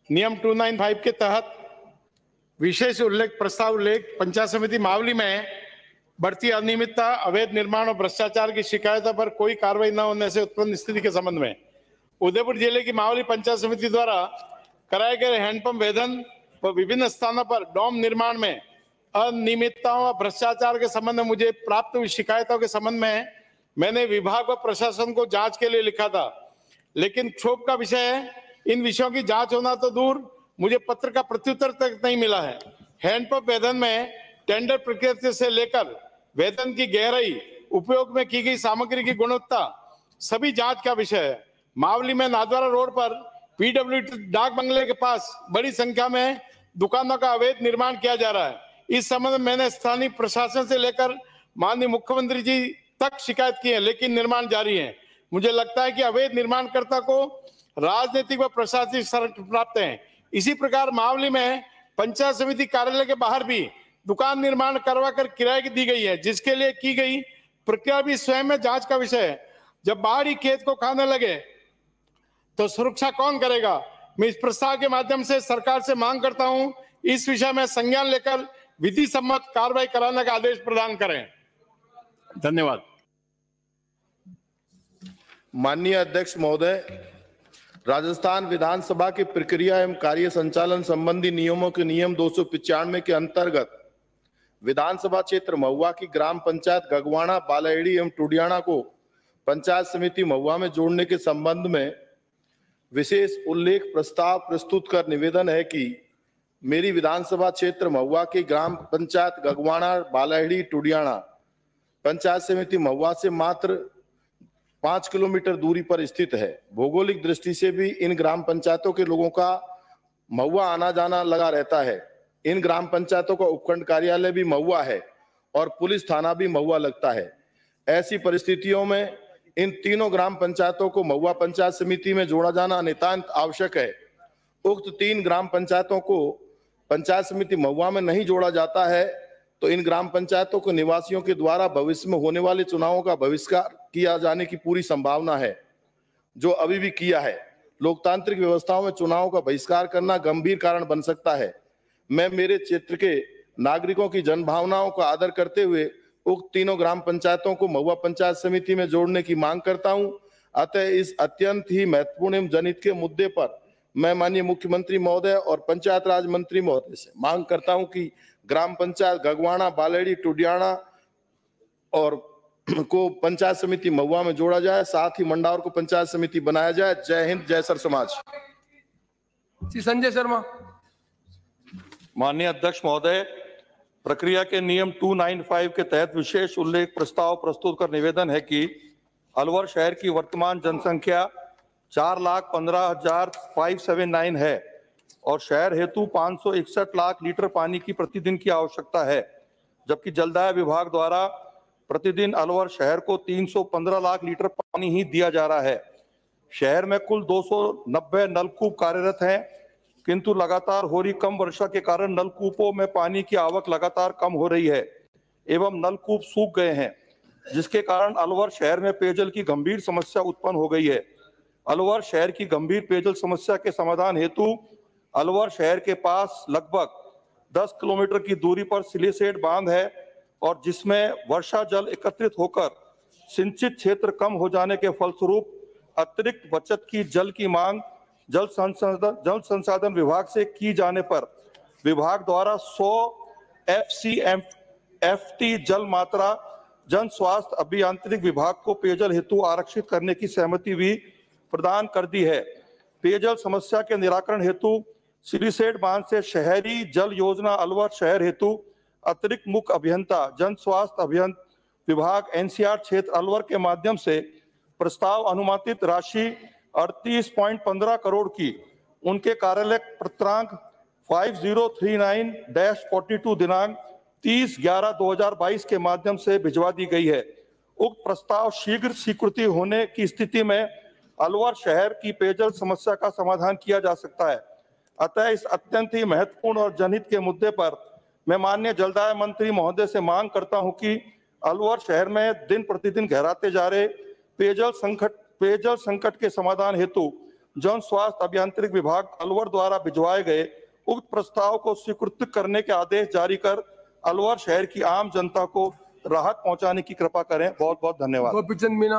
नियम 295 के तहत विशेष उल्लेख प्रस्ताव उल्लेख पंचायत समिति मावली में बढ़ती अनियमितता, अवैध निर्माण और भ्रष्टाचार की शिकायतों पर कोई कार्रवाई न होने से उत्पन्न स्थिति के संबंध में उदयपुर जिले की मावली पंचायत समिति द्वारा कराए गए हैंडपंप वेधन व विभिन्न स्थानों पर डैम निर्माण में अनियमितताओं व भ्रष्टाचार के संबंध में मुझे प्राप्त हुई शिकायतों के संबंध में मैंने विभाग व प्रशासन को जांच के लिए लिखा था, लेकिन क्षोभ का विषय है इन विषयों की जांच होना तो दूर, मुझे पत्र का प्रत्युत्तर तक नहीं मिला है। हैंडपंप वेधन में टेंडर प्रक्रिया से लेकर वेतन की गहराई, उपयोग में की गई सामग्री की गुणवत्ता सभी जांच का विषय है। मावली में नाथद्वारा रोड पर पीडब्ल्यूडी डाक बंगले के पास बड़ी संख्या में दुकानों का अवैध निर्माण किया जा रहा है। इस संबंध में मैंने स्थानीय प्रशासन से लेकर माननीय मुख्यमंत्री जी तक शिकायत की है, लेकिन निर्माण जारी है। मुझे लगता है कि अवैध निर्माणकर्ता को राजनीतिक व प्रशासनिक संरक्षण प्राप्त है। इसी प्रकार मावली में पंचायत समिति कार्यालय के बाहर भी दुकान निर्माण करवा कर किराए की दी गई है, जिसके लिए की गई प्रक्रिया भी स्वयं में जांच का विषय है। जब बाहरी खेत को खाने लगे तो सुरक्षा कौन करेगा? मैं इस प्रस्ताव के माध्यम से सरकार से मांग करता हूं, इस विषय में संज्ञान लेकर विधि सम्मत कार्रवाई कराने का आदेश प्रदान करें। धन्यवाद। माननीय अध्यक्ष महोदय, राजस्थान विधानसभा की प्रक्रिया एवं कार्य संचालन संबंधी नियमों के नियम 295 के अंतर्गत विधानसभा क्षेत्र महुआ की ग्राम पंचायत गगवाना, बालाएड़ी एवं टुडियाना को पंचायत समिति महुआ में जोड़ने के संबंध में विशेष उल्लेख प्रस्ताव प्रस्तुत कर निवेदन है कि मेरी विधानसभा क्षेत्र महुआ की ग्राम पंचायत गगवाना, बालाएड़ी, टुडियाना पंचायत समिति महुआ से मात्र 5 किलोमीटर दूरी पर स्थित है। भौगोलिक दृष्टि से भी इन ग्राम पंचायतों के लोगों का महुआ आना जाना लगा रहता है। इन ग्राम पंचायतों का उपखंड कार्यालय भी महुआ है और पुलिस थाना भी महुआ लगता है। ऐसी परिस्थितियों में इन तीनों ग्राम पंचायतों को महुआ पंचायत समिति में जोड़ा जाना नितांत आवश्यक है। उक्त 3 ग्राम पंचायतों को पंचायत समिति महुआ में नहीं जोड़ा जाता है तो इन ग्राम पंचायतों को निवासियों के द्वारा भविष्य में होने वाले चुनावों का बहिष्कार किया जाने की पूरी संभावना है, जो अभी भी किया है। लोकतांत्रिक व्यवस्थाओं में चुनावों का बहिष्कार करना गंभीर कारण बन सकता है। मैं मेरे क्षेत्र के नागरिकों की जनभावनाओं का आदर करते हुए उक्त तीनों ग्राम पंचायतों को महुआ पंचायत समिति में जोड़ने की मांग करता हूं। अतः इस अत्यंत ही महत्वपूर्ण एवं जनहित के मुद्दे पर मैं माननीय मुख्यमंत्री महोदय और पंचायत राज मंत्री महोदय से मांग करता हूं कि ग्राम पंचायत गगवाना, बालाएड़ी, टुडियाना और को पंचायत समिति महुआ में जोड़ा जाए, साथ ही मंडावर को पंचायत समिति बनाया जाए। जय हिंद, जय सर समाज। संजय शर्मा। माननीय अध्यक्ष महोदय, प्रक्रिया के नियम 295 के तहत विशेष उल्लेख प्रस्ताव प्रस्तुत कर निवेदन है कि अलवर शहर की वर्तमान जनसंख्या 4,15,579 है और शहर हेतु 561 लाख लीटर पानी की प्रतिदिन की आवश्यकता है, जबकि जलदाय विभाग द्वारा प्रतिदिन अलवर शहर को 315 लाख लीटर पानी ही दिया जा रहा है। शहर में कुल 290 नलकूप कार्यरत हैं, किंतु लगातार हो रही कम वर्षा के कारण नलकूपों में पानी की आवक लगातार कम हो रही है एवं नलकूप सूख गए हैं, जिसके कारण अलवर शहर में पेयजल की गंभीर समस्या उत्पन्न हो गई है। अलवर शहर की गंभीर पेयजल समस्या के समाधान हेतु अलवर शहर के पास लगभग 10 किलोमीटर की दूरी पर सिलीसेट बांध है और जिसमें वर्षा जल एकत्रित होकर सिंचित क्षेत्र कम हो जाने के फलस्वरूप अतिरिक्त बचत की जल की मांग जल संसाधन विभाग से की जाने पर विभाग द्वारा 100 FCMFT जल मात्रा जन स्वास्थ्य अभियांत्रिक विभाग को पेयजल हेतु आरक्षित करने की सहमति भी प्रदान कर दी है। पेयजल समस्या के निराकरण हेतु सिलीसेट बांध से शहरी जल योजना अलवर शहर हेतु अतिरिक्त मुख्य अभियंता जन स्वास्थ्य अभियंत्रण विभाग NCR क्षेत्र अलवर के माध्यम से प्रस्ताव अनुमानित राशि 38.15 करोड़ की उनके कार्यालय पत्रांक 5039-42 दिनांक 30/11/2022 के माध्यम से भिजवा दी गई है। उक्त प्रस्ताव शीघ्र स्वीकृति होने की स्थिति में अलवर शहर की पेयजल समस्या का समाधान किया जा सकता है। अतः इस अत्यंत ही महत्वपूर्ण और जनहित के मुद्दे पर मैं माननीय जलदाय मंत्री महोदय से मांग करता हूं कि अलवर शहर में दिन प्रतिदिन गहराते जा रहे पेयजल संकट के समाधान हेतु जन स्वास्थ्य अभियांत्रिक विभाग अलवर द्वारा भिजवाए गए उक्त प्रस्ताव को स्वीकृत करने के आदेश जारी कर अलवर शहर की आम जनता को राहत पहुंचाने की कृपा करें। बहुत बहुत धन्यवाद। गोपीचंद मीना।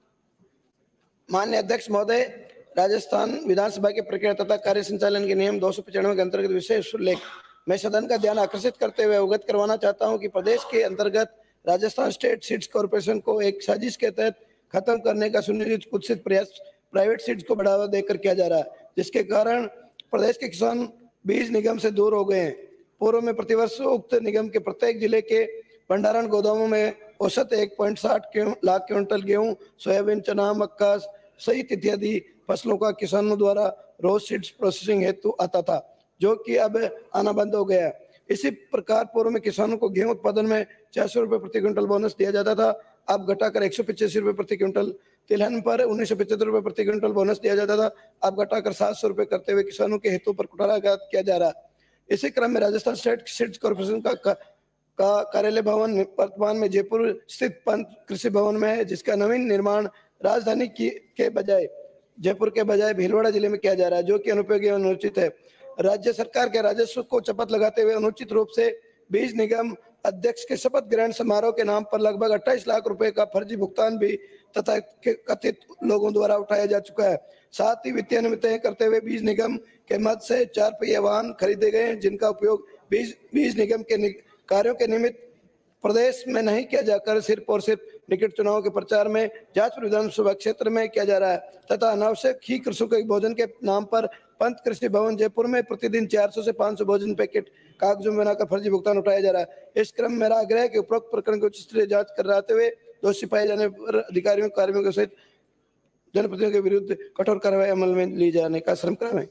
माननीय अध्यक्ष महोदय, राजस्थान विधानसभा के प्रक्रिया तथा कार्य संचालन के नियम 295 के अंतर्गत विशेष उल्लेख मैं सदन का ध्यान आकर्षित करते हुए अवगत करवाना चाहता हूं कि प्रदेश के अंतर्गत राजस्थान स्टेट सीड्स कॉर्पोरेशन को एक साजिश के तहत खत्म करने का सुनिश्चित कुत्सित प्रयास प्राइवेट सीड्स को बढ़ावा देकर किया जा रहा है, जिसके कारण प्रदेश के किसान बीज निगम से दूर हो गए हैं। पूर्व में प्रतिवर्ष उक्त निगम के प्रत्येक जिले के भंडारण गोदामों में औसत 1.60 लाख क्विंटल गेहूं, सोयाबीन, चना, मक्का सहित इत्यादि फसलों का किसानों द्वारा रोज सीड्स प्रोसेसिंग हेतु आता था, जो कि अब आना बंद हो गया। इसी प्रकार पूर्व में किसानों को गेहूं उत्पादन में 400 रुपए प्रति क्विंटल बोनस दिया जाता था, अब घटाकर 185 रुपए प्रति क्विंटल, तिलहन पर 1975 रुपए प्रति क्विंटल बोनस दिया जाता था, अब घटाकर 700 रुपए करते हुए किसानों के हेतु पर कुठाराघात किया जा रहा है। इसी क्रम में राजस्थान स्टेट सीड्स कॉर्पोरेशन का कार्यालय भवन वर्तमान में जयपुर स्थित पंत कृषि भवन में है, जिसका नवीन निर्माण राजधानी के बजाय जयपुर के बजाय भीलवाड़ा जिले में किया जा रहा है, जो कि अनुपयोगी एवं अनुचित है। राज्य सरकार के राजस्व को चपत लगाते हुए अनुचित रूप से बीज निगम अध्यक्ष के शपथ ग्रहण समारोह के नाम पर लगभग 28 लाख रुपए का फर्जी भुगतान भी तथा कथित लोगों द्वारा उठाया जा चुका है। साथ ही वित्तीय अनियमितताएं करते हुए बीज निगम के मद से 4 पहिया वाहन खरीदे गए हैं, जिनका उपयोग बीज निगम के कार्यों के निमित्त प्रदेश में नहीं किया जाकर सिर्फ और सिर्फ निकट चुनाव के प्रचार में जाजपुर विधानसभा क्षेत्र में किया जा रहा है तथा अनावश्यक ही कृषकों के भोजन के नाम पर पंत कृषि भवन जयपुर में प्रतिदिन 400 से 500 भोजन पैकेट कागजों में बनाकर फर्जी भुगतान उठाया जा रहा है। इस क्रम में मेरा आग्रह है कि उपरोक्त प्रकरण की उच्च स्तरीय जांच कराते हुए दोषी पाए जाने पर अधिकारियों कार्मिकों सहित जनप्रतिनिधियों के विरुद्ध कठोर कार्रवाई अमल में ली जाने का श्रम करावें।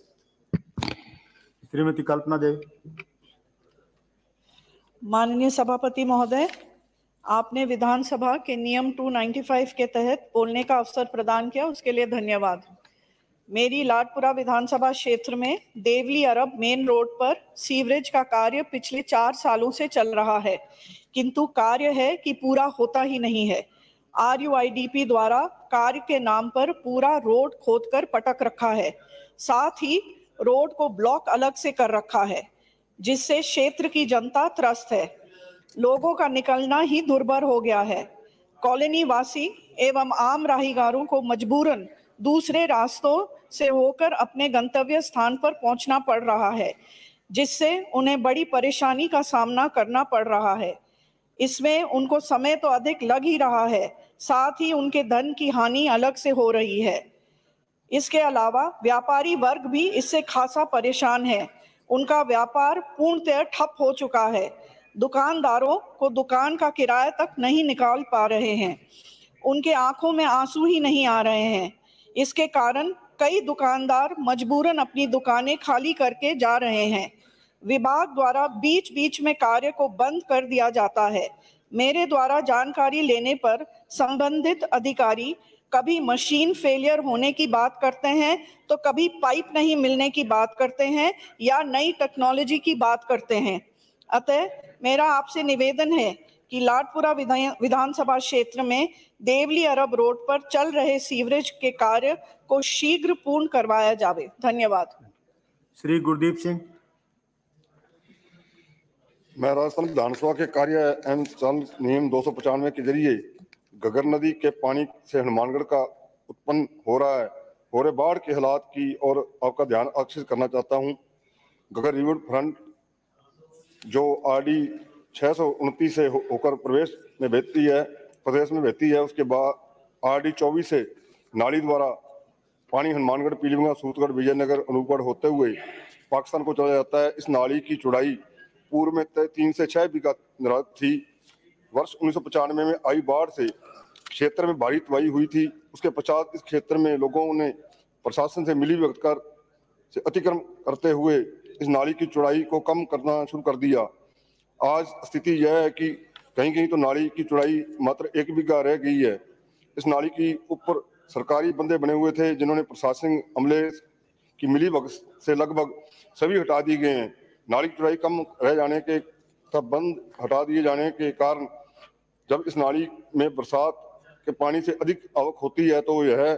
श्रीमती कल्पना देवी। माननीय सभापति महोदय, आपने विधानसभा के नियम 295 के तहत बोलने का अवसर प्रदान किया, उसके लिए धन्यवाद। मेरी लाडपुरा विधानसभा क्षेत्र में देवली अरब मेन रोड पर सीवरेज का कार्य पिछले 4 सालों से चल रहा है, किंतु कार्य है कि पूरा होता ही नहीं है। RUIDP द्वारा कार्य के नाम पर पूरा रोड खोदकर पटक रखा है, साथ ही रोड को ब्लॉक अलग से कर रखा है, जिससे क्षेत्र की जनता त्रस्त है। लोगों का निकलना ही दुर्भर हो गया है। कॉलोनी वासी एवं आम राहगीरों को मजबूरन दूसरे रास्तों से होकर अपने गंतव्य स्थान पर पहुंचना पड़ रहा है, जिससे उन्हें बड़ी परेशानी का सामना करना पड़ रहा है। इसमें उनको समय तो अधिक लग ही रहा है, साथ ही उनके धन की हानि अलग से हो रही है। इसके अलावा व्यापारी वर्ग भी इससे खासा परेशान है। उनका व्यापार पूर्णतः ठप हो चुका है। दुकानदारों को दुकान का किराया तक नहीं निकाल पा रहे हैं। उनके आंखों में आंसू ही नहीं आ रहे हैं। इसके कारण कई दुकानदार मजबूरन अपनी दुकानें खाली करके जा रहे हैं। विभाग द्वारा बीच बीच में कार्य को बंद कर दिया जाता है। मेरे द्वारा जानकारी लेने पर संबंधित अधिकारी कभी मशीन फेलियर होने की बात करते हैं, तो कभी पाइप नहीं मिलने की बात करते हैं या नई टेक्नोलॉजी की बात करते हैं। अतः मेरा आपसे निवेदन है कि लाडपुरा विधानसभा क्षेत्र में देवली अरब रोड पर चल रहे सीवरेज के कार्य को शीघ्र पूर्ण करवाया जावे। धन्यवाद। श्री गुरदीप सिंह। मैं राजस्थान विधानसभा के कार्य एवं संचालन नियम 295 के जरिए घग्गर नदी के पानी से हनुमानगढ़ का उत्पन्न हो रहे बाढ़ के हालात की और आपका ध्यान आकर्षित करना चाहता हूं। घग्गर रिवर फ्रंट जो RD 629 से होकर प्रदेश में बहती है, उसके बाद RD 24 से नाली द्वारा पानी हनुमानगढ़, पीलीभीत, सूरतगढ़, विजयनगर, अनूपगढ़ होते हुए पाकिस्तान को चला जाता है। इस नाली की चौड़ाई पूर्व में 3 से 6 बीघा थी। वर्ष 1995 में आई बाढ़ से क्षेत्र में भारी तबाही हुई थी। उसके पश्चात इस क्षेत्र में लोगों ने प्रशासन से मिलीभगत कर से अतिक्रमण करते हुए इस नाली की चौड़ाई को कम करना शुरू कर दिया। आज स्थिति यह है कि कहीं कहीं तो नाली की चौड़ाई मात्र 1 बीघा रह गई है। इस नाली की ऊपर सरकारी बंदे बने हुए थे, जिन्होंने प्रशासनिक अमले की मिलीभगत से लगभग सभी हटा दिए गए हैं। नाली की चौड़ाई कम रह जाने के तथा बंद हटा दिए जाने के कारण जब इस नाली में बरसात के पानी से अधिक आवक होती है, तो यह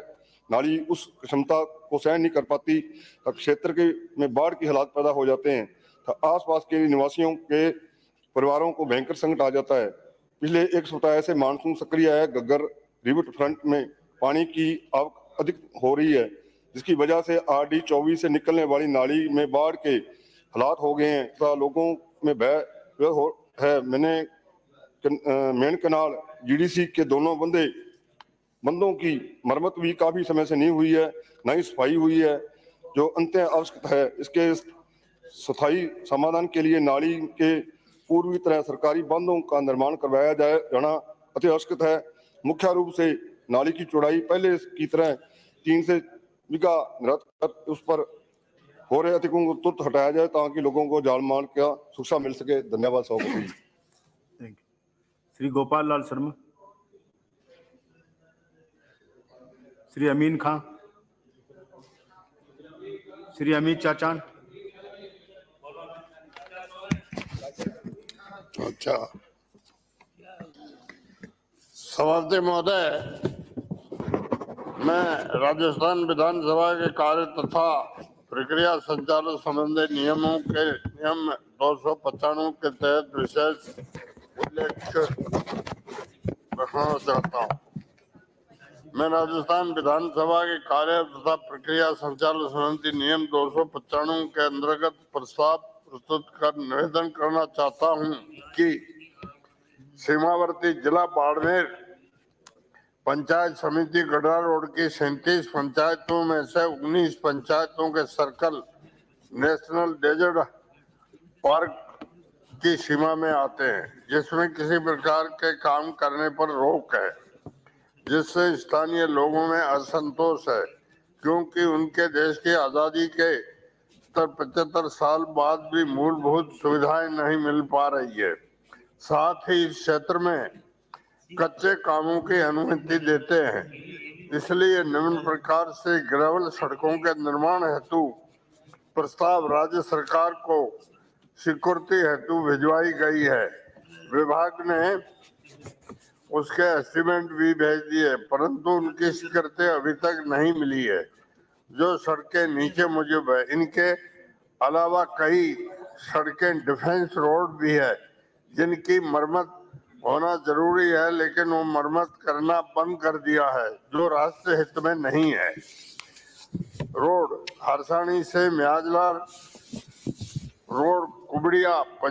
नाली उस क्षमता को सहन नहीं कर पाती, तो क्षेत्र के में बाढ़ की हालात पैदा हो जाते हैं, तो आसपास के निवासियों के परिवारों को भयंकर संकट आ जाता है। पिछले एक सप्ताह से मानसून सक्रिय है, घग्गर रिवर फ्रंट में पानी की आवक अधिक हो रही है, जिसकी वजह से RD 24 से निकलने वाली नाली में बाढ़ के हालात हो गए हैं तथा लोगों में भय है। मेन कनाल GDC के दोनों बंदों की मरम्मत भी काफी समय से नहीं हुई है, न ही सफाई हुई है, जो अंत आवश्यक है। इसके स्थायी समाधान के लिए नाली के पूर्वी तरह सरकारी बांधों का निर्माण करवाया जाना अति आवश्यक है। मुख्य रूप से नाली की चौड़ाई पहले की तरह 3 से बीघा निर्धारित उस पर हो रहे अतिक्रमण को तुरंत हटाया जाए ताकि लोगों को जान माल का सुरक्षा मिल सके। धन्यवाद सभापति। श्री गोपाल लाल शर्मा, श्री अमीन खां, श्री अमित चाचान। अच्छा, सभापति महोदय, मैं राजस्थान विधानसभा के कार्य तथा प्रक्रिया संचालन संबंधी नियम 295 के तहत विशेष उल्लेख रखना चाहता हूँ। मैं राजस्थान विधानसभा के कार्य तथा प्रक्रिया संचालन संबंधी नियम 295 के अंतर्गत प्रस्ताव प्रस्तुत कर निवेदन करना चाहता हूं कि सीमावर्ती जिला बाड़मेर पंचायत समिति गढ़ा रोड की 37 पंचायतों में से 19 पंचायतों के सर्कल नेशनल डेजर्ट पार्क की सीमा में आते हैं, जिसमें किसी प्रकार के काम करने पर रोक है, जिससे स्थानीय लोगों में असंतोष है, क्योंकि उनके देश की आजादी के 75 साल बाद भी मूलभूत सुविधाएं नहीं मिल पा रही है। साथ ही इस क्षेत्र में कच्चे कामों की अनुमति देते हैं, इसलिए निम्न प्रकार से ग्रेवल सड़कों के निर्माण हेतु प्रस्ताव राज्य सरकार को स्वीकृति हेतु भिजवाई गई है। विभाग ने उसके एस्टीमेट भी भेज दिए, परंतु उनकी स्वीकृति अभी तक नहीं मिली है। जो सड़कें नीचे मौजूद है, इनके अलावा कई सड़कें डिफेंस रोड भी है, जिनकी मरम्मत होना जरूरी है, लेकिन वो मरम्मत करना बंद कर दिया है, जो राष्ट्रीय हित में नहीं है। रोड हरसाणी से म्याजलार रोड कुबड़िया